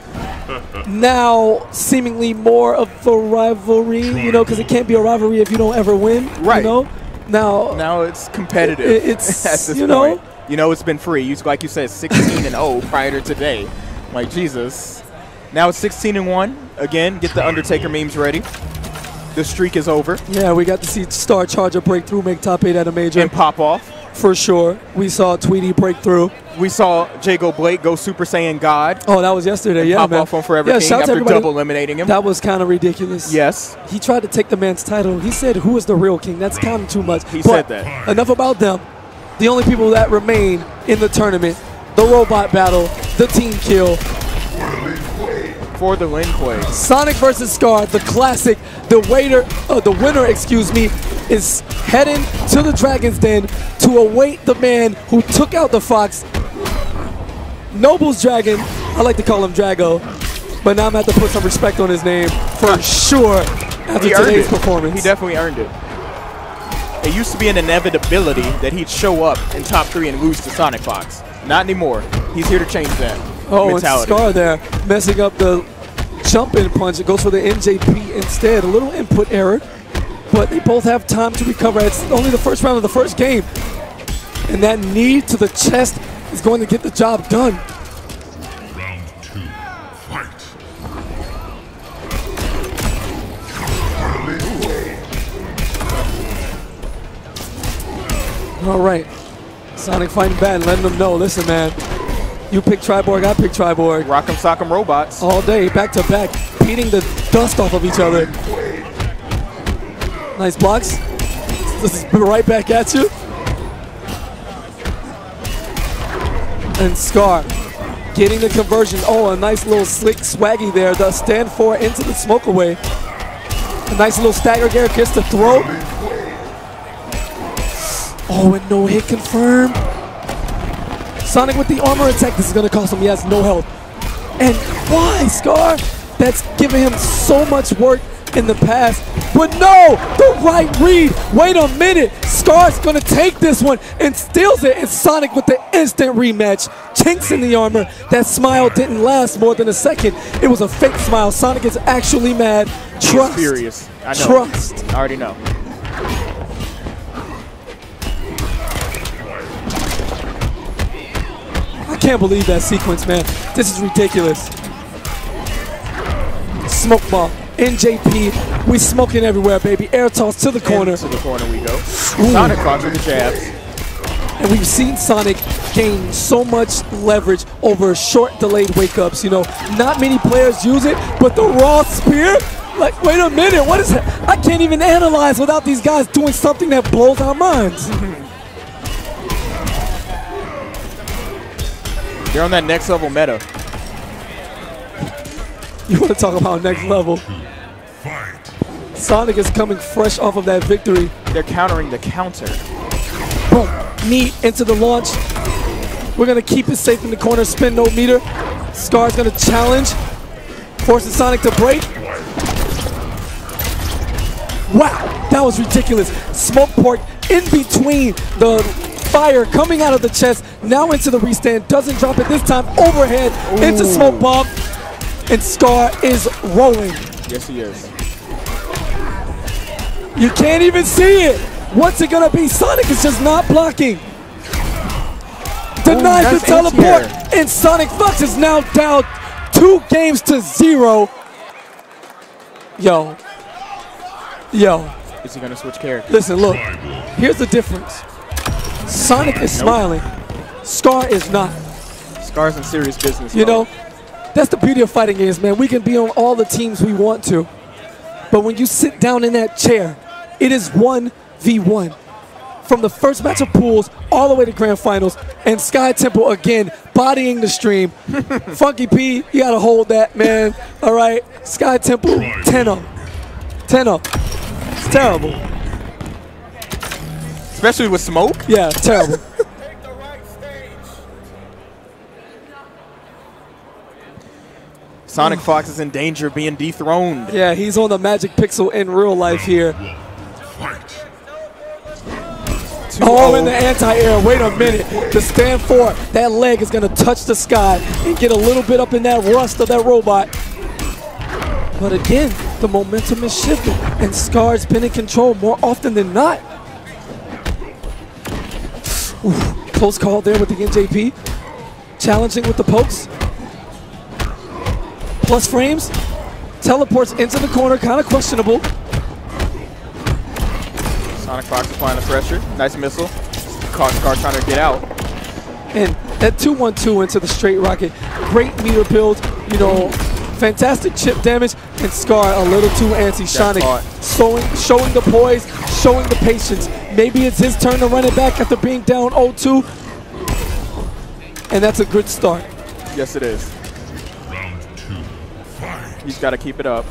Speaker 1: now seemingly more of a rivalry. You know, because it can't be a rivalry if you don't ever win.
Speaker 2: Right.
Speaker 1: You know? Now,
Speaker 2: Now it's competitive.
Speaker 1: It- it's,
Speaker 2: at this
Speaker 1: you know-
Speaker 2: point. You know, it's been free. You, like you said, sixteen and oh prior to today. Like, Jesus. Now it's sixteen and one. Again, get the Undertaker memes ready. The streak is over.
Speaker 1: yeah, we got to see Star Charger break through, make top eight at a major.
Speaker 2: And pop off.
Speaker 1: For sure. We saw Tweety break through.
Speaker 2: We saw Jago Blake go Super Saiyan God.
Speaker 1: Oh, that was yesterday. Yeah,
Speaker 2: pop
Speaker 1: man.
Speaker 2: off on Forever
Speaker 1: yeah,
Speaker 2: King
Speaker 1: shout out to
Speaker 2: after
Speaker 1: everybody.
Speaker 2: double eliminating him.
Speaker 1: That was kind of ridiculous.
Speaker 2: Yes.
Speaker 1: He tried to take the man's title. He said, who is the real king? That's kind of too much.
Speaker 2: He
Speaker 1: But
Speaker 2: said that.
Speaker 1: Enough about them. The only people that remain in the tournament, the robot battle, the team kill,
Speaker 2: For the Lin Kuei.
Speaker 1: Sonic versus Scar, the classic. The waiter, uh, the winner, excuse me, is heading to the Dragon's Den to await the man who took out the Fox. Noble's Dragon. I like to call him Drago, but now I'm going to have to put some respect on his name for sure after
Speaker 2: He earned
Speaker 1: today's
Speaker 2: it.
Speaker 1: performance.
Speaker 2: He definitely earned it. It used to be an inevitability that he'd show up in top three and lose to Sonic Fox. Not anymore. He's here to change that
Speaker 1: Oh, and
Speaker 2: mentality.
Speaker 1: Scar there messing up the jump-in punch. It goes for the N J P instead. A little input error, but they both have time to recover. It's only the first round of the first game. And that knee to the chest is going to get the job done.
Speaker 3: Round two. Fight.
Speaker 1: All right. Sonic fighting back and letting them know, listen, man, you pick Triborg, I pick Triborg.
Speaker 2: Rock'em Sock'em Robots.
Speaker 1: All day, back to back, beating the dust off of each other. Nice blocks. This is right back at you. And Scar getting the conversion. Oh, a nice little slick swaggy there. The stand four into the smoke away. A nice little stagger Garrett gets the throw. Oh, and no hit confirmed. Sonic with the armor attack. This is going to cost him. He has no health. And why, Scar? That's given him so much work in the past. But no, the right read. Wait a minute. Scar's going to take this one and steals it. And Sonic with the instant rematch. Chinks in the armor. That smile didn't last more than a second. It was a fake smile. Sonic is actually mad. Trust.
Speaker 2: He's furious. I know.
Speaker 1: Trust.
Speaker 2: I already know.
Speaker 1: I can't believe that sequence, man. This is ridiculous. Smoke ball. N J P. We smoking everywhere, baby. Air toss to the corner.
Speaker 2: To the corner we go. Sonic Fox with the jabs.
Speaker 1: And we've seen Sonic gain so much leverage over short delayed wake-ups. You know, not many players use it, but the raw spear, like, wait a minute, what is that? I can't even analyze without these guys doing something that blows our minds.
Speaker 2: They're on that next level meta.
Speaker 1: You want to talk about next level?
Speaker 3: Fight.
Speaker 1: Sonic is coming fresh off of that victory.
Speaker 2: They're countering the counter.
Speaker 1: Boom. Knee into the launch. We're going to keep it safe in the corner. Spin no meter. Scar's going to challenge. Forces Sonic to break. Wow, that was ridiculous. Smoke port in between the fire coming out of the chest, now into the restand. Doesn't drop it this time. Overhead Ooh. into Smoke Bomb. And Scar is rolling.
Speaker 2: Yes, he is.
Speaker 1: You can't even see it. What's it going to be? Sonic is just not blocking. Denies Ooh, the teleport. And Sonic Fox is now down two games to zero. Yo. Yo.
Speaker 2: Is he going to switch characters?
Speaker 1: Listen, look. Here's the difference. Sonic is nope. smiling. Scar is not.
Speaker 2: Scar's in serious business.
Speaker 1: You
Speaker 2: mode.
Speaker 1: know, that's the beauty of fighting games, man. We can be on all the teams we want to. But when you sit down in that chair, it is one v one. From the first match of pools all the way to grand finals, and Sky Temple again bodying the stream. Funky P, you gotta hold that, man. All right, Sky Temple, ten up. ten up. It's terrible.
Speaker 2: Especially with smoke?
Speaker 1: Yeah, terrible.
Speaker 2: Sonic Fox is in danger of being dethroned.
Speaker 1: Yeah, he's on the Magic Pixel in real life here. Oh, in the anti-air. Wait a minute. The stand four, that leg is going to touch the sky and get a little bit up in that rust of that robot. But again, the momentum is shifting, and Scar's been in control more often than not. Ooh, close call there with the N J P. Challenging with the pokes. Plus frames. Teleports into the corner, kind of questionable.
Speaker 2: Sonic Fox applying the pressure. Nice missile. Caught Scar trying to get out.
Speaker 1: And that two one two into the straight rocket. Great meter build. You know, fantastic chip damage. And Scar a little too antsy. Sonic showing, showing the poise, showing the patience. Maybe it's his turn to run it back after being down oh two. And that's a good start.
Speaker 2: Yes, it is.
Speaker 3: Round two, fight.
Speaker 2: He's got to keep it up.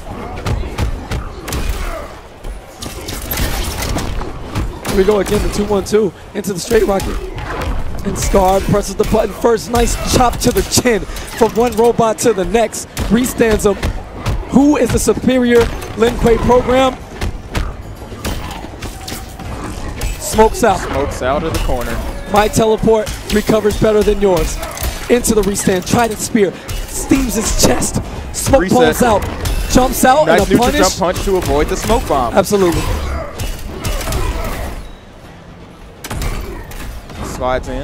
Speaker 1: Here we go again, the two one two into the straight rocket. And Scar presses the button first. Nice chop to the chin from one robot to the next. Restands him. Who is the superior Lin Kuei program? Smokes out.
Speaker 2: Smokes out of the corner.
Speaker 1: My teleport recovers better than yours. Into the restand. Trident spear. Steams his chest. Smoke
Speaker 2: Reset.
Speaker 1: pulls out. Jumps out.
Speaker 2: Nice
Speaker 1: and a
Speaker 2: neutral
Speaker 1: punish.
Speaker 2: jump punch to avoid the smoke bomb.
Speaker 1: Absolutely.
Speaker 2: Slides in.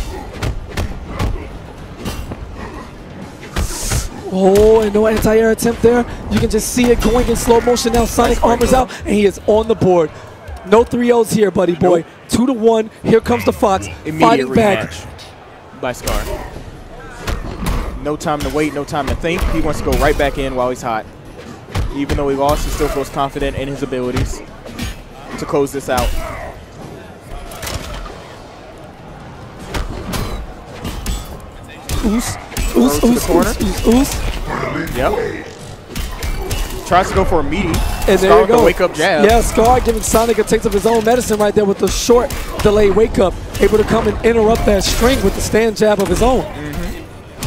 Speaker 1: Oh, and no anti-air attempt there. You can just see it going in slow motion now. Sonic
Speaker 2: nice
Speaker 1: armors out, and he is on the board. No three O's here, buddy boy.
Speaker 2: Nope.
Speaker 1: Two to one. Here comes the Fox.
Speaker 2: Immediate
Speaker 1: Fighting back.
Speaker 2: by Scar. No time to wait, no time to think. He wants to go right back in while he's hot. Even though he lost, he still feels confident in his abilities to close this out.
Speaker 1: Oos, oos, oos, oos, oos, oos.
Speaker 2: Yep. Tries to go for a meaty.
Speaker 1: And there
Speaker 2: Scar
Speaker 1: you go.
Speaker 2: The wake up jab.
Speaker 1: Yeah, Scar giving Sonic a taste of his own medicine right there with the short delay wake up. Able to come and interrupt that string with the stand jab of his own.
Speaker 2: Mm-hmm.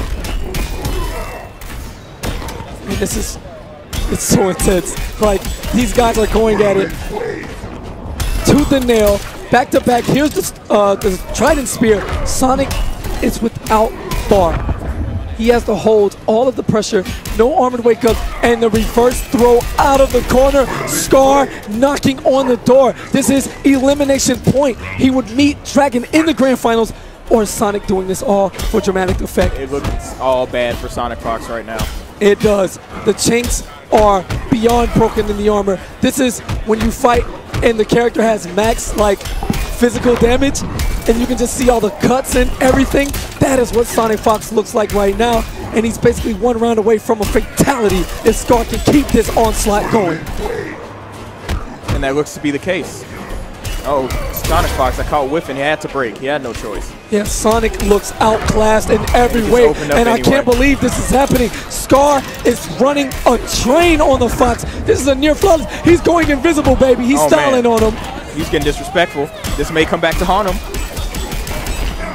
Speaker 1: And this is, it's so intense. Like, these guys are going at it tooth and nail, back to back. Here's the, uh, the Trident Spear. Sonic is without bar. He has to hold all of the pressure, no armored wake up, and the reverse throw out of the corner. Scar knocking on the door. This is elimination point. He would meet Dragon in the grand finals, or Sonic doing this all for dramatic effect.
Speaker 2: It looks all bad for Sonic Fox right now.
Speaker 1: It does. The chinks are beyond broken in the armor. This is when you fight and the character has max like physical damage, and you can just see all the cuts and everything. That is what Sonic Fox looks like right now, and he's basically one round away from a fatality if Scar can keep this onslaught going.
Speaker 2: And that looks to be the case. Oh, Sonic Fox, I caught whiffing. He had to break. He had no choice.
Speaker 1: Yeah, Sonic looks outclassed in every way, and
Speaker 2: anyway.
Speaker 1: I can't believe this is happening. Scar is running a train on the Fox. This is a near flawless. He's going invisible, baby. He's
Speaker 2: oh,
Speaker 1: styling
Speaker 2: man.
Speaker 1: on him.
Speaker 2: He's getting disrespectful. This may come back to haunt him.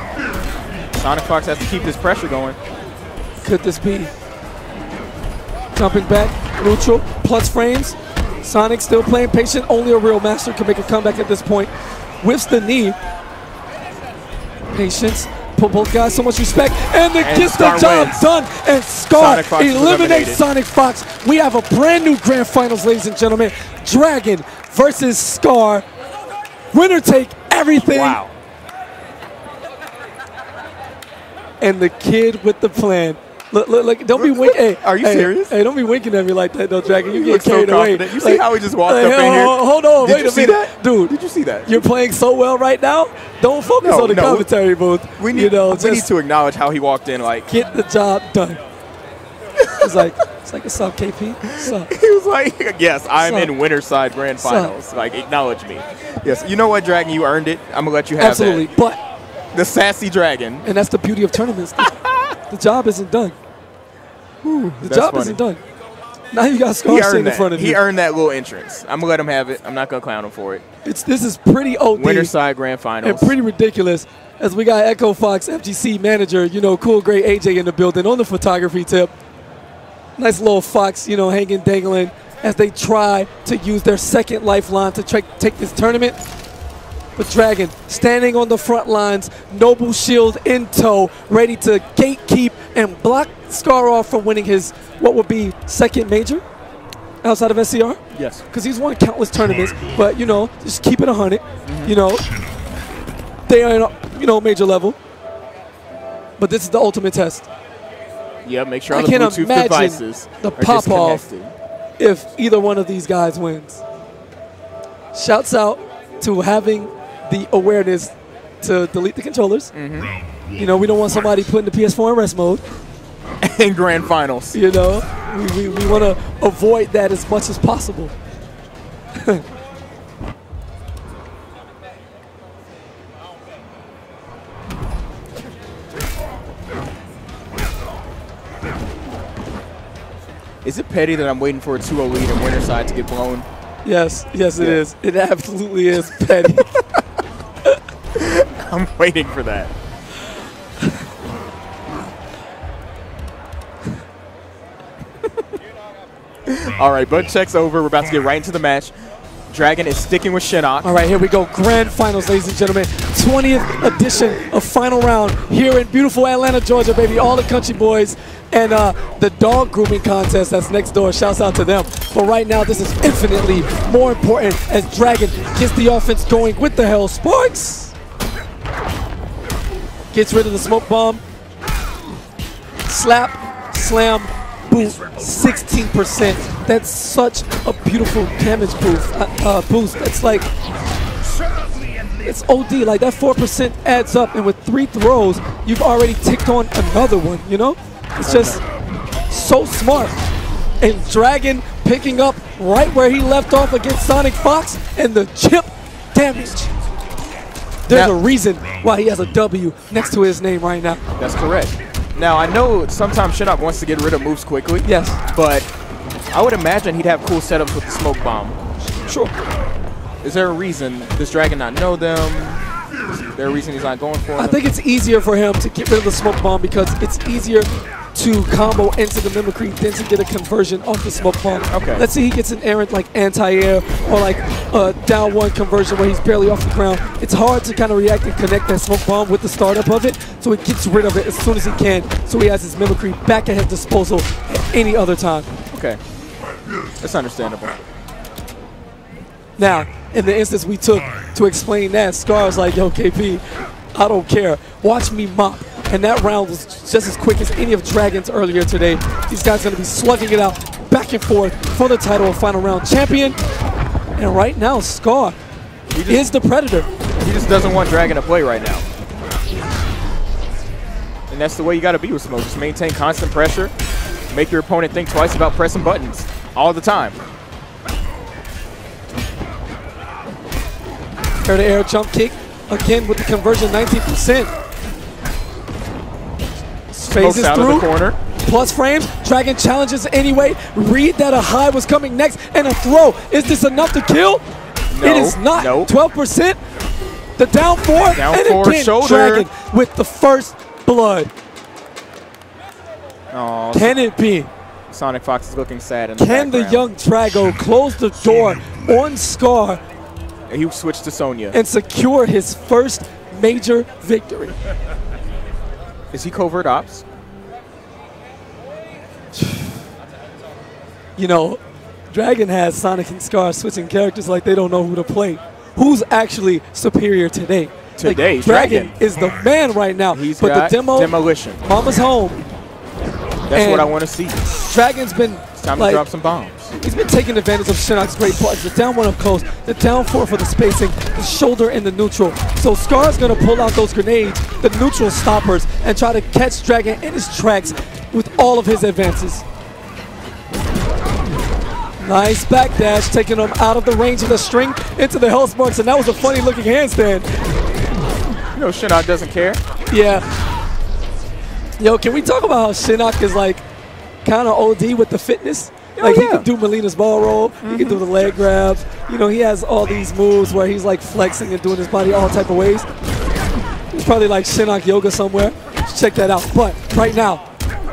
Speaker 2: Sonic Fox has to keep this pressure going.
Speaker 1: Could this be? Jumping back, neutral, plus frames. Sonic still playing patient. Only a real master can make a comeback at this point. Whiffs the knee. Patience. Put both guys so much respect. And it
Speaker 2: And
Speaker 1: gets the
Speaker 2: Scar
Speaker 1: job
Speaker 2: wins.
Speaker 1: done. And Scar
Speaker 2: Sonic Fox was
Speaker 1: eliminates
Speaker 2: eliminated.
Speaker 1: Sonic Fox. We have a brand new grand finals, ladies and gentlemen. Dragon versus Scar. Winner take everything.
Speaker 2: Wow.
Speaker 1: And the kid with the plan. Look, look, look, don't be winking. Hey,
Speaker 2: Are you
Speaker 1: hey,
Speaker 2: serious?
Speaker 1: Hey, don't be winking at me like that, though, Dragon. You,
Speaker 2: You
Speaker 1: get
Speaker 2: look so
Speaker 1: carried away.
Speaker 2: confident. You see how he just walked
Speaker 1: like,
Speaker 2: up in
Speaker 1: hold,
Speaker 2: here?
Speaker 1: Hold on,
Speaker 2: Did
Speaker 1: wait
Speaker 2: you
Speaker 1: a
Speaker 2: see
Speaker 1: minute.
Speaker 2: that?
Speaker 1: Dude,
Speaker 2: Did you see that?
Speaker 1: You're playing so well right now. Don't focus
Speaker 2: No,
Speaker 1: on the
Speaker 2: no.
Speaker 1: commentary booth.
Speaker 2: We need,
Speaker 1: you know,
Speaker 2: we
Speaker 1: just
Speaker 2: need to acknowledge how he walked in. Like
Speaker 1: get the job done. It's like, it's like, what's up, K P? What's up?
Speaker 2: he was like, "Yes, I'm
Speaker 1: Sup?
Speaker 2: in Winterside Grand
Speaker 1: Sup?
Speaker 2: Finals. Like, acknowledge me." Yes, you know what, Dragon? You earned it. I'm gonna let you have
Speaker 1: Absolutely,
Speaker 2: that.
Speaker 1: but
Speaker 2: The sassy Dragon.
Speaker 1: and that's the beauty of tournaments. the, the job isn't done. The
Speaker 2: That's
Speaker 1: job
Speaker 2: funny.
Speaker 1: isn't done. Now you got
Speaker 2: He
Speaker 1: Scar sitting
Speaker 2: earned
Speaker 1: in
Speaker 2: that.
Speaker 1: front of
Speaker 2: He
Speaker 1: you.
Speaker 2: earned that little entrance. I'm gonna let him have it. I'm not gonna clown him for it.
Speaker 1: It's this is pretty O D.
Speaker 2: Winterside Grand
Speaker 1: And
Speaker 2: Finals.
Speaker 1: pretty ridiculous as we got Echo Fox, F G C manager, you know, cool, great A J in the building on the photography tip. Nice little Fox, you know, hanging, dangling as they try to use their second lifeline to try take this tournament. But Dragon standing on the front lines, Noble Shield in tow, ready to gatekeep and block Scar off from winning his, what would be second major outside of S C R?
Speaker 2: Yes.
Speaker 1: Because he's won countless tournaments, but you know, just keep it a hundred. You know, they are, in, you know, major level. But this is the ultimate test.
Speaker 2: Yeah. Make sure
Speaker 1: I
Speaker 2: all the
Speaker 1: can't
Speaker 2: Bluetooth
Speaker 1: imagine
Speaker 2: devices
Speaker 1: the
Speaker 2: are
Speaker 1: pop-off
Speaker 2: disconnected.
Speaker 1: if either one of these guys wins. Shouts out to having the awareness to delete the controllers. You know, we don't want somebody putting the P S four in rest mode.
Speaker 2: In Grand Finals.
Speaker 1: You know, we, we, we want to avoid that as much as possible.
Speaker 2: Is it petty that I'm waiting for a two oh lead in Winterside to get blown?
Speaker 1: Yes, yes, it
Speaker 2: Yeah.
Speaker 1: is. It absolutely is petty.
Speaker 2: I'm waiting for that. All right, butt check's over. We're about to get right into the match. Dragon is sticking with Shinnok.
Speaker 1: All right, here we go. Grand finals, ladies and gentlemen. twentieth edition of final round here in beautiful Atlanta, Georgia, baby. All the country boys and uh, the dog grooming contest that's next door. Shouts out to them. But right now, this is infinitely more important as Dragon gets the offense going with the Hell Sparks. Gets rid of the smoke bomb. Slap, slam, boost, sixteen percent. That's such a beautiful damage boost. Uh, uh, boost. That's like, it's O D. Like that four percent adds up, and with three throws, you've already ticked on another one, you know? It's just so smart. And Dragon picking up right where he left off against Sonic Fox, and the chip damage. There's
Speaker 2: Now-
Speaker 1: a reason why he has a W next to his name right now.
Speaker 2: That's correct. Now, I know sometimes Shinnok wants to get rid of moves quickly.
Speaker 1: Yes.
Speaker 2: But I would imagine he'd have cool setups with the smoke bomb.
Speaker 1: Sure.
Speaker 2: Is there a reason? Does Dragon not know them? Is there a reason he's not going for
Speaker 1: I
Speaker 2: them?
Speaker 1: think it's easier for him to get rid of the smoke bomb because it's easier to combo into the mimicry than to get a conversion off the smoke bomb.
Speaker 2: Okay.
Speaker 1: Let's say he gets an errant like anti-air or like a down one conversion where he's barely off the ground. It's hard to kind of react and connect that smoke bomb with the startup of it, so he gets rid of it as soon as he can so he has his mimicry back at his disposal at any other time.
Speaker 2: Okay. That's understandable.
Speaker 1: Now, in the instance we took to explain that, Scar was like, yo, K P, I don't care. Watch me mop. And that round was just as quick as any of Dragon's earlier today. These guys are going to be slugging it out back and forth for the title of final round champion. And right now, Scar
Speaker 2: He just,
Speaker 1: is the Predator.
Speaker 2: he just doesn't want Dragon to play right now. And that's the way you got to be with Smoke. Just maintain constant pressure. Make your opponent think twice about pressing buttons all the time.
Speaker 1: Air to air jump kick. Again with the conversion, nineteen percent.
Speaker 2: Smokes
Speaker 1: Phases
Speaker 2: out
Speaker 1: through.
Speaker 2: of the corner.
Speaker 1: Plus frames. Dragon challenges anyway. Read that a high was coming next and a throw. Is this enough to kill?
Speaker 2: No,
Speaker 1: It is not.
Speaker 2: no.
Speaker 1: twelve percent. The down four.
Speaker 2: Down
Speaker 1: and
Speaker 2: four,
Speaker 1: again,
Speaker 2: shoulder.
Speaker 1: Dragon with the first blood.
Speaker 2: Aw,
Speaker 1: Can it be?
Speaker 2: Sonic Fox is looking sad in the
Speaker 1: Can the
Speaker 2: background.
Speaker 1: young Drago close the door on Scar
Speaker 2: He switched to Sonya.
Speaker 1: and secure his first major victory?
Speaker 2: Is he covert ops?
Speaker 1: You know, Dragon has Sonic and Scar switching characters like they don't know who to play. Who's actually superior today?
Speaker 2: Today,
Speaker 1: like, Dragon,
Speaker 2: Dragon.
Speaker 1: is the man right now.
Speaker 2: He's
Speaker 1: but
Speaker 2: got
Speaker 1: the demo,
Speaker 2: demolition.
Speaker 1: Mama's home.
Speaker 2: That's
Speaker 1: and
Speaker 2: what I want to see.
Speaker 1: Dragon's been
Speaker 2: It's time
Speaker 1: like,
Speaker 2: to drop some bombs.
Speaker 1: he's been taking advantage of Shinnok's great parts. The down one up close, the down four for the spacing, the shoulder and the neutral. So Scar's gonna pull out those grenades, the neutral stoppers, and try to catch Dragon in his tracks with all of his advances. Nice backdash, taking him out of the range of the string into the Hell Sparks, and that was a funny looking handstand.
Speaker 2: You know, Shinnok doesn't care.
Speaker 1: Yeah. Yo, can we talk about how Shinnok is like kind of O D with the fitness? Like he
Speaker 2: yeah.
Speaker 1: can do Melina's ball roll, he can do the leg grabs. You know, he has all these moves where he's like flexing and doing his body all type of ways. He's probably like Shinnok yoga somewhere. Check that out. But right now,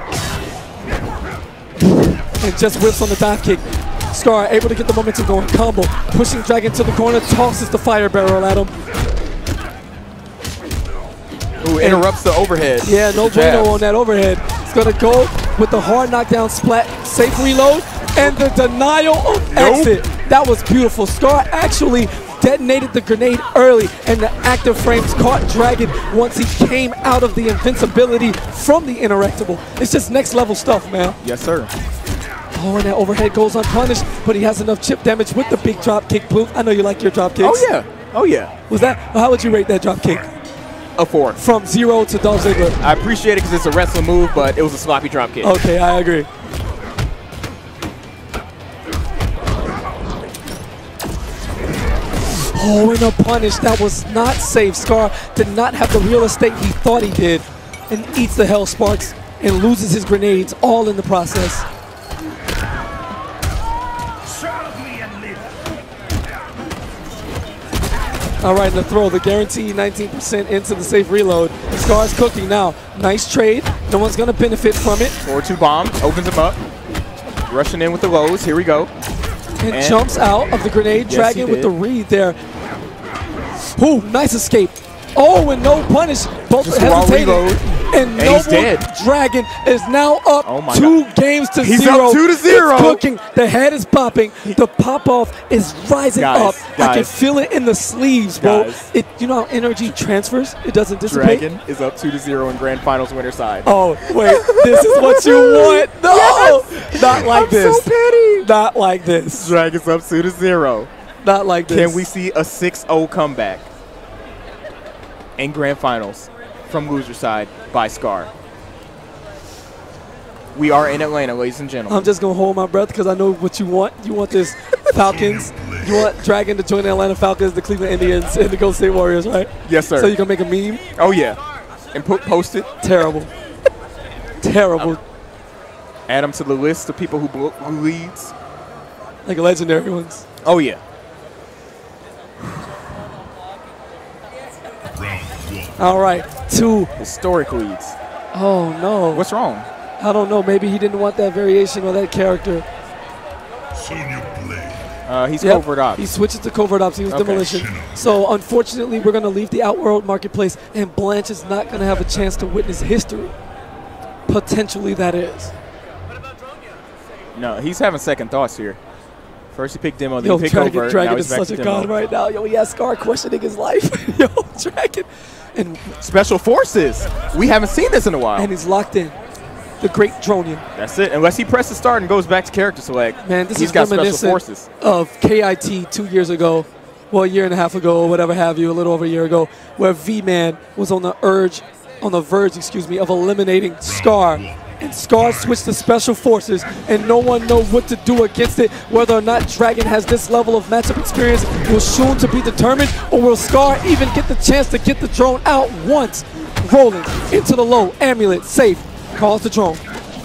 Speaker 1: and just whips on the dive kick. Scar able to get the momentum going. Combo, pushing Dragon to the corner, tosses the fire barrel at him.
Speaker 2: Ooh, interrupts the overhead.
Speaker 1: Yeah, no
Speaker 2: The jabs.
Speaker 1: bueno on that overhead. It's gonna go with the hard knockdown splat, safe reload, and the denial of
Speaker 2: Nope.
Speaker 1: exit. That was beautiful. Scar actually detonated the grenade early, and the active frames caught Dragon once he came out of the invincibility from the interactable. It's just next level stuff, man.
Speaker 2: Yes, sir.
Speaker 1: Oh, and that overhead goes unpunished, but he has enough chip damage with the big drop kick. Blue, I know you like your drop kicks.
Speaker 2: Oh, yeah. Oh, yeah.
Speaker 1: Was that, how would you rate that drop kick?
Speaker 2: A four.
Speaker 1: From zero to Dolph Ziggler.
Speaker 2: I appreciate it because it's a wrestling move, but it was a sloppy drop kick.
Speaker 1: Okay, I agree. Oh, and a punish. That was not safe. Scar did not have the real estate he thought he did, and eats the Hell Sparks and loses his grenades all in the process. All right, the throw, the guaranteed nineteen percent into the safe reload. Scar's cooking now. Nice trade. No one's going to benefit from it.
Speaker 2: Or two bombs, opens him up. Rushing in with the lows. Here we go.
Speaker 1: And,
Speaker 2: And-
Speaker 1: jumps out of the grenade.
Speaker 2: Yes,
Speaker 1: Dragon
Speaker 2: he
Speaker 1: with
Speaker 2: did.
Speaker 1: the read there. Ooh, nice escape. Oh, and no punish. Both
Speaker 2: Just a raw
Speaker 1: hesitated.
Speaker 2: reload.
Speaker 1: And
Speaker 2: And he's
Speaker 1: Noble
Speaker 2: dead.
Speaker 1: Dragon is now up
Speaker 2: Oh my
Speaker 1: two
Speaker 2: God.
Speaker 1: games to
Speaker 2: He's
Speaker 1: zero.
Speaker 2: up two to zero.
Speaker 1: It's cooking. The head is popping. The pop-off is rising
Speaker 2: Guys,
Speaker 1: up. I can
Speaker 2: guys.
Speaker 1: feel it in the sleeves, bro.
Speaker 2: Guys.
Speaker 1: It, you know how energy transfers? It doesn't dissipate.
Speaker 2: Dragon is up two to zero in Grand Finals winner side.
Speaker 1: Oh, wait. This is what you want. No! Not like
Speaker 2: I'm
Speaker 1: this.
Speaker 2: so petty.
Speaker 1: Not like this.
Speaker 2: Dragon's up two to zero.
Speaker 1: Not like this.
Speaker 2: Can we see a six oh comeback in Grand Finals from loser side by Scar? We are in Atlanta, ladies and gentlemen.
Speaker 1: I'm just going to hold my breath because I know what you want. You want this Falcons. You want Dragon to join the Atlanta Falcons, the Cleveland Indians, and the Golden State Warriors, right?
Speaker 2: Yes, sir.
Speaker 1: So you can make a meme?
Speaker 2: Oh, yeah. And put, post it.
Speaker 1: Terrible. Terrible.
Speaker 2: Add them to the list of people who blew, who leads.
Speaker 1: Like legendary ones.
Speaker 2: Oh, yeah.
Speaker 3: Round one.
Speaker 1: All right. Two.
Speaker 2: Historic leads.
Speaker 1: Oh, no.
Speaker 2: What's wrong?
Speaker 1: I don't know. Maybe he didn't want that variation or that character.
Speaker 3: Sonya Blade.
Speaker 2: Uh, he's
Speaker 1: Yep.
Speaker 2: covert ops.
Speaker 1: He switches to covert ops. He was
Speaker 2: Okay.
Speaker 1: demolition. So unfortunately, we're going to leave the Outworld marketplace, and Blanche is not going to have a chance to witness history. Potentially, that is.
Speaker 2: No, he's having second thoughts here. First he picked Demo, then
Speaker 1: Yo,
Speaker 2: he picked
Speaker 1: Dragon,
Speaker 2: Covert.
Speaker 1: Dragon
Speaker 2: now
Speaker 1: is
Speaker 2: he's back
Speaker 1: such
Speaker 2: to
Speaker 1: a
Speaker 2: Demo.
Speaker 1: god right now. Yo, he has Scar questioning his life. Yo, Dragon. And,
Speaker 2: Special Forces. We haven't seen this in a while.
Speaker 1: and he's locked in. The great Dronian.
Speaker 2: That's it. Unless he presses start and goes back to character select.
Speaker 1: Man, this
Speaker 2: he's
Speaker 1: is
Speaker 2: got Special
Speaker 1: reminiscent
Speaker 2: Forces.
Speaker 1: of K I T two years ago. Well, a year and a half ago, or whatever have you, a little over a year ago, where V-Man was on the urge, on the verge, excuse me, of eliminating Scar. And Scar switched to Special Forces, and no one knows what to do against it. Whether or not Dragon has this level of matchup experience will soon to be determined, or will Scar even get the chance to get the drone out once? Rolling into the low, Amulet, safe, calls the drone.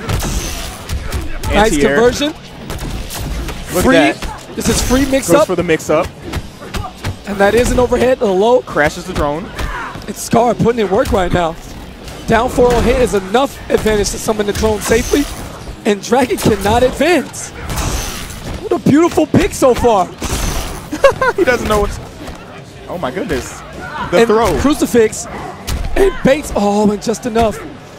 Speaker 1: Nice
Speaker 2: Anti-air.
Speaker 1: conversion.
Speaker 2: Look
Speaker 1: Free.
Speaker 2: at that.
Speaker 1: This is free
Speaker 2: Goes
Speaker 1: mix-up,
Speaker 2: for the mix-up.
Speaker 1: and that is an overhead, a low.
Speaker 2: Crashes the drone.
Speaker 1: It's Scar putting in work right now. Down four on hit is enough advantage to summon the drone safely. and Dragon cannot advance. What a beautiful pick so far.
Speaker 2: He doesn't know what's... Oh my goodness. The
Speaker 1: and
Speaker 2: throw.
Speaker 1: Crucifix and baits. Oh, and just enough.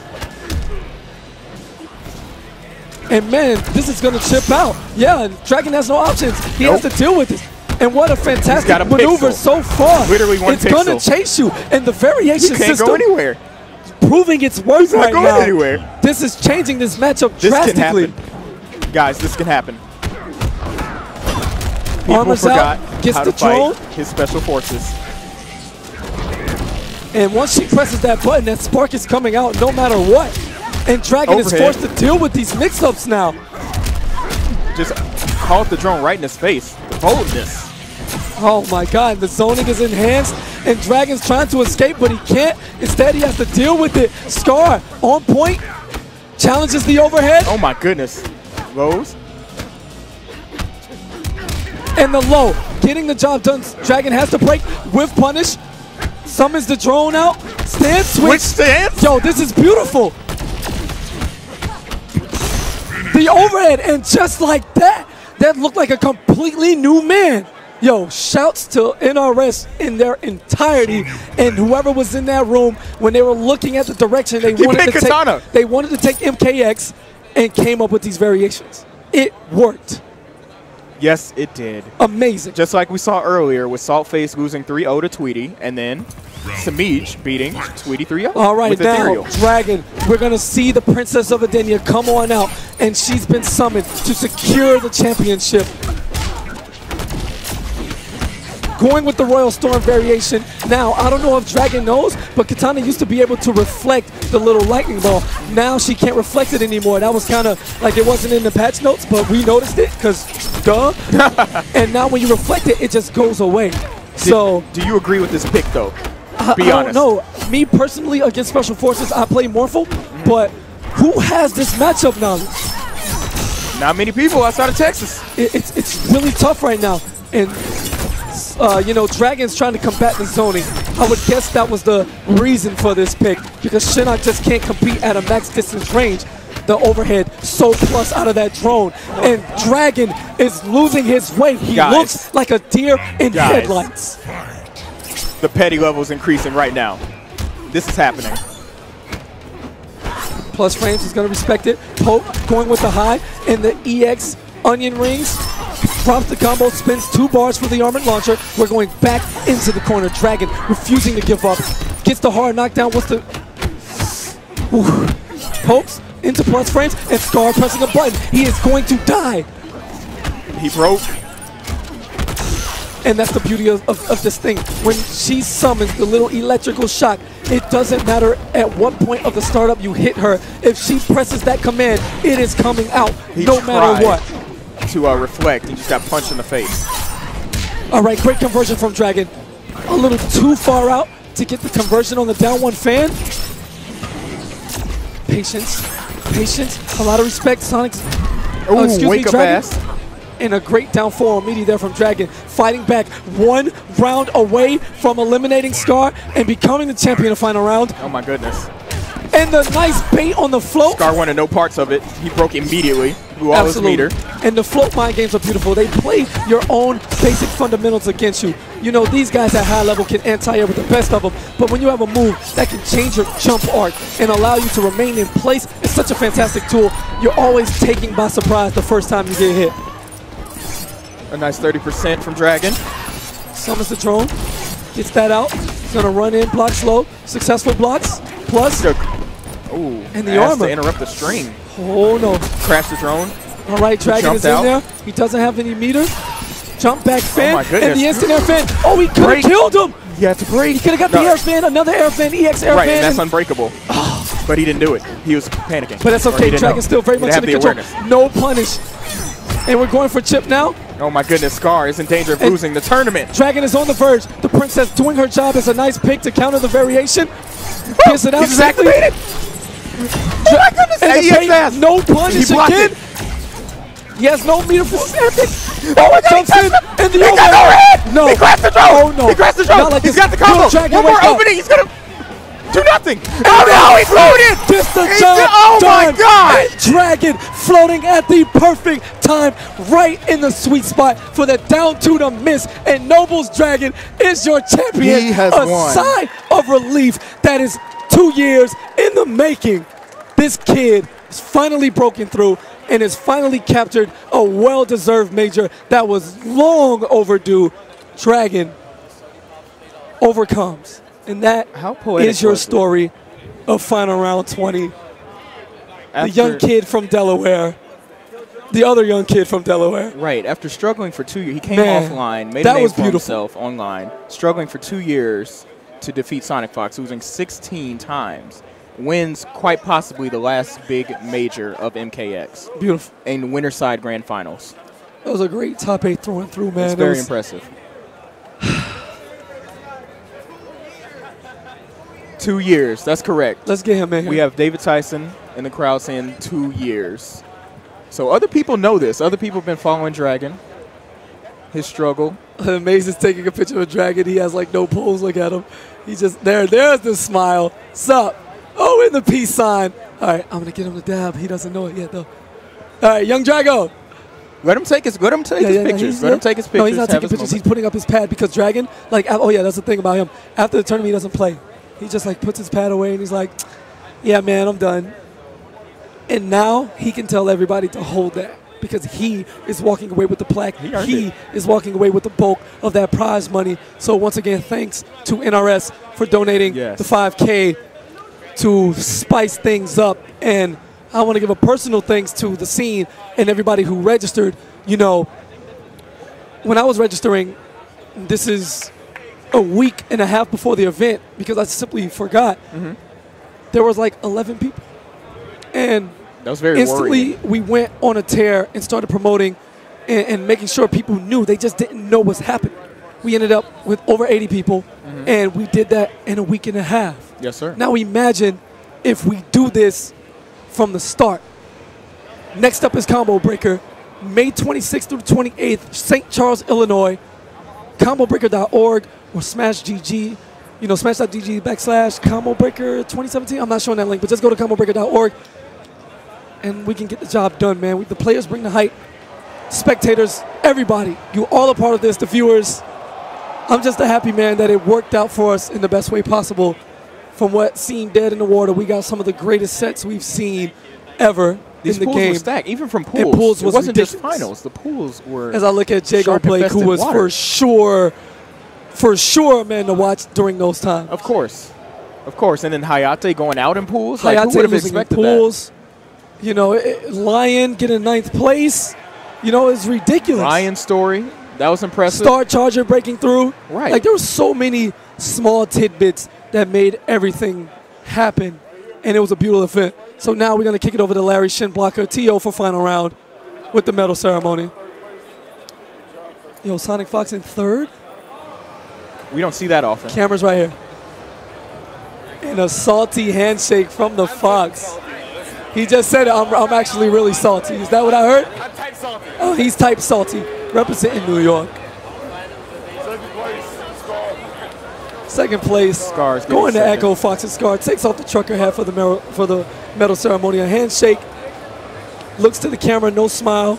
Speaker 1: And man, this is going to chip out. Yeah, and Dragon has no options. He
Speaker 2: Nope.
Speaker 1: has to deal with this. And what a fantastic
Speaker 2: got a
Speaker 1: maneuver
Speaker 2: pixel.
Speaker 1: so far.
Speaker 2: Literally one
Speaker 1: It's going to
Speaker 2: pixel.
Speaker 1: chase you. And the variation
Speaker 2: You can't
Speaker 1: system
Speaker 2: go anywhere.
Speaker 1: proving its worth
Speaker 2: not
Speaker 1: right
Speaker 2: going
Speaker 1: now.
Speaker 2: anywhere.
Speaker 1: This is changing this matchup
Speaker 2: This
Speaker 1: drastically.
Speaker 2: can happen. Guys, this can happen. People
Speaker 1: Armor's
Speaker 2: forgot
Speaker 1: out, gets
Speaker 2: how
Speaker 1: the
Speaker 2: to fight
Speaker 1: drone.
Speaker 2: his special forces.
Speaker 1: And once she presses that button, that spark is coming out no matter what. And Dragon
Speaker 2: Overhead.
Speaker 1: is forced to deal with these mix-ups now.
Speaker 2: Just caught the drone right in his face. The boldness.
Speaker 1: Oh my God, the zoning is enhanced, and Dragon's trying to escape, but he can't. Instead, he has to deal with it. Scar, on point, challenges the overhead,
Speaker 2: Oh my goodness. Rose.
Speaker 1: and the low. Getting the job done, Dragon has to break with punish. Summons the drone out, stand switch.
Speaker 2: Which stance?
Speaker 1: Yo, this is beautiful. The overhead, and just like that, that looked like a completely new man. Yo, shouts to N R S in their entirety and whoever was in that room when they were looking at the direction they
Speaker 2: He
Speaker 1: wanted to
Speaker 2: picked Katana.
Speaker 1: take. They wanted to take M K X and came up with these variations. It worked.
Speaker 2: Yes, it did.
Speaker 1: Amazing.
Speaker 2: Just like we saw earlier with Saltface losing three oh to Tweety, and then Samij beating Tweety three oh.
Speaker 1: All right,
Speaker 2: with
Speaker 1: now,
Speaker 2: Ethereal.
Speaker 1: Dragon, we're going to see the Princess of Edenia come on out, and she's been summoned to secure the championship. Going with the Royal Storm variation. Now, I don't know if Dragon knows, but Katana used to be able to reflect the little lightning ball. Now she can't reflect it anymore. That was kind of like it wasn't in the patch notes, but we noticed it because duh. And now when you reflect it, it just goes away. So
Speaker 2: Do you agree with this pick, though?
Speaker 1: I,
Speaker 2: Be
Speaker 1: I
Speaker 2: honest.
Speaker 1: don't know. Me personally, against Special Forces, I play Morphle, but who has this matchup knowledge?
Speaker 2: Not many people outside of Texas.
Speaker 1: It, it's it's really tough right now, and uh, you know, Dragon's trying to combat the zoning. I would guess that was the reason for this pick, because Shinnok just can't compete at a max distance range. The overhead so plus out of that drone, and Dragon is losing his way. He
Speaker 2: Guys.
Speaker 1: looks like a deer in
Speaker 2: Guys.
Speaker 1: headlights.
Speaker 2: The petty level is increasing right now. This is happening.
Speaker 1: Plus Frames is going to respect it. Pope going with the high, and the E X onion rings. Drops the combo, spins two bars for the armored launcher. We're going back into the corner. Dragon refusing to give up. Gets the hard knockdown. What's the... Ooh. Pokes into Plus Frames, and Scar pressing a button. He is going to die.
Speaker 2: He broke.
Speaker 1: And that's the beauty of, of, of this thing. When she summons the little electrical shock, it doesn't matter at what point of the startup you hit her. If she presses that command, it is coming out
Speaker 2: He
Speaker 1: no matter
Speaker 2: tried
Speaker 1: what.
Speaker 2: To uh, reflect, he just got punched in the face.
Speaker 1: All right, great conversion from Dragon. A little too far out to get the conversion on the down one fan. Patience, patience, a lot of respect. Sonic's,
Speaker 2: Ooh,
Speaker 1: uh, excuse
Speaker 2: wake
Speaker 1: me,
Speaker 2: up
Speaker 1: Dragon.
Speaker 2: ass.
Speaker 1: And a great down four immediately there from Dragon. Fighting back one round away from eliminating Scar and becoming the champion of final round.
Speaker 2: Oh my goodness.
Speaker 1: And the nice bait on the float.
Speaker 2: Scar wanted no parts of it. He broke immediately. Blew all
Speaker 1: Absolutely.
Speaker 2: his meter.
Speaker 1: And the float mind games are beautiful. They play your own basic fundamentals against you. You know, these guys at high level can anti-air with the best of them, but when you have a move that can change your jump arc and allow you to remain in place, it's such a fantastic tool. You're always taken by surprise the first time you get hit.
Speaker 2: A nice thirty percent from Dragon.
Speaker 1: Summons the drone, gets that out. He's gonna run in, block slow, successful blocks, plus,
Speaker 2: Ooh,
Speaker 1: And the
Speaker 2: asked
Speaker 1: armor.
Speaker 2: to interrupt the string.
Speaker 1: oh no.
Speaker 2: Crash the drone.
Speaker 1: All right, Dragon
Speaker 2: jumped
Speaker 1: is in
Speaker 2: out.
Speaker 1: there. He doesn't have any meter. Jump back fan,
Speaker 2: my
Speaker 1: and
Speaker 2: goodness.
Speaker 1: the instant air fan. Oh, he could have
Speaker 2: Break.
Speaker 1: killed him.
Speaker 2: Yeah, it's a break.
Speaker 1: He could have got
Speaker 2: No.
Speaker 1: the air fan, another air fan, E X air
Speaker 2: Right,
Speaker 1: fan.
Speaker 2: and that's
Speaker 1: and-
Speaker 2: unbreakable. But he didn't do it. He was panicking.
Speaker 1: but that's
Speaker 2: Or he
Speaker 1: okay.
Speaker 2: didn't
Speaker 1: Dragon's
Speaker 2: know.
Speaker 1: still very
Speaker 2: He
Speaker 1: much
Speaker 2: didn't
Speaker 1: in
Speaker 2: have
Speaker 1: the
Speaker 2: the
Speaker 1: control.
Speaker 2: awareness.
Speaker 1: No punish. And we're going for chip now.
Speaker 2: Oh my goodness, Scar is in danger of
Speaker 1: And-
Speaker 2: losing the tournament.
Speaker 1: Dragon is on the verge. The princess doing her job as a nice pick to counter the variation. Gets it out.
Speaker 2: He's
Speaker 1: safely.
Speaker 2: activated. Oh my goodness,
Speaker 1: And the
Speaker 2: E X
Speaker 1: bait,
Speaker 2: ass.
Speaker 1: no punish
Speaker 2: He blocked
Speaker 1: again.
Speaker 2: it.
Speaker 1: He has no meter for Samson.
Speaker 2: Oh my God,
Speaker 1: Jumps
Speaker 2: he
Speaker 1: in,
Speaker 2: crashed
Speaker 1: and the
Speaker 2: He got
Speaker 1: overhead.
Speaker 2: overhead.
Speaker 1: No.
Speaker 2: He crashed the drone.
Speaker 1: Oh no.
Speaker 2: He crashed the drone.
Speaker 1: Not like
Speaker 2: He's
Speaker 1: this.
Speaker 2: got the
Speaker 1: Yo,
Speaker 2: combo.
Speaker 1: Dragon,
Speaker 2: One more
Speaker 1: wake up.
Speaker 2: opening. He's gonna. Do nothing.
Speaker 1: Oh,
Speaker 2: no, he floated.
Speaker 1: Just the
Speaker 2: He
Speaker 1: job
Speaker 2: did- oh my
Speaker 1: done.
Speaker 2: God.
Speaker 1: And Dragon floating at the perfect time, right in the sweet spot for the down to the miss. And Nobles Dragon is your champion.
Speaker 2: He has
Speaker 1: a
Speaker 2: won.
Speaker 1: sigh of relief that is two years in the making. This kid is finally broken through and has finally captured a well-deserved major that was long overdue. Dragon overcomes. And that
Speaker 2: How poetic
Speaker 1: is your
Speaker 2: was it?
Speaker 1: story of final round twenty.
Speaker 2: After,
Speaker 1: The young kid from Delaware. The other young kid from Delaware.
Speaker 2: Right. After struggling for two years, he came
Speaker 1: Man,
Speaker 2: offline, made
Speaker 1: that
Speaker 2: a name
Speaker 1: was
Speaker 2: for
Speaker 1: beautiful.
Speaker 2: himself online, struggling for two years to defeat Sonic Fox, losing sixteen times. Wins quite possibly the last big major of M K X
Speaker 1: Beautiful.
Speaker 2: in Winterside Grand Finals.
Speaker 1: That was a great top eight throwing through, man.
Speaker 2: It's
Speaker 1: It
Speaker 2: very
Speaker 1: was-
Speaker 2: impressive. Two years. That's correct.
Speaker 1: Let's get him in here.
Speaker 2: We have David Tyson in the crowd saying two years. So other people know this. Other people have been following Dragon, his struggle.
Speaker 1: Maze taking a picture of Dragon. He has like no pulls. Look at him. He just there. There's the smile. Sup? Oh, in the peace sign. All right, I'm gonna get him to dab. He doesn't know it yet though. All right, young Drago.
Speaker 2: Let him take his. Let him take
Speaker 1: Yeah,
Speaker 2: his
Speaker 1: yeah, yeah,
Speaker 2: pictures.
Speaker 1: he's-
Speaker 2: Let
Speaker 1: yeah.
Speaker 2: him take his pictures.
Speaker 1: No, he's not
Speaker 2: have
Speaker 1: taking
Speaker 2: his
Speaker 1: pictures. He's
Speaker 2: moment.
Speaker 1: putting up his pad because Dragon, like, oh yeah, that's the thing about him. After the tournament, he doesn't play. He just like puts his pad away and he's like, yeah, man, I'm done. And now he can tell everybody to hold that because he is walking away with the plaque.
Speaker 2: He earned
Speaker 1: He
Speaker 2: it.
Speaker 1: is walking away with the bulk of that prize money. So once again, thanks to N R S for donating
Speaker 2: Yes.
Speaker 1: the five K to spice things up. And I want to give a personal thanks to the scene and everybody who registered. You know, when I was registering, this is a week and a half before the event because I simply forgot.
Speaker 2: Mm-hmm.
Speaker 1: There was like eleven people. And
Speaker 2: That was very
Speaker 1: instantly
Speaker 2: worrying.
Speaker 1: we went on a tear and started promoting and, and making sure people knew. They just didn't know what's happening. We ended up with over eighty people,
Speaker 2: Mm-hmm.
Speaker 1: and we did that in a week and a half.
Speaker 2: Yes, sir.
Speaker 1: Now imagine if we do this from the start. Next up is Combo Breaker, May twenty-sixth through twenty-eighth, Saint Charles, Illinois. combo breaker dot org or Smash G G. You know, smash dot G G backslash Combo Breaker twenty seventeen. I'm not showing that link, but just go to combo breaker dot org and we can get the job done, man. We, the players bring the hype. Spectators, everybody, you all a part of this, the viewers. I'm just a happy man that it worked out for us in the best way possible. From what seemed dead in the water, we got some of the greatest sets we've seen ever
Speaker 2: These
Speaker 1: in the
Speaker 2: pools
Speaker 1: game.
Speaker 2: were stacked, even from pools.
Speaker 1: pools was
Speaker 2: it wasn't just
Speaker 1: ridiculous.
Speaker 2: finals. The pools were.
Speaker 1: As I look at Jago
Speaker 2: Shark
Speaker 1: Blake, who
Speaker 2: infested
Speaker 1: was
Speaker 2: water.
Speaker 1: for sure, for sure a man to watch during those times.
Speaker 2: Of course, of course, and then Hayate going out in pools. Like, who
Speaker 1: Hayate
Speaker 2: would have
Speaker 1: losing in
Speaker 2: expected
Speaker 1: pools. You know, it, Lion getting ninth place. You know, it's ridiculous.
Speaker 2: that? Ryan's story, that was impressive.
Speaker 1: Star Charger breaking through.
Speaker 2: Right.
Speaker 1: Like there were so many small tidbits that made everything happen, and it was a beautiful event. So now we're gonna kick it over to Larry Shinblocker, T O for final round with the medal ceremony. Yo, Sonic Fox in third.
Speaker 2: We don't see that often.
Speaker 1: Cameras right here. And a salty handshake from the Fox. He just said it. I'm, I'm actually really salty. Is that what I heard?
Speaker 5: I'm type salty.
Speaker 1: Oh, he's type salty. Representing New York.
Speaker 5: Second place, Scar.
Speaker 1: Second place.
Speaker 2: Scars getting
Speaker 1: Going to
Speaker 2: second.
Speaker 1: Echo Fox and Scar. Takes off the trucker hat for the medal, for the medal ceremony. A handshake. Looks to the camera. No smile.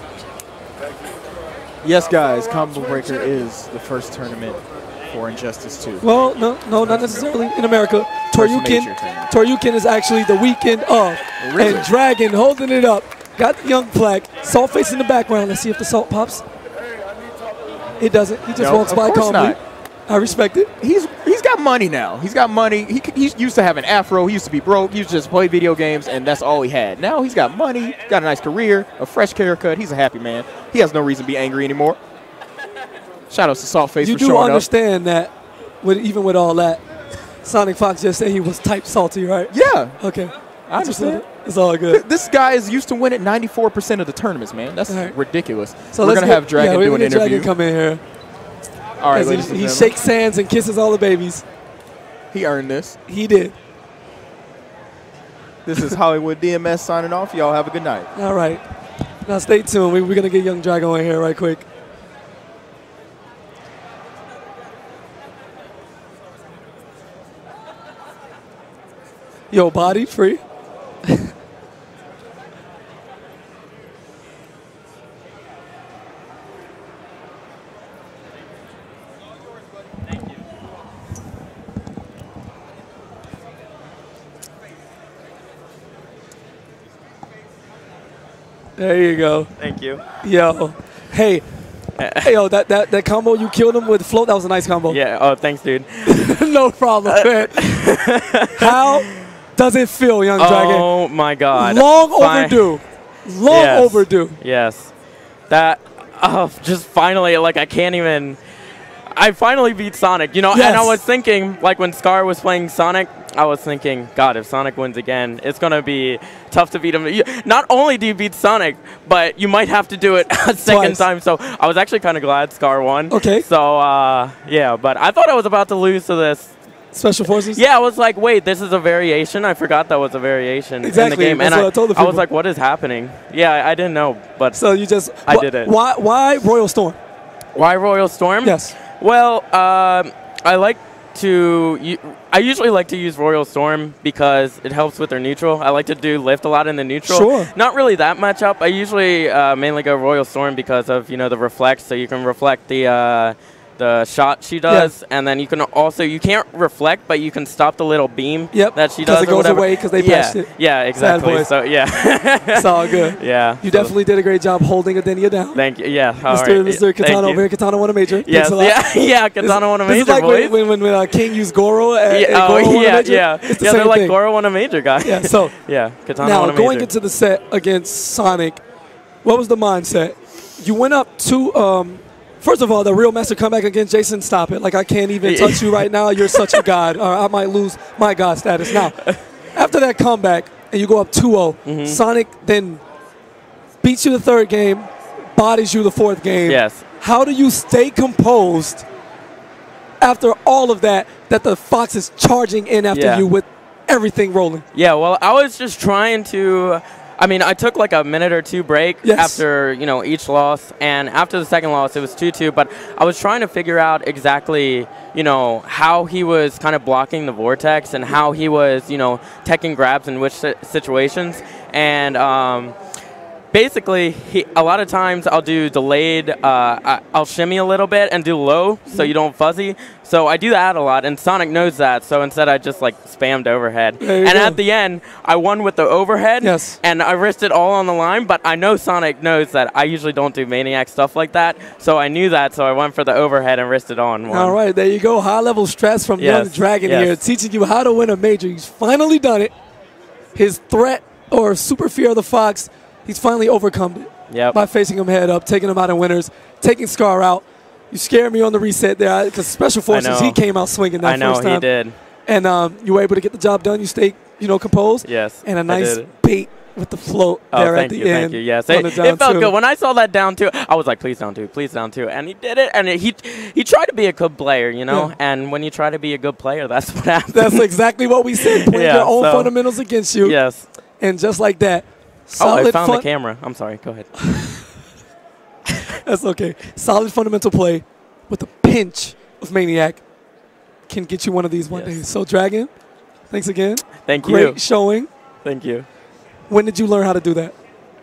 Speaker 2: Yes, guys, Combo Breaker is the first tournament for Injustice two.
Speaker 1: Well, no, no, not necessarily in America.
Speaker 2: First
Speaker 1: Toryukin,
Speaker 2: major tournament.
Speaker 1: Toryukin is actually the weekend of.
Speaker 2: Really?
Speaker 1: And Dragon holding it up. Got the young plaque. Salt face in the background. Let's see if the salt pops. It doesn't. He just
Speaker 2: No,
Speaker 1: walks
Speaker 2: of
Speaker 1: by
Speaker 2: course
Speaker 1: calmly.
Speaker 2: not.
Speaker 1: I respect it.
Speaker 2: He's he's got money now. He's got money. He c- he's used to have an afro. He used to be broke. He used to just play video games, and that's all he had. Now he's got money, got a nice career, a fresh haircut. He's a happy man. He has no reason to be angry anymore. Shout out to Saltface
Speaker 1: You
Speaker 2: for
Speaker 1: do
Speaker 2: showing
Speaker 1: understand that, with even with all that, Sonic Fox just said he was type salty, right?
Speaker 2: up. Yeah,
Speaker 1: Okay.
Speaker 2: I
Speaker 1: Just
Speaker 2: understand.
Speaker 1: It's all
Speaker 2: Th-
Speaker 1: good.
Speaker 2: This guy is used to winning ninety-four percent of the tournaments, man. That's
Speaker 1: All right.
Speaker 2: ridiculous.
Speaker 1: So
Speaker 2: we're
Speaker 1: let's
Speaker 2: gonna
Speaker 1: get-
Speaker 2: have Dragon
Speaker 1: yeah, we're
Speaker 2: do an
Speaker 1: gonna get
Speaker 2: interview.
Speaker 1: Dragon come in here.
Speaker 2: All right,
Speaker 1: As
Speaker 2: ladies
Speaker 1: he,
Speaker 2: and
Speaker 1: he
Speaker 2: gentlemen.
Speaker 1: shakes hands and kisses all the babies.
Speaker 2: He earned this.
Speaker 1: He did.
Speaker 2: This is Hollywood D M S signing off. Y'all have a good night.
Speaker 1: All right. Now stay tuned. We, we're going to get Young Dragon in here right quick. Yo, body free. There you go.
Speaker 7: Thank you.
Speaker 1: Yo. Hey. Hey, yo, that, that, that combo you killed him with float, that was a nice combo.
Speaker 7: Yeah. Oh, thanks, dude.
Speaker 1: No problem, man. How does it feel, Young Dragon?
Speaker 7: Oh, my God.
Speaker 1: Long
Speaker 7: Fi-
Speaker 1: overdue. Long
Speaker 7: yes.
Speaker 1: overdue.
Speaker 7: Yes. That, oh, just finally, like, I can't even. I finally beat Sonic, you know,
Speaker 1: Yes.
Speaker 7: and I was thinking, like, when Scar was playing Sonic, I was thinking, God, if Sonic wins again, it's going to be tough to beat him. You, not only do you beat Sonic, but you might have to do it a second
Speaker 1: Twice.
Speaker 7: time. So I was actually kind of glad Scar won.
Speaker 1: Okay.
Speaker 7: So, uh, yeah, but I thought I was about to lose to this.
Speaker 1: Special Forces?
Speaker 7: Yeah, I was like, wait, this is a variation? I forgot that was a variation
Speaker 1: Exactly.
Speaker 7: in the game.
Speaker 1: That's
Speaker 7: and
Speaker 1: what
Speaker 7: I,
Speaker 1: I told the
Speaker 7: I was
Speaker 1: people.
Speaker 7: like, what is happening? Yeah, I, I didn't know, but
Speaker 1: So you just.
Speaker 7: I
Speaker 1: wh-
Speaker 7: did it.
Speaker 1: Why, why Royal Storm?
Speaker 7: Why Royal Storm?
Speaker 1: Yes.
Speaker 7: Well, um, I like to. u- I usually like to use Royal Storm because it helps with their neutral. I like to do lift a lot in the neutral.
Speaker 1: Sure.
Speaker 7: Not really that much up. I usually uh, mainly go Royal Storm because of you know the reflect, so you can reflect the. Uh, the shot she does,
Speaker 1: Yeah.
Speaker 7: and then you can also, you can't reflect, but you can stop the little beam
Speaker 1: Yep,
Speaker 7: that she
Speaker 1: 'cause
Speaker 7: does
Speaker 1: it
Speaker 7: or
Speaker 1: goes
Speaker 7: whatever.
Speaker 1: away 'cause they
Speaker 7: yeah,
Speaker 1: patched it.
Speaker 7: Yeah, exactly.
Speaker 1: boys.
Speaker 7: So, yeah.
Speaker 1: It's all good.
Speaker 7: Yeah.
Speaker 1: You
Speaker 7: so
Speaker 1: definitely did a great job holding Adenia down.
Speaker 7: Thank you. Yeah. all
Speaker 1: Mister
Speaker 7: right.
Speaker 1: Mister
Speaker 7: Thank
Speaker 1: Katana
Speaker 7: you.
Speaker 1: over here. Katana won a major.
Speaker 7: Yes.
Speaker 1: Thanks a lot.
Speaker 7: Yeah, yeah, Katana won a
Speaker 1: This
Speaker 7: major,
Speaker 1: is like
Speaker 7: boys.
Speaker 1: when, when, when uh, King used Goro and,
Speaker 7: Yeah,
Speaker 1: and
Speaker 7: oh,
Speaker 1: Goro won a
Speaker 7: yeah,
Speaker 1: major.
Speaker 7: yeah.
Speaker 1: It's the
Speaker 7: yeah,
Speaker 1: same
Speaker 7: they're like
Speaker 1: thing.
Speaker 7: Goro won a major, guy.
Speaker 1: Yeah, so
Speaker 7: yeah, Katana
Speaker 1: now
Speaker 7: won a major.
Speaker 1: going into the set against Sonic, what was the mindset? You went up to, um, first of all, the real master comeback against Jason, stop it. Like, I can't even touch you right now. You're such a god. Or I might lose my god status. Now, after that comeback, and you go up two oh,
Speaker 7: Mhm.
Speaker 1: Sonic then beats you the third game, bodies you the fourth game.
Speaker 7: Yes.
Speaker 1: How do you stay composed after all of that, that the Fox is charging in after
Speaker 7: Yeah.
Speaker 1: you with everything rolling?
Speaker 7: Yeah, well, I was just trying to. I mean, I took like a minute or two break
Speaker 1: Yes.
Speaker 7: after you know each loss, and after the second loss, it was two two. But I was trying to figure out exactly you know how he was kind of blocking the vortex and how he was you know teching grabs in which si- situations, and. Um, Basically, he, a lot of times I'll do delayed, uh, I, I'll shimmy a little bit and do low so you don't fuzzy. So I do that a lot, and Sonic knows that. So instead I just like spammed overhead.
Speaker 1: There you
Speaker 7: And
Speaker 1: go.
Speaker 7: at the end, I won with the overhead,
Speaker 1: Yes.
Speaker 7: and I risked it all on the line, but I know Sonic knows that I usually don't do Maniac stuff like that. So I knew that, so I went for the overhead and risked it all in one.
Speaker 1: All right, there you go. High-level stress from
Speaker 7: Yes,
Speaker 1: Young Dragon
Speaker 7: yes.
Speaker 1: here, teaching you how to win a major. He's finally done it. His threat or super fear of the Fox, he's finally overcome it.
Speaker 7: Yep.
Speaker 1: By facing him head up, taking him out in winners, taking Scar out. You scared me on the reset there because Special Forces,
Speaker 7: know.
Speaker 1: he came out swinging that
Speaker 7: I know,
Speaker 1: first time.
Speaker 7: he did.
Speaker 1: And um, you were able to get the job done. You stayed, you know, composed.
Speaker 7: Yes,
Speaker 1: And a
Speaker 7: I
Speaker 1: nice
Speaker 7: did.
Speaker 1: bait with the float
Speaker 7: Oh,
Speaker 1: there
Speaker 7: thank
Speaker 1: at the
Speaker 7: you,
Speaker 1: end.
Speaker 7: thank you. Yes,
Speaker 1: on
Speaker 7: it,
Speaker 1: the down
Speaker 7: it felt
Speaker 1: two.
Speaker 7: good when I saw that down two. I was like, please down two, please down two, and he did it. And it, he he tried to be a good player, you know.
Speaker 1: Yeah.
Speaker 7: And when you try to be a good player, that's what happens.
Speaker 1: That's exactly what we said. Playing
Speaker 7: Yeah,
Speaker 1: your own
Speaker 7: so-
Speaker 1: fundamentals against you.
Speaker 7: Yes.
Speaker 1: And just like that,
Speaker 7: Oh,
Speaker 1: solid
Speaker 7: I found
Speaker 1: fun-
Speaker 7: the camera. I'm sorry. Go ahead.
Speaker 1: That's okay. Solid fundamental play with a pinch of Maniac can get you one of these one
Speaker 7: Yes.
Speaker 1: day. So, Dragon, thanks again.
Speaker 7: Thank
Speaker 1: Great
Speaker 7: you.
Speaker 1: showing.
Speaker 7: Thank you.
Speaker 1: When did you learn how to do that?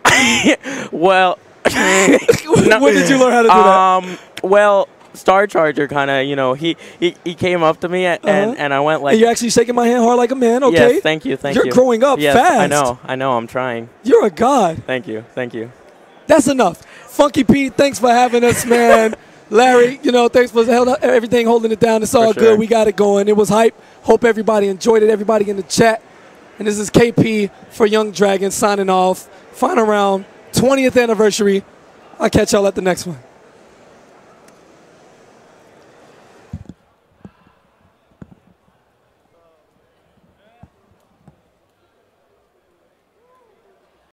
Speaker 7: Well,
Speaker 1: When did you learn how to do that?
Speaker 7: Um. Well, Star Charger kind of, you know, he, he he came up to me and
Speaker 1: Uh-huh.
Speaker 7: and I went like.
Speaker 1: And you're actually shaking my hand hard like a man, okay?
Speaker 7: Yes. Thank you. Thank
Speaker 1: You're
Speaker 7: you.
Speaker 1: growing up
Speaker 7: yes,
Speaker 1: fast.
Speaker 7: I know. I know. I'm trying.
Speaker 1: You're a god.
Speaker 7: Thank you. Thank you.
Speaker 1: That's enough. Funky Pete, thanks for having us, man. Larry, you know, thanks for held up, everything, holding it down. It's all
Speaker 7: For
Speaker 1: good.
Speaker 7: sure.
Speaker 1: We got it going. It was hype. Hope everybody enjoyed it. Everybody in the chat. And this is K P for Young Dragon signing off. Final round, twentieth anniversary. I'll catch y'all at the next one.